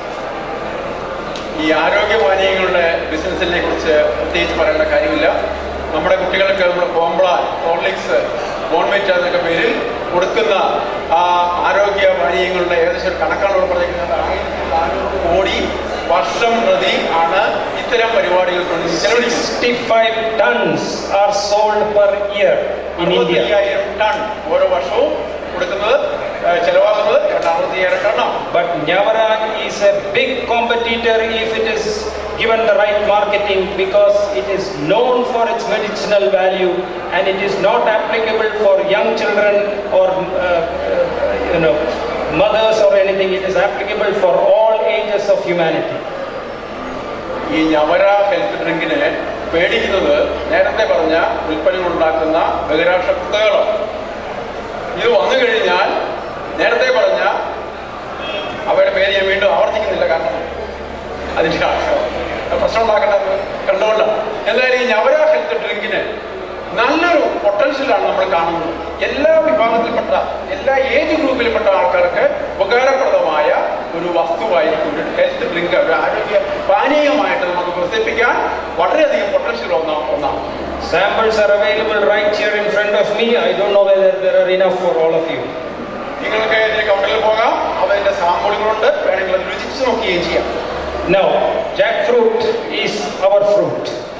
ഈ ആരോഗ്യ പാനീയങ്ങളുടെ ബിസിനസ്സിനെ കുറിച്ച് പ്രത്യേകിച്ച് പറയേണ്ട കാര്യമില്ല. നമ്മുടെ കുട്ടികൾക്ക് നമ്മുടെ കോംപ്ലാൻ, ഹോർലിക്സ്, ബോൺവിറ്റ എന്നൊക്കെ പേരിൽ കൊടുക്കുന്ന ആ ആരോഗ്യ പാനീയങ്ങളുടെ ഏകദേശം ഒരു കണക്കാണ് ഇവിടെ പറഞ്ഞിരിക്കുന്നത്. ആയിരത്തി നാനൂറ് കോടി വർഷം പ്രതി ആണ് ഇത്തരം പരിപാടികൾക്ക് വേണ്ടി ചെലവഴിക്കുന്നു. sixty-five tons are sold per year in India. അറുപത്തയ്യായിരം ടൺ ഓരോ വർഷവും കൊടുക്കുന്നത് ചെലവാകുന്നത് അറുപത്തയ്യായിരം ടണ്ണാണ്. But Nyavara is a big competitor if it is given the right marketing, because it is known for its medicinal value and it is not applicable for young children or uh, uh, you know mothers or anything. It is applicable for all ages of humanity. ഈ ഞവര ഹെൽത്ത് ഡ്രിങ്കിനെ പേടിക്കുന്നത് നേരത്തെ പറഞ്ഞ ഉൽപ്പന്നങ്ങൾ ഉണ്ടാക്കുന്ന ബഹിരാഷ്ട്ര കുത്തകളാണ്. ഇത് വന്നു കഴിഞ്ഞാൽ നേരത്തെ പറഞ്ഞ അവയുടെ പേര് ഞാൻ വീണ്ടും ആവർത്തിക്കുന്നില്ല, കാരണം അതിൻ്റെ പ്രശ്നം ഉണ്ടാക്കേണ്ടത് കണ്ടുകൊണ്ടാണ്. എന്തായാലും ഈ ഞവര ഹെൽത്ത് ഡ്രിങ്കിന് നല്ലൊരു പൊട്ടൻഷ്യലാണ് നമ്മൾ കാണുന്നത്. എല്ലാ വിഭാഗത്തിൽപ്പെട്ട എല്ലാ ഏജ് ഗ്രൂപ്പിൽപ്പെട്ട ആൾക്കാർക്ക് ഉപകാരപ്രദമായ ഒരു വസ്തുവായിരിക്കും ഒരു ഹെൽത്ത് ഡ്രിങ്ക്, ഒരു ആരോഗ്യ പാനീയമായിട്ട് നമുക്ക് പ്രസിദ്ധിപ്പിക്കാൻ വളരെയധികം പൊട്ടൻഷ്യൽ ഒന്നാണ് ഒന്നാണ് Samples are available right here in front of me. I don't know whether there are enough for all of you. നിങ്ങൾക്ക് ഇതിന് കൗണ്ടറിൽ പോകാം, അവരുടെ സാമ്പിളുകളുണ്ട്, വേണമെങ്കിൽ അത് രുചിച്ച് നോക്കുകയും ചെയ്യാം. Now, jackfruit is our fruit.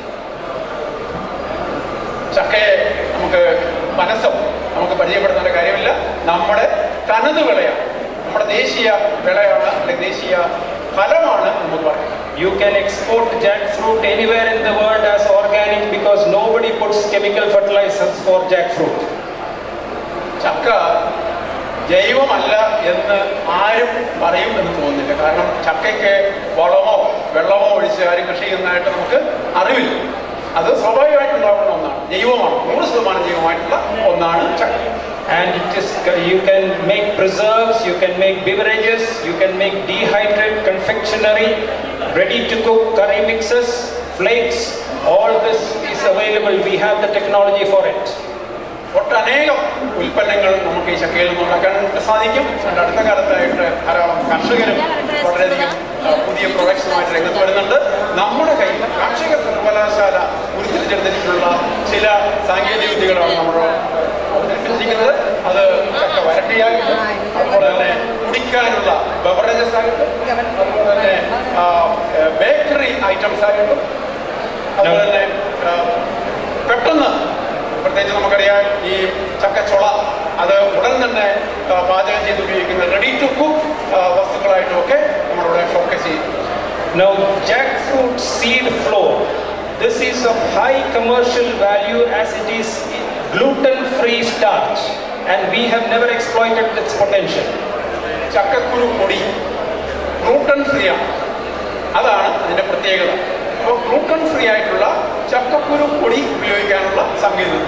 ചക്കയെ നമുക്ക് മനസ്സും നമുക്ക് പരിചയപ്പെടുത്തേണ്ട കാര്യമില്ല. നമ്മുടെ തനത് വിളയാണ്, നമ്മുടെ ദേശീയ വിളയാണ്, അല്ലെങ്കിൽ ദേശീയ ഫലമാണ് നമുക്ക് പറയാം. You can export jackfruit anywhere in the world as organic because nobody puts chemical fertilizers for jackfruit. ചക്ക ജൈവമല്ല എന്ന് ആരും പറയും എന്ന് തോന്നുന്നില്ല. കാരണം ചക്കയ്ക്ക് വളമോ വെള്ളമോ ഒഴിച്ച് ആരും കൃഷി ചെയ്യുന്നതായിട്ട് നമുക്ക് അറിവില്ല. അത് സ്വാഭാവികമായിട്ടുണ്ടാവുന്ന ഒന്നാണ്, ജൈവമാണ്, നൂറ് ശതമാനം ജൈവമായിട്ടുള്ള ഒന്നാണ് ചക്ക. And it is, you can make preserves, you can make beverages, you can make dehydrated confectionery, ready to cook curry mixes, flakes. All this is available. We have the technology for it. ഒട്ടനേകം ഉൽപ്പന്നങ്ങൾ നമുക്ക് ഈ ചക്കയിൽ നിന്ന് ഉണ്ടാക്കാൻ സാധിക്കും. അടുത്ത കാലത്തായിട്ട് ധാരാളം കർഷകരും വളരെയധികം പുതിയ പ്രൊഡക്ട്സുമായിട്ട് രംഗത്ത് വരുന്നുണ്ട്. നമ്മുടെ കയ്യിൽ കാർഷിക സർവകലാശാല ഉരുത്തിരിച്ചെടുത്തിട്ടുള്ള ചില സാങ്കേതിക വിദ്യകളാണ് നമ്മൾ അവതരിപ്പിച്ചിരിക്കുന്നത്. അത് ചക്ക വരട്ടിയായിട്ടും അതുപോലെ തന്നെ കുടിക്കാനുള്ള ബെവറേജസ് ആയിട്ടും അതുപോലെ തന്നെ ബേക്കറി ഐറ്റംസ് ആയിട്ടും അതുപോലെ തന്നെ പെട്ടെന്ന് പ്രത്യേകിച്ച് നമുക്കറിയാം ഈ ചക്കച്ചുള അത് ഉടൻ തന്നെ പാചകം ചെയ്ത് ഉപയോഗിക്കുന്ന റെഡി ടു കുക്ക് വസ്തുക്കളായിട്ടും ഒക്കെ നമ്മളിവിടെ ഷോക്കേസ് ചെയ്യും. Now, jackfruit seed flour, this is of high commercial value as it is gluten-free starch and we have never exploited its potential. ചക്കക്കുരു പൊടി ഗ്ലൂട്ടൻ ഫ്രീ ആണ്, അതാണ് അതിൻ്റെ പ്രത്യേകത. അപ്പോൾ ഗ്ലൂട്ടൻ ഫ്രീ ആയിട്ടുള്ള ചക്കക്കുരു പൊടി ഉപയോഗിക്കാനുള്ള സാങ്കേതികത.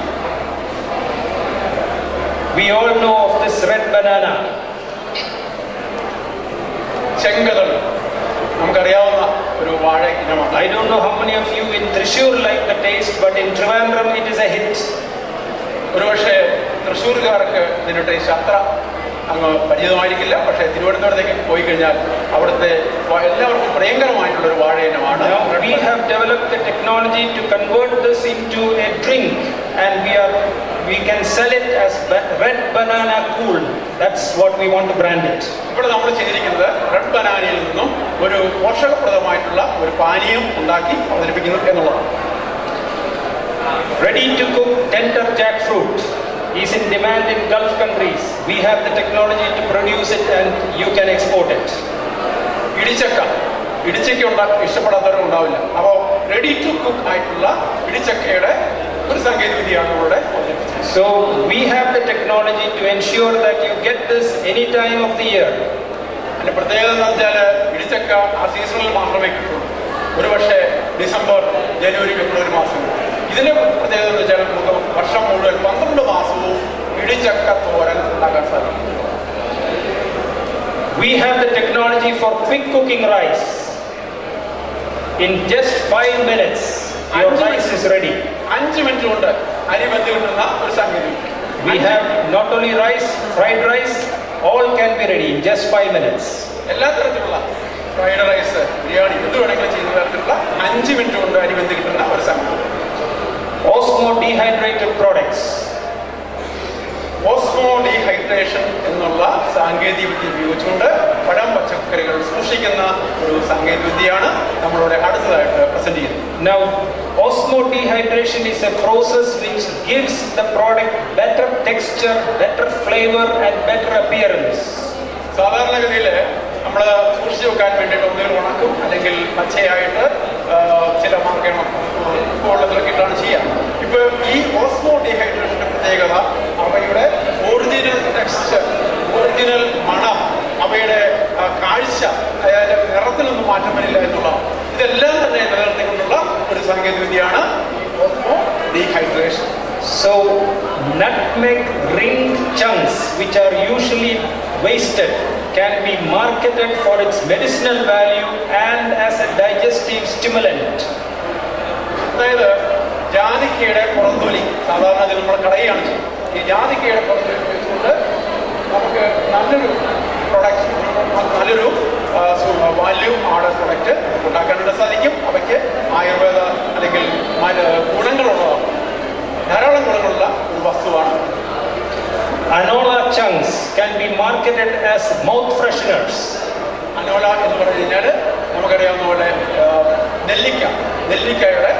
We all know of this red banana. ചെങ്കതൾ നമുക്കറിയാവുന്ന ഒരു വാഴ ഇനമാണ്. I don't know how many of you in Thrissur like the taste, but in Trivandrum it is a hit. ഒരുപക്ഷെ തൃശ്ശൂർകാർക്ക് ഇതിൻ്റെ ടേസ്റ്റ് അത്ര അങ്ങ് പരിചിതമായിരിക്കില്ല. പക്ഷേ തിരുവനന്തപുരത്തേക്ക് പോയി കഴിഞ്ഞാൽ അവിടുത്തെ എല്ലാവർക്കും പ്രിയങ്കരമായിട്ടുള്ള ഒരു വാഴ ഇനമാണ്. We have developed the technology to convert this into a drink and we are we can sell it as red banana cool. That's what we want to brand it. ഇവിടെ നമ്മൾ ചെയ്തിരിക്കുന്നത് റെഡ് ബനാനയിൽ നിന്നും ഒരു പോഷകപ്രദമായിട്ടുള്ള ഒരു പാനീയം ഉണ്ടാക്കി അവതരിപ്പിക്കുന്നു എന്നുള്ളതാണ്. Ready to cook tender jackfruit is in demand in Gulf countries. We have the technology to produce it and you can export it. ഇടിച്ചക്ക ഇടിച്ചക്ക ഉണ്ടാക്കി ഇഷ്ടപ്പെടാത്തവരും ഉണ്ടാവില്ല. അപ്പോൾ റെഡി ടു കുക്ക് ആയിട്ടുള്ള ഇടിച്ചക്കയുടെ ഒരു സാങ്കേതിക വിദ്യയാണ് ഇവിടെ. So we have the technology to ensure that you get this any time of the year. അതിന്റെ പ്രത്യേകത എന്ന് വെച്ചാൽ ഇടിച്ചക്ക ആ സീസണിൽ മാത്രമേ കിട്ടുള്ളൂ. ഒരു പക്ഷേ ഡിസംബർ ജനുവരി ഫെബ്രുവരി മാസങ്ങൾ. ഇതിന്റെ പ്രത്യേകത എന്ന് വെച്ചാൽ നമുക്ക് വർഷം മുഴുവൻ പന്ത്രണ്ട് മാസവും ഇടിച്ചക്ക തോരൻ ഉണ്ടാക്കാൻ സാധിക്കും. We have the technology for quick cooking rice. In just five minutes, your rice is ready. അഞ്ച് മിനിറ്റ് കൊണ്ട് അരി വെന്ത് കിട്ടുന്ന ഒരു സാങ്കേതിക. We have not only rice, fried rice, all can be ready in just five minutes. എല്ലാ തരത്തിലുള്ള ഫ്രൈഡ് റൈസ്, ബിരിയാണി എന്ത് വേണമെങ്കിലും ചെയ്യുന്ന തരത്തിലുള്ള അഞ്ച് മിനിറ്റ് കൊണ്ട് അരി വെന്ത് കിട്ടുന്ന ഒരു സാങ്കേതിക. Osmo dehydrated products. Osmo dehydration എന്നുള്ള സാങ്കേതിക വിദ്യ ഉപയോഗിച്ചുകൊണ്ട് പഴം പച്ചക്കറികൾ സൂക്ഷിക്കുന്ന ഒരു സാങ്കേതിക വിദ്യയാണ് നമ്മളിവിടെ അടുത്തതായിട്ട് പ്രസന്റ് ചെയ്യുന്നത്. Now, osmo dehydration is a process which gives the product better texture, better flavor and better appearance. സാധാരണഗതിയിൽ നമ്മൾ സൂക്ഷിച്ചു വെക്കാൻ വേണ്ടിയിട്ട് ഒന്നുകിൽ ഉണക്കും അല്ലെങ്കിൽ പച്ചയായിട്ട് ചില മാർഗ്ഗങ്ങൾ വെള്ളത്തിലൊക്കെ ഇട്ടാണ് ചെയ്യുക. ഇപ്പൊ ഈ ഓസ്മോ ഡീഹൈഡ്രേഷന്റെ പ്രത്യേകത അവയുടെ ഒറിജിനൽ ടെക്സ്ചർ, ഒറിജിനൽ മണം, അവയുടെ കാഴ്ച, അതായത് നിറത്തിലൊന്നും മാറ്റം വരില്ല എന്നുള്ളതാണ്. ഇതെല്ലാം തന്നെ നിലനിർത്തിക്കൊണ്ടുള്ള ഒരു സാങ്കേതിക വിദ്യയാണ് osmo dehydration. So, nutmeg ringed chunks, which are usually wasted, can be marketed for its medicinal value and as a digestive stimulant. അതായത് ജാതിക്കയുടെ പുറന്തൊലി സാധാരണ നമ്മൾ കടയാണ് ചെയ്യുന്നത്. ഈ ജാതിക്കയുടെ പുറന്തൊലി വെച്ചുകൊണ്ട് നമുക്ക് നല്ലൊരു പ്രൊഡക്റ്റ്, നല്ലൊരു വാല്യൂ ആഡ് പ്രൊഡക്റ്റ് ഉണ്ടാക്കാനായിട്ട് സാധിക്കും. അവയ്ക്ക് ആയുർവേദ അല്ലെങ്കിൽ ഗുണങ്ങളുള്ളതാണ്, ധാരാളം ഗുണങ്ങളുള്ള ഒരു വസ്തുവാണ്. Anola chunks can be marketed as mouth fresheners. അനോല എന്ന് പറഞ്ഞു കഴിഞ്ഞാൽ നമുക്കറിയാവുന്ന പോലെ നെല്ലിക്ക, നെല്ലിക്കയുടെ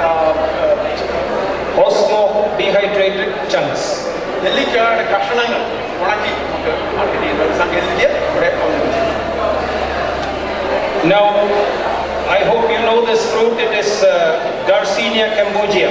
Osmo dehydrated chunks. നെല്ലിക്കയുടെ കഷണങ്ങൾ ഉണക്കി നമുക്ക് മാർക്കറ്റ് ചെയ്യുന്ന ഒരു സാങ്കേതികവിദ്യ ഇവിടെ അവതരിപ്പിച്ചു. Now, I hope you know this fruit. It is uh, Garcinia cambogia.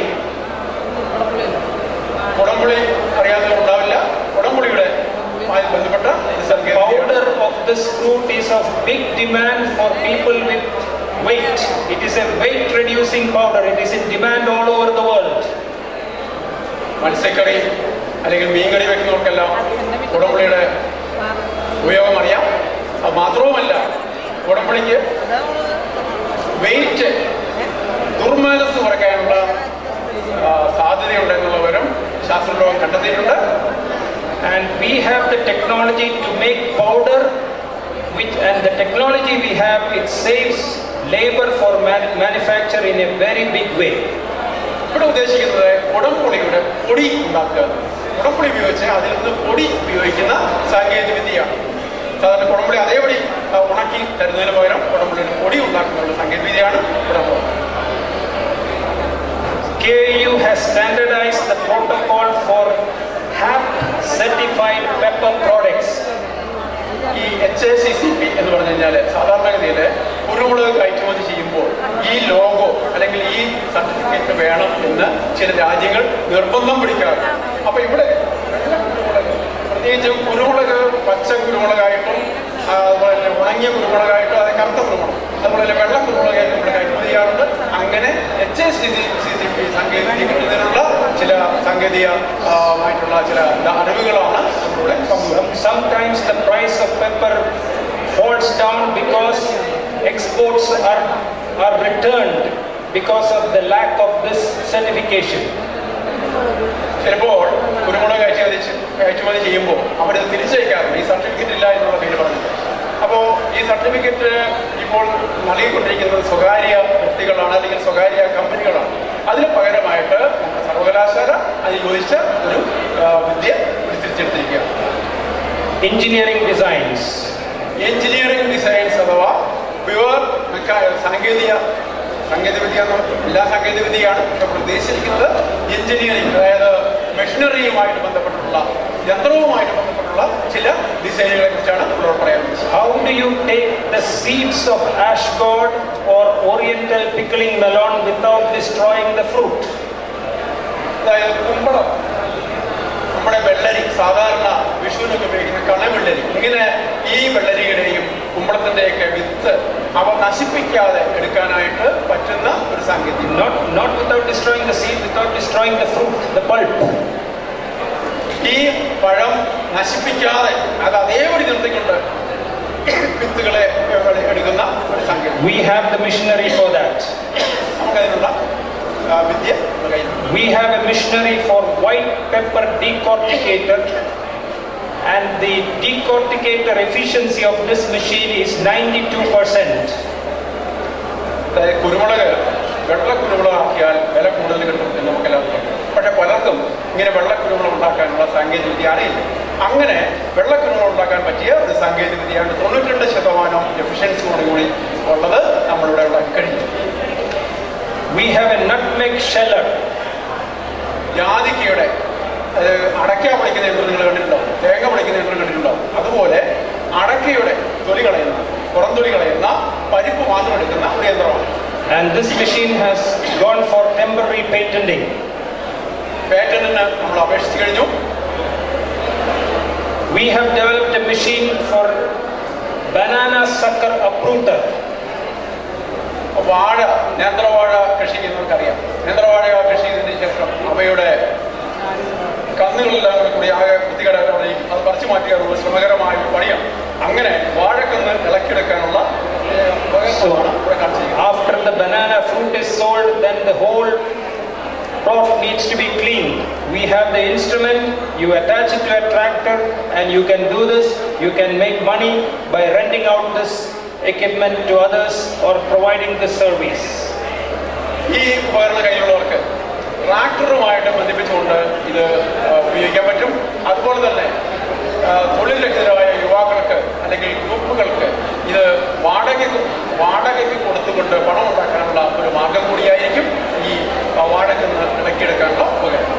കുടംപുളി അറിയാത്തവരുണ്ടാവില്ല. കുടംപുളിയുടെ ബന്ധപ്പെട്ട powder of this fruit is of big demand for people with weight. It is a weight reducing powder. It is in demand all over the world. മത്സ്യക്കറി അല്ലെങ്കിൽ മീൻകറി വെക്കുന്നവർക്കെല്ലാം കുടംപുളിയുടെ ഉപയോഗം അറിയാം. അത് മാത്രവുമല്ല, കുടംപുളിക്ക് വെയിറ്റ് ദുർമനസ് കുറയ്ക്കാനുള്ള സാധ്യതയുണ്ടെന്നുള്ളവരും ശാസ്ത്രലോകം കണ്ടെത്തിയിട്ടുണ്ട്. And we have the technology to make powder, which and the technology we have, it saves labor for man, manufacture in a very big way. ഇവിടെ ഉദ്ദേശിക്കുന്നത് കുടംപുളിയുടെ പൊടി ഉണ്ടാക്കുക. കുടംപുളി ഉപയോഗിച്ച് അതിൽ നിന്ന് പൊടി ഉപയോഗിക്കുന്ന സാങ്കേതിക വിദ്യയാണ്. സാധാരണ കുടംപുളി അതേപടി ഉണക്കി തരുന്നതിന് പകരം കുടംപുളിയുടെ പൊടി ഉണ്ടാക്കുന്ന സാങ്കേതിക വിദ്യയാണ് കുടംപുളി. K U has standardized the protocol for H A P certified pepper products. ഈ H A C C P എന്ന് പറഞ്ഞു കഴിഞ്ഞാൽ സാധാരണഗതിയിൽ കുരുമുളക് കയറ്റുമതി ചെയ്യുമ്പോൾ ഈ ലോഗോ അല്ലെങ്കിൽ ഈ സർട്ടിഫിക്കറ്റ് വേണം എന്ന് ചില രാജ്യങ്ങൾ നിർബന്ധം പിടിക്കാറുണ്ട്. അപ്പൊ ഇവിടെ പ്രത്യേകിച്ചും കുരുമുളക് പച്ച കുരുമുളകായിട്ടും അതുപോലെ തന്നെ ഉണങ്ങിയ കുരുമുളകായിട്ടും അത് കറുത്ത കുരുമുളക്, അതുപോലെ തന്നെ വെള്ള കുരുമുളകായിട്ട് നമ്മൾ കയറ്റുമതി ചെയ്യാറുണ്ട്. അങ്ങനെ H A C C C C P സാങ്കേതിക കിട്ടുന്നതിനുള്ള ചില സാങ്കേതികമായിട്ടുള്ള ചില അറിവുകളാണ് നമ്മളിവിടെ പങ്കുവെക്കുന്നത്. Sometimes the price of pepper falls down because exports are are returned because of the lack of this certification. ചിലപ്പോൾ കുരുമുളക് കയറ്റുമതി കയറ്റുമതി ചെയ്യുമ്പോൾ അവരത് തിരിച്ചയക്കാറുണ്ട്, ഈ സർട്ടിഫിക്കറ്റ് ഇല്ല എന്നുള്ള പേര് പറഞ്ഞു. അപ്പോൾ ഈ സർട്ടിഫിക്കറ്റ് ഇപ്പോൾ നൽകിക്കൊണ്ടിരിക്കുന്നത് സ്വകാര്യ വ്യക്തികളാണ് അല്ലെങ്കിൽ സ്വകാര്യ കമ്പനികളാണ്. അതിന് പകരമായിട്ട് സർവകലാശാല അത് യോജിച്ച ഒരു വിദ്യ തിരിച്ചെടുത്തിരിക്കുകയാണ്. Engineering designs. എഞ്ചിനീയറിംഗ് ഡിസൈൻസ് അഥവാ പ്യുവർ സാങ്കേതിക സാങ്കേതിക വിദ്യ എല്ലാ സാങ്കേതിക വിദ്യയാണ്. നമ്മൾ ഉദ്ദേശിച്ചിരിക്കുന്നത് എഞ്ചിനീയറിംഗ്, അതായത് മെഷീനറിയുമായിട്ട് ബന്ധപ്പെട്ടുള്ള യന്ത്രവുമായിട്ട് ബന്ധപ്പെട്ടുള്ള ചില ഡിസൈനുകളെ കുറിച്ചാണ് നമ്മൾ പറയാൻ ഉദ്ദേശിച്ചത്. How do you take the seeds of ash gourd or oriental pickling melon without destroying the fruit? അതായത് കുമ്പളം, നമ്മുടെ വെള്ളരി, സാധാരണ വിഷുവിനൊക്കെ ഉപയോഗിക്കുന്ന കണവെള്ളരി, ഇങ്ങനെ ഈ വെള്ളരിയുടെയും കുമ്പളത്തിന്റെയൊക്കെ വിത്ത് അവ നശിപ്പിക്കാതെ എടുക്കാനായിട്ട് പറ്റുന്ന ഒരു സാങ്കേതിക. Not not without destroying the seed, without destroying the fruit, the pulp. ഈ പഴം നശിപ്പിക്കാതെ അത് അതേപടി നിർത്തിക്കൊണ്ട് വിത്തുകളെ എടുക്കുന്ന ഒരു സാങ്കേതിക. We have the machinery for that. നമുക്കതിനുള്ള Vidya. We have a machinery for white pepper decorticator, and the decorticator efficiency of this machine is ninety-two percent. കുരുമുളക് വെള്ള കുരുമുളകാക്കിയാൽ വില കൂടുതൽ കിട്ടും എന്ന് നമുക്കെല്ലാം. പക്ഷെ പലർക്കും ഇങ്ങനെ വെള്ള കുരുമുളക് ഉണ്ടാക്കാനുള്ള സാങ്കേതിക സാങ്കേതിക വിദ്യയാണ് ഇത്. അങ്ങനെ വെള്ളക്കിണർ ഉണ്ടാക്കാൻ പറ്റിയ ഒരു സാങ്കേതിക വിദ്യയാണ്. തൊണ്ണൂറ്റിരണ്ട് ശതമാനം എഫിഷ്യൻസിയോട് കൂടി ഉള്ളത് നമ്മളിവിടെ ഉണ്ടാക്കി കഴിഞ്ഞു. We have a nutmeg sheller. ജാതിക്കയുടെ അടയ്ക്ക പൊളിക്കുന്ന യന്ത്രം നിങ്ങൾ കണ്ടിട്ടുണ്ടാവും, തേങ്ങ പൊളിക്കുന്ന യന്ത്രം കണ്ടിട്ടുണ്ടാവും. അതുപോലെ അടയ്ക്കയുടെ തൊലി കളയുന്ന, പുറംതൊലി കളയുന്ന, പരിപ്പ് മാത്രം എടുക്കുന്ന ഒരു യന്ത്രമാണ്. And this machine has gone for temporary patenting. പേറ്റന്റിന് നമ്മൾ അപേക്ഷിച്ചു കഴിഞ്ഞു. We have developed a machine for banana sucker uprooter. വാഴ, നേന്ത്രവാഴ കൃഷി ചെയ്യുന്നവർക്കറിയാം. നേന്ത്രവാഴ കൃഷി ചെയ്തതിന് ശേഷം അവയുടെ കന്നുകളെല്ലാം കൂടി ആകെ വൃത്തികേടായിട്ടുണ്ടെങ്കിൽ അത് പറിച്ചു മാറ്റിയ ഒരു ശ്രമകരമായ ഒരു പണിയാണ്. അങ്ങനെ വാഴക്കന്ന് ഇളക്കിയെടുക്കാനുള്ള ഉപകരണമാണ് ഇവിടെ കാണിച്ചിരിക്കുന്നത്. After the banana fruit is sold, then the whole plot needs to be cleaned. We have the instrument, you attach it to a tractor and you can do this. You can make money by renting out this equipment to others or providing the service. ഈ ഉപകരണ കയ്യിലുള്ളവർക്ക് ട്രാക്ടറുമായിട്ട് ബന്ധിപ്പിച്ചുകൊണ്ട് ഇത് ഉപയോഗിക്കാൻ പറ്റും. അതുപോലെ തന്നെ തൊഴിൽ രഹിതരായ യുവാക്കൾക്ക് അല്ലെങ്കിൽ ഗ്രൂപ്പുകൾക്ക് ഇത് വാടകയ്ക്ക് വാടകയ്ക്ക് കൊടുത്തുകൊണ്ട് പണം ഉണ്ടാക്കാനുള്ള ഒരു മാർഗം കൂടിയായിരിക്കും ഈ വാടക ഇടയ്ക്കെടുക്കാനുള്ള ഉപകരണം.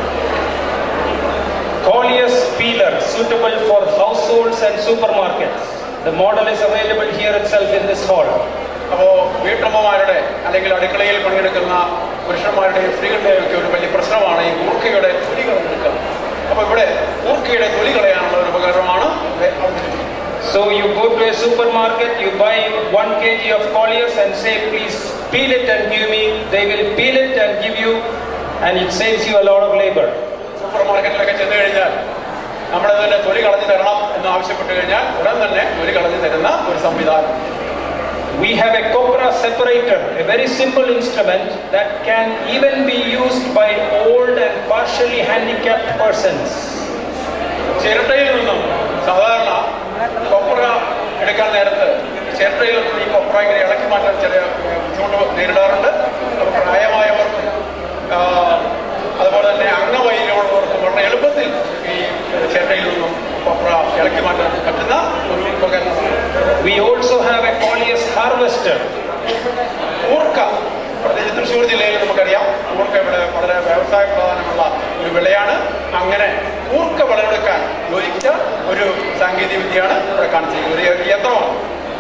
Collier's peeler suitable for households and supermarkets. The model is available here itself in this hall. അപ്പോൾ വീട്ടമ്മമാരുടെ അല്ലെങ്കിൽ അടുക്കളയിൽ പണിയെടുക്കുന്ന പുരുഷന്മാരുടെയും സ്ത്രീകളുടെയും ഒക്കെ ഒരു വലിയ പ്രശ്നമാണ് ഈ കൂർക്കയുടെ തൊലി കളഞ്ഞെടുക്കുക. അപ്പോൾ ഇവിടെ കൂർക്കയുടെ തൊലി കളയാനുള്ള ഒരു ഉപകരണമാണ് അവതരിപ്പിക്കുന്നത്. So you go to a supermarket, you buy one kilogram of Colliers and say, please peel it and give me. They will peel it and give you, and it saves you a lot of labor. Super മാർക്കറ്റിലൊക്കെ ചെന്ന് കഴിഞ്ഞാൽ നമ്മുടെ തന്നെ തൊലി കളഞ്ഞു തരണം എന്ന് ആവശ്യപ്പെട്ട് കഴിഞ്ഞാൽ ഉടൻ തന്നെ തൊലി കളഞ്ഞു തരുന്ന ഒരു സംവിധാനം. We have a copra separator, a very simple instrument that can even be used by old and partially handicapped persons. ചിരട്ടയിൽ നിന്നും സാധാരണ കൊപ്ര എടുക്കാൻ നേരത്ത് ചിരട്ടയിൽ നിന്നും ഈ കൊപ്ര ഇങ്ങനെ ഇളക്കി മാറ്റാൻ ചെറിയ ബുദ്ധിമുട്ട് നേരിടാറുണ്ട്. പ്രായമായവർക്കും അതുപോലെ തന്നെ അംഗവൈകല്യമുള്ളവർക്കും വളരെ എളുപ്പത്തിൽ ഈ ചിരട്ടയിൽ നിന്നും കൊപ്ര ഇളക്കി മാറ്റാൻ പറ്റുന്ന ഒരു ഉപകരണമാണ്. We also have a Collier's harvester. കൂർക്ക, പ്രത്യേകിച്ച് തൃശ്ശൂർ ജില്ലയിൽ നമുക്കറിയാം കൂർക്ക ഇവിടെ വളരെ വ്യവസായ പ്രധാനമുള്ള ഒരു വിളയാണ്. അങ്ങനെ കൂർക്ക വിളവെടുക്കാൻ യോജിച്ച ഒരു സാങ്കേതിക വിദ്യയാണ് ഇവിടെ കാണിച്ചിരിക്കുന്നത്, ഒരു യന്ത്രമാണ്.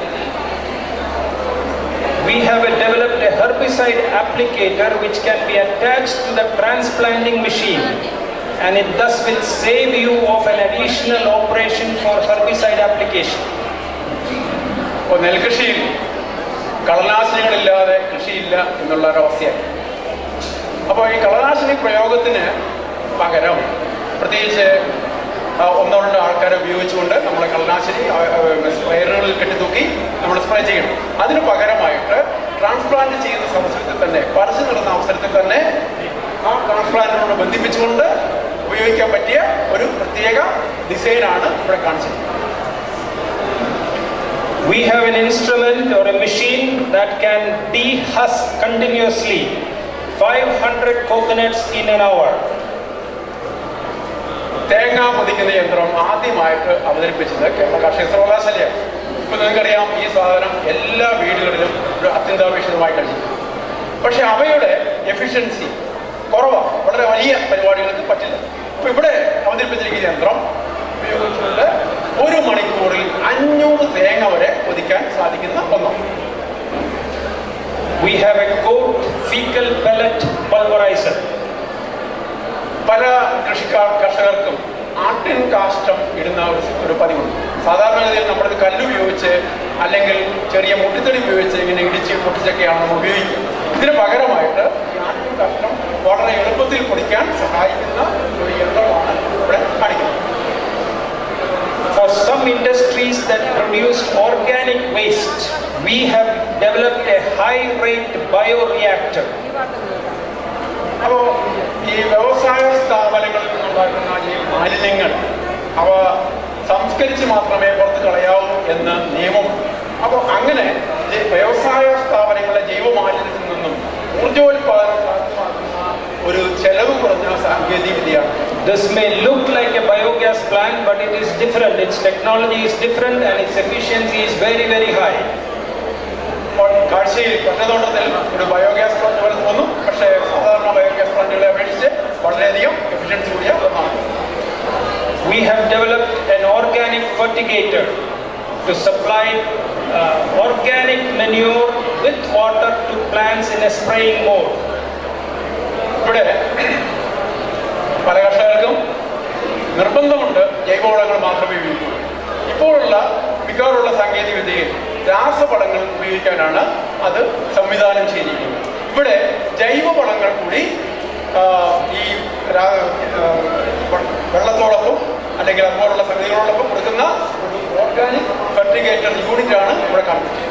We have a developed a herbicide applicator which can be attached to the transplanting machine, and it thus will save you of an additional operation for herbicide application. അപ്പോൾ നെൽകൃഷിയിൽ കളനാശിനികളില്ലാതെ കൃഷിയില്ല എന്നുള്ള ഒരവസ്ഥയാണ്. അപ്പോൾ ഈ കളനാശിനി പ്രയോഗത്തിന് പകരം പ്രത്യേകിച്ച് ഒന്നോ രണ്ടോ ആൾക്കാരെ ഉപയോഗിച്ചുകൊണ്ട് നമ്മൾ കളനാശിനി സ്പ്രേയറുകളിൽ കെട്ടിത്തൂക്കി നമ്മൾ സ്പ്രേ ചെയ്യണം. അതിന് പകരമായിട്ട് ട്രാൻസ്പ്ലാന്റ് ചെയ്യുന്ന അവസരത്തിൽ തന്നെ പറിച്ചു നടുന്ന അവസരത്തിൽ തന്നെ ആ ട്രാൻസ്പ്ലാന്റിനോട് ബന്ധിപ്പിച്ചുകൊണ്ട് ഉപയോഗിക്കാൻ പറ്റിയ ഒരു പ്രത്യേക ഡിസൈനാണ് ഇവിടെ കാണിച്ചിരിക്കുന്നത്. We have an instrument or a machine that can dehusk continuously five hundred coconuts in an hour. തേങ്ങ പൊതിക്കുന്ന യന്ത്രം ആദ്യമായിട്ട് അവതരിപ്പിച്ചത് കേരള കാർഷിക സർവകലാശാലയാണ്. ഇപ്പൊ നിങ്ങൾക്കറിയാം ഈ സാധനം എല്ലാ വീടുകളിലും ഒരു അത്യന്താപേക്ഷിതമായി കഴിഞ്ഞു. പക്ഷെ അവയുടെ എഫിഷ്യൻസി കുറവാണ്, വളരെ വലിയ പരിപാടികൾക്ക് പറ്റില്ല. അപ്പൊ ഇവിടെ അവതരിപ്പിച്ചിരിക്കുന്ന യന്ത്രം ഉപയോഗിച്ചുകൊണ്ട് ഒരു മണിക്കൂറിൽ അഞ്ഞൂറ് തേങ്ങ വരെ പൊതിക്കാൻ സാധിക്കുന്ന ഒന്നാണ്. We have a goat fecal pellet pulverizer. പല കൃഷിക്കാർ കർഷകർക്കും ആട്ടിൻ കാഷ്ടം ഇടുന്ന ഒരു പതിവുണ്ട്. സാധാരണഗതിയിൽ നമ്മളിത് കല്ലുപയോഗിച്ച് അല്ലെങ്കിൽ ചെറിയ മുട്ടിത്തടി ഉപയോഗിച്ച് ഇങ്ങനെ ഇടിച്ച് പൊട്ടിച്ചൊക്കെയാണ് നമ്മൾ ഉപയോഗിക്കുക. ഇതിന് പകരമായിട്ട് ഈ ആട്ടിൻ കാഷ്ടം വളരെ എളുപ്പത്തിൽ പൊടിക്കാൻ സഹായിക്കുന്ന ഒരു യന്ത്രമാണ് ഇവിടെ കാണിക്കുന്നത്. For some industries that produce organic waste, we have developed a high rate bioreactor. അപ്പോൾ ഈ വ്യവസായ സ്ഥാപനങ്ങളിൽ നിന്നുണ്ടാക്കുന്ന ഈ മാലിന്യങ്ങൾ അവ സംസ്കരിച്ച് മാത്രമേ പുറത്ത് കളയാവൂ എന്ന് നിയമമുണ്ട്. അപ്പോൾ അങ്ങനെ വ്യവസായ സ്ഥാപനങ്ങളിലെ ജൈവമാലിന്യത്തിൽ നിന്നും ഊർജോൽപാദനം സാധ്യമാക്കുന്ന ഒരു ചെലവ് കുറഞ്ഞ സാങ്കേതിക വിദ്യയാണ് This may look like a biogas plant, but it is different. Its technology is different and its efficiency is very, very high. കാഴ്ചയിൽ പട്ടതോട്ടത്തിൽ ഒരു ബയോഗ്യാസ് പ്ലാന്റ് പോലെ തോന്നും, പക്ഷേ സാധാരണ ബയോഗ്യാസ് പ്ലാന്റുകളെ അപേക്ഷിച്ച് വളരെയധികം എഫിഷ്യൻസി കൂടിയ ഒന്നാണ്. We have developed an organic fertigator to supply uh, organic manure with water to plants in a spraying mode. ഇവിടെ പല കർഷകർക്കും നിർബന്ധമുണ്ട് ജൈവവളങ്ങൾ മാത്രമേ ഉപയോഗിക്കൂ. ഇപ്പോഴുള്ള മിക്കവാറുള്ള സാങ്കേതിക വിദ്യയിൽ രാസവളങ്ങൾ ഉപയോഗിക്കാനാണ് അത് സംവിധാനം ചെയ്തിരിക്കുന്നത്. ഇവിടെ ജൈവവളങ്ങൾ കൂടി ഈ വെള്ളത്തോടൊപ്പം അല്ലെങ്കിൽ അതുപോലുള്ള സംഗതികളോടൊപ്പം കൊടുക്കുന്ന ഒരു ഓർഗാനിക് ഫെർട്ടിഗേറ്റർ യൂണിറ്റാണ് ഇവിടെ കാണുന്നത്.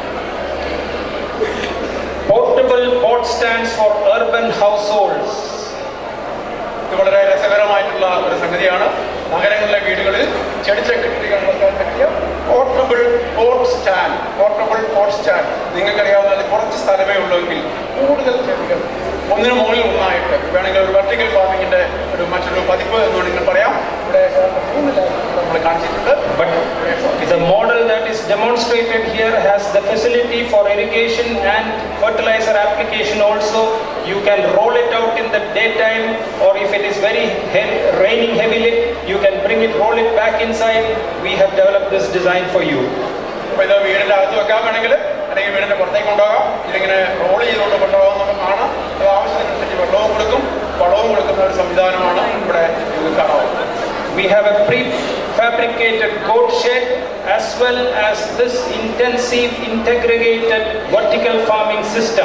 Portable pot stands for urban households. ഇത് വളരെ രസകരമായിട്ടുള്ള ഒരു സംഗതിയാണ്. നഗരങ്ങളിലെ വീടുകളിൽ ചെടിച്ചട്ടി കണ്ടെത്താൻ പറ്റിയ portable pot stand. Portable pot stand നിങ്ങൾക്കറിയാവുന്ന കുറച്ച് സ്ഥലമേ ഉള്ളൂവെങ്കിൽ കൂടുതൽ ചെടികൾ ഒന്നിനു മുകളിൽ ഒന്നായിട്ട് വേണമെങ്കിൽ ഒരു വെർട്ടിക്കൽ ഫാമിങ്ങിന്റെ ഒരു മറ്റൊരു പതിപ്പ് എന്ന് വേണമെങ്കിൽ പറയാം. ഇവിടെ നമ്മൾ കാണിച്ചിട്ടുണ്ട്. But the model that is demonstrated here has the facility for irrigation and fertilizer application also. You can roll it out in the daytime, or if it is very heavy, raining heavily, you can bring it, roll it back inside. We have developed this design for you. അപ്പോൾ ഇത് വീടിൻ്റെ അകത്ത് വെക്കാൻ വേണമെങ്കിൽ അല്ലെങ്കിൽ വീടിൻ്റെ പുറത്തേക്ക് കൊണ്ടുപോകാം. ഇതിങ്ങനെ റോൾ ചെയ്തുകൊണ്ട് കൊണ്ടുപോകാം നമുക്ക് കാണാം. അത് ആവശ്യത്തിനനുസരിച്ച് വെള്ളവും കൊടുക്കും വളവും കൊടുക്കുന്ന ഒരു സംവിധാനമാണ് ഇവിടെ ഇത് കാണാവുന്നത്. We have a prefabricated goat shed as well as this intensive integrated vertical farming system.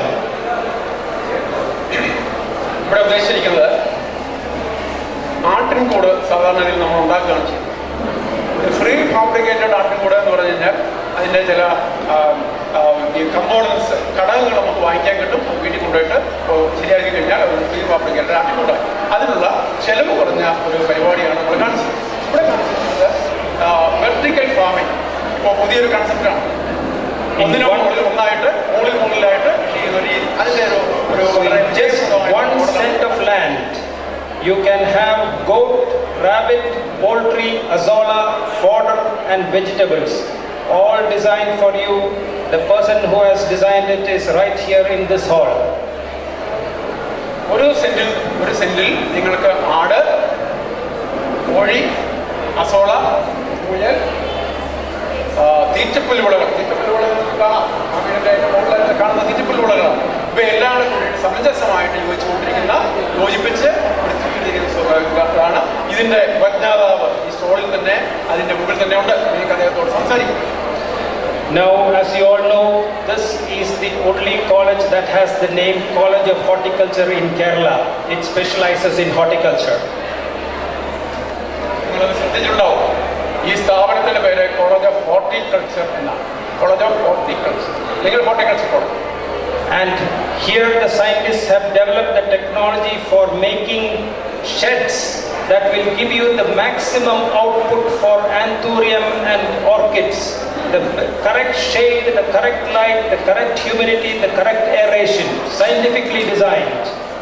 ഇവിടെ ഉദ്ദേശിച്ചിരിക്കുന്നത് ആട്ടിൻകൂട് സാധാരണയിൽ നമ്മൾ ഉണ്ടാക്കുകയാണ് ചെയ്യുന്നത്. ഫ്രീ ഫാബ്രിക്കേറ്റഡ് ആട്ടിൻകൂട് എന്ന് പറഞ്ഞു കഴിഞ്ഞാൽ അതിൻ്റെ ചില ഈ കമ്പോണൻസ് ഘടകങ്ങൾ നമുക്ക് വാങ്ങിക്കാൻ കിട്ടും. വീട്ടിൽ കൊണ്ടുപോയിട്ട് ശരിയാക്കി കഴിഞ്ഞാൽ ഒരു ഫ്രീ ഫാബ്രിക്കേറ്റഡ് ആട്ടിൻകൂടായി. അതിനുള്ള ചെലവ് കുറഞ്ഞ ഒരു പരിപാടിയാണ് നമ്മൾ കാണിച്ചത്. ഇവിടെ കാണിച്ചിട്ടുള്ളത് വെർട്ടിക്കൽ ഫാമിംഗ്. ഇപ്പോൾ പുതിയൊരു കൺസെപ്റ്റാണ്. ഒന്നിനു മുകളിൽ ഒന്നായിട്ട് മുകളിൽ മുകളിലായിട്ട് ചെയ്യുന്ന രീതി. അതിൻ്റെ ഒരു just one cent of land you can have goat, rabbit, poultry, azolla, fodder and vegetables all designed for you. The person who has designed it is right here in this hall. ഒരു സെന്റിൽ ഒരു സെന്റിൽ നിങ്ങൾക്ക് ആട്, കോഴി, അസോള, മുയൽ, തീറ്റപ്പുൽ വിളകൾ തീറ്റപ്പുൽ വിളകൾ കാണാം. ആ വീടിൻ്റെ മുകളിൽ കാണുന്ന തീറ്റപ്പുൽ വിളകളാണ്. ഇവയെല്ലാം കൂടി സമഞ്ജസമായിട്ട് യോജിച്ചുകൊണ്ടിരിക്കുന്ന യോജിപ്പിച്ച് ാണ് ഇതിന്റെ ഉപജ്ഞാതാവ് ഈ സ്റ്റോളിൽ തന്നെ അതിന്റെ മുകളിൽ തന്നെ ഉണ്ട്. എനിക്ക് അദ്ദേഹത്തോട് സംസാരിക്കും. Now, as you all know, this is the only college that has the name College of Horticulture in Kerala. It specializes in horticulture. നിങ്ങളത് ശ്രദ്ധിച്ചിട്ടുണ്ടാവും. ഈ സ്ഥാപനത്തിന്റെ പേര് കോളേജ് ഓഫ് ഹോർട്ടിക്കൾച്ചർ എന്നാണ്. കോളേജ് ഓഫ് ഹോർട്ടിക്കൾച്ചർ അല്ലെങ്കിൽ horticulture college. And here the scientists have developed the technology for making sheds that will give you the maximum output for anthurium and orchids. The correct shade, the correct light, the correct humidity, the correct aeration, scientifically designed.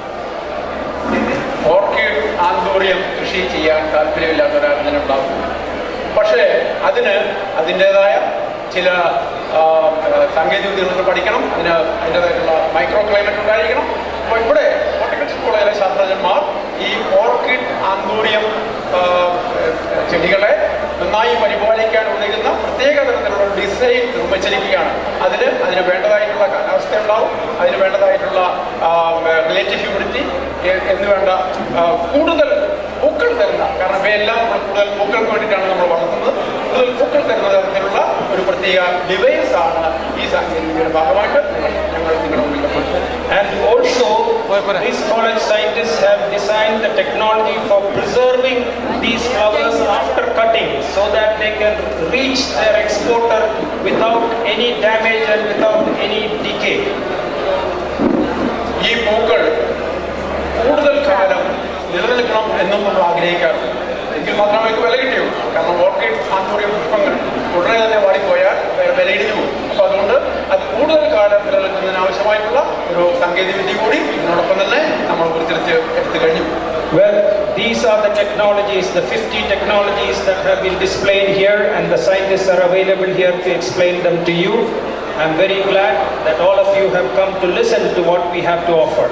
Orchid anthurium കൃഷി ചെയ്യാൻ താല്പര്യമില്ലാത്ത ഒരാളിനുണ്ടാവും. പക്ഷേ അതിന് അതിൻ്റെതായ ചില സാങ്കേതിക വിദ്യകൾ പഠിക്കണം. അതിന് അതിൻ്റെതായിട്ടുള്ള മൈക്രോ ക്ലൈമറ്റ് ഉണ്ടായിരിക്കണം. അപ്പോൾ ഇവിടെ ഹോർട്ടിക്കൾച്ചർ കോളേജിലെ ശാസ്ത്രജ്ഞന്മാർ ഈ ഓർക്കിഡ് ആന്തൂറിയം ചെടികളെ നന്നായി പരിപാലിക്കാൻ ഉതകുന്ന പ്രത്യേക തരത്തിലുള്ള ഡിസൈൻ നിർമ്മിച്ചിരിക്കുകയാണ്. അതിന് അതിന് വേണ്ടതായിട്ടുള്ള കാലാവസ്ഥ ഉണ്ടാവും, അതിന് വേണ്ടതായിട്ടുള്ള റിലേറ്റീവ് ഹ്യൂമിഡിറ്റി എന്ന് വേണ്ട കൂടുതൽ പൂക്കൾ തരുന്ന, കാരണം ഇവയെല്ലാം നമ്മൾ കൂടുതൽ പൂക്കൾക്ക് വേണ്ടിയിട്ടാണ് നമ്മൾ വളർത്തുന്നത്, കൂടുതൽ പൂക്കൾ തരുന്ന തരത്തിലുള്ള ഒരു പ്രത്യേക ഡിവൈസ് ആണ് ഈ സാങ്കേതികതയുടെ ഭാഗമായിട്ട് ഞങ്ങൾ നിങ്ങളുടെ മുന്നിൽ കൊണ്ടുവരുന്നത്. And also, these college scientists have designed the technology for preserving these flowers after cutting so that they can reach their exporter without any damage and without any decay. ഈ പൂക്കൾ കൂടുതൽ കാലം നിലനിൽക്കണം എന്നും നമ്മൾ ആഗ്രഹിക്കാറുണ്ട്. എങ്കിൽ മാത്രമേ വില കിട്ടിയുള്ളൂ. കാരണം ഓർക്കിഡ് ആന്തൂറിയം പുഷ്പങ്ങൾ ഉടനെ തന്നെ വാടിപ്പോയാൽ വിലയിടിഞ്ഞു പോകും. അപ്പോൾ അതുകൊണ്ട് അത് കൂടുതൽ കാലം നിലനിൽക്കുന്നതിന് ആവശ്യമായിട്ടുള്ള ഒരു സാങ്കേതിക വിദ്യ കൂടി ഇതിനോടൊപ്പം തന്നെ നമ്മൾ കുറിച്ചെടുത്ത് എടുത്തു കഴിഞ്ഞു. Well, these are the technologies, the fifty technologies that have been displayed here, and the scientists are available here to explain them to you. I'm very glad that all of you have come to listen to what we have to offer.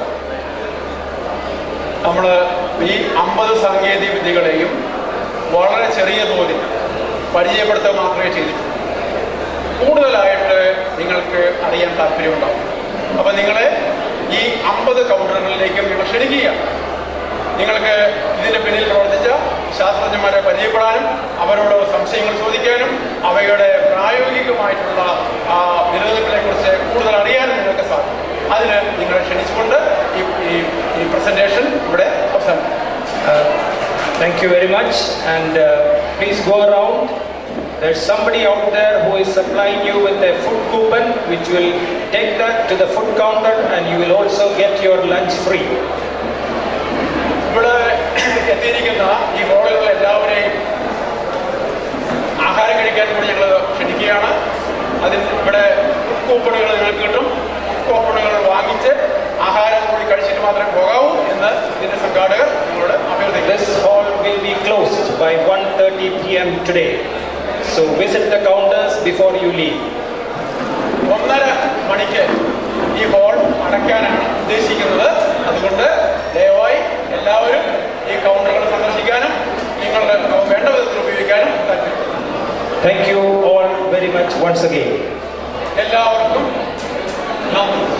നമ്മൾ ഈ അമ്പത് സാങ്കേതിക വിദ്യകളെയും വളരെ ചെറിയ തോതിൽ പരിചയപ്പെടുത്തുക മാത്രമേ ചെയ്തിട്ടുള്ളൂ. കൂടുതലായിട്ട് നിങ്ങൾക്ക് അറിയാൻ താല്പര്യമുണ്ടാവും. അപ്പം നിങ്ങളെ ഈ അമ്പത് കൗണ്ടറുകളിലേക്കും നിങ്ങൾ ക്ഷണിക്കുക. നിങ്ങൾക്ക് ഇതിൻ്റെ പിന്നിൽ പ്രവർത്തിച്ച ശാസ്ത്രജ്ഞന്മാരെ പരിചയപ്പെടാനും അവരോട് സംശയങ്ങൾ ചോദിക്കാനും അവയുടെ പ്രായോഗികമായിട്ടുള്ള ആ വിരോധങ്ങളെക്കുറിച്ച് കൂടുതൽ അറിയാനും നിങ്ങൾക്ക് സാധിക്കും. അതിന് നിങ്ങളെ ക്ഷണിച്ചുകൊണ്ട് ഈ ഈ പ്രസന്റേഷൻ ഇവിടെ അവസാനിക്കും. Thank you very much, and uh, please go around. There's somebody out there who is supplying you with a food coupon, which will take that to the food counter, and you will also get your lunch free. ഇവിടെ എത്തിയിരിക്കുന്ന ഈ ഹോളിലുള്ള എല്ലാവരെയും ആഹാരം കഴിക്കാൻ കൂടി ഞങ്ങൾ ക്ഷണിക്കുകയാണ്. അതിന് ഇവിടെ ഫുഡ് കൂപ്പണുകൾ നിങ്ങൾക്ക് കിട്ടും. കൂപ്പണുകൾ വാങ്ങിച്ച് ആഹാരം കൂടി കഴിച്ചിട്ട് മാത്രമേ പോകാവൂ എന്ന് ഇതിന്റെ സംഘാടകർ നിങ്ങളോട് അഭ്യർത്ഥിക്കുന്നു. This hall will be closed by one thirty p m today, so visit the counters before you leave. ഒന്നര മണിക്ക് ഈ ഹോൾ അടയ്ക്കാനാണ് ഉദ്ദേശിക്കുന്നത്. അതുകൊണ്ട് ദയവായി എല്ലാവരും ഈ കൗണ്ടറുകൾ സന്ദർശിക്കാനും നിങ്ങളുടെ വേണ്ട വിധത്തിൽ ഉപയോഗിക്കാനും താല്പര്യം. Thank you all very much once again. എല്ലാവർക്കും നന്ദി.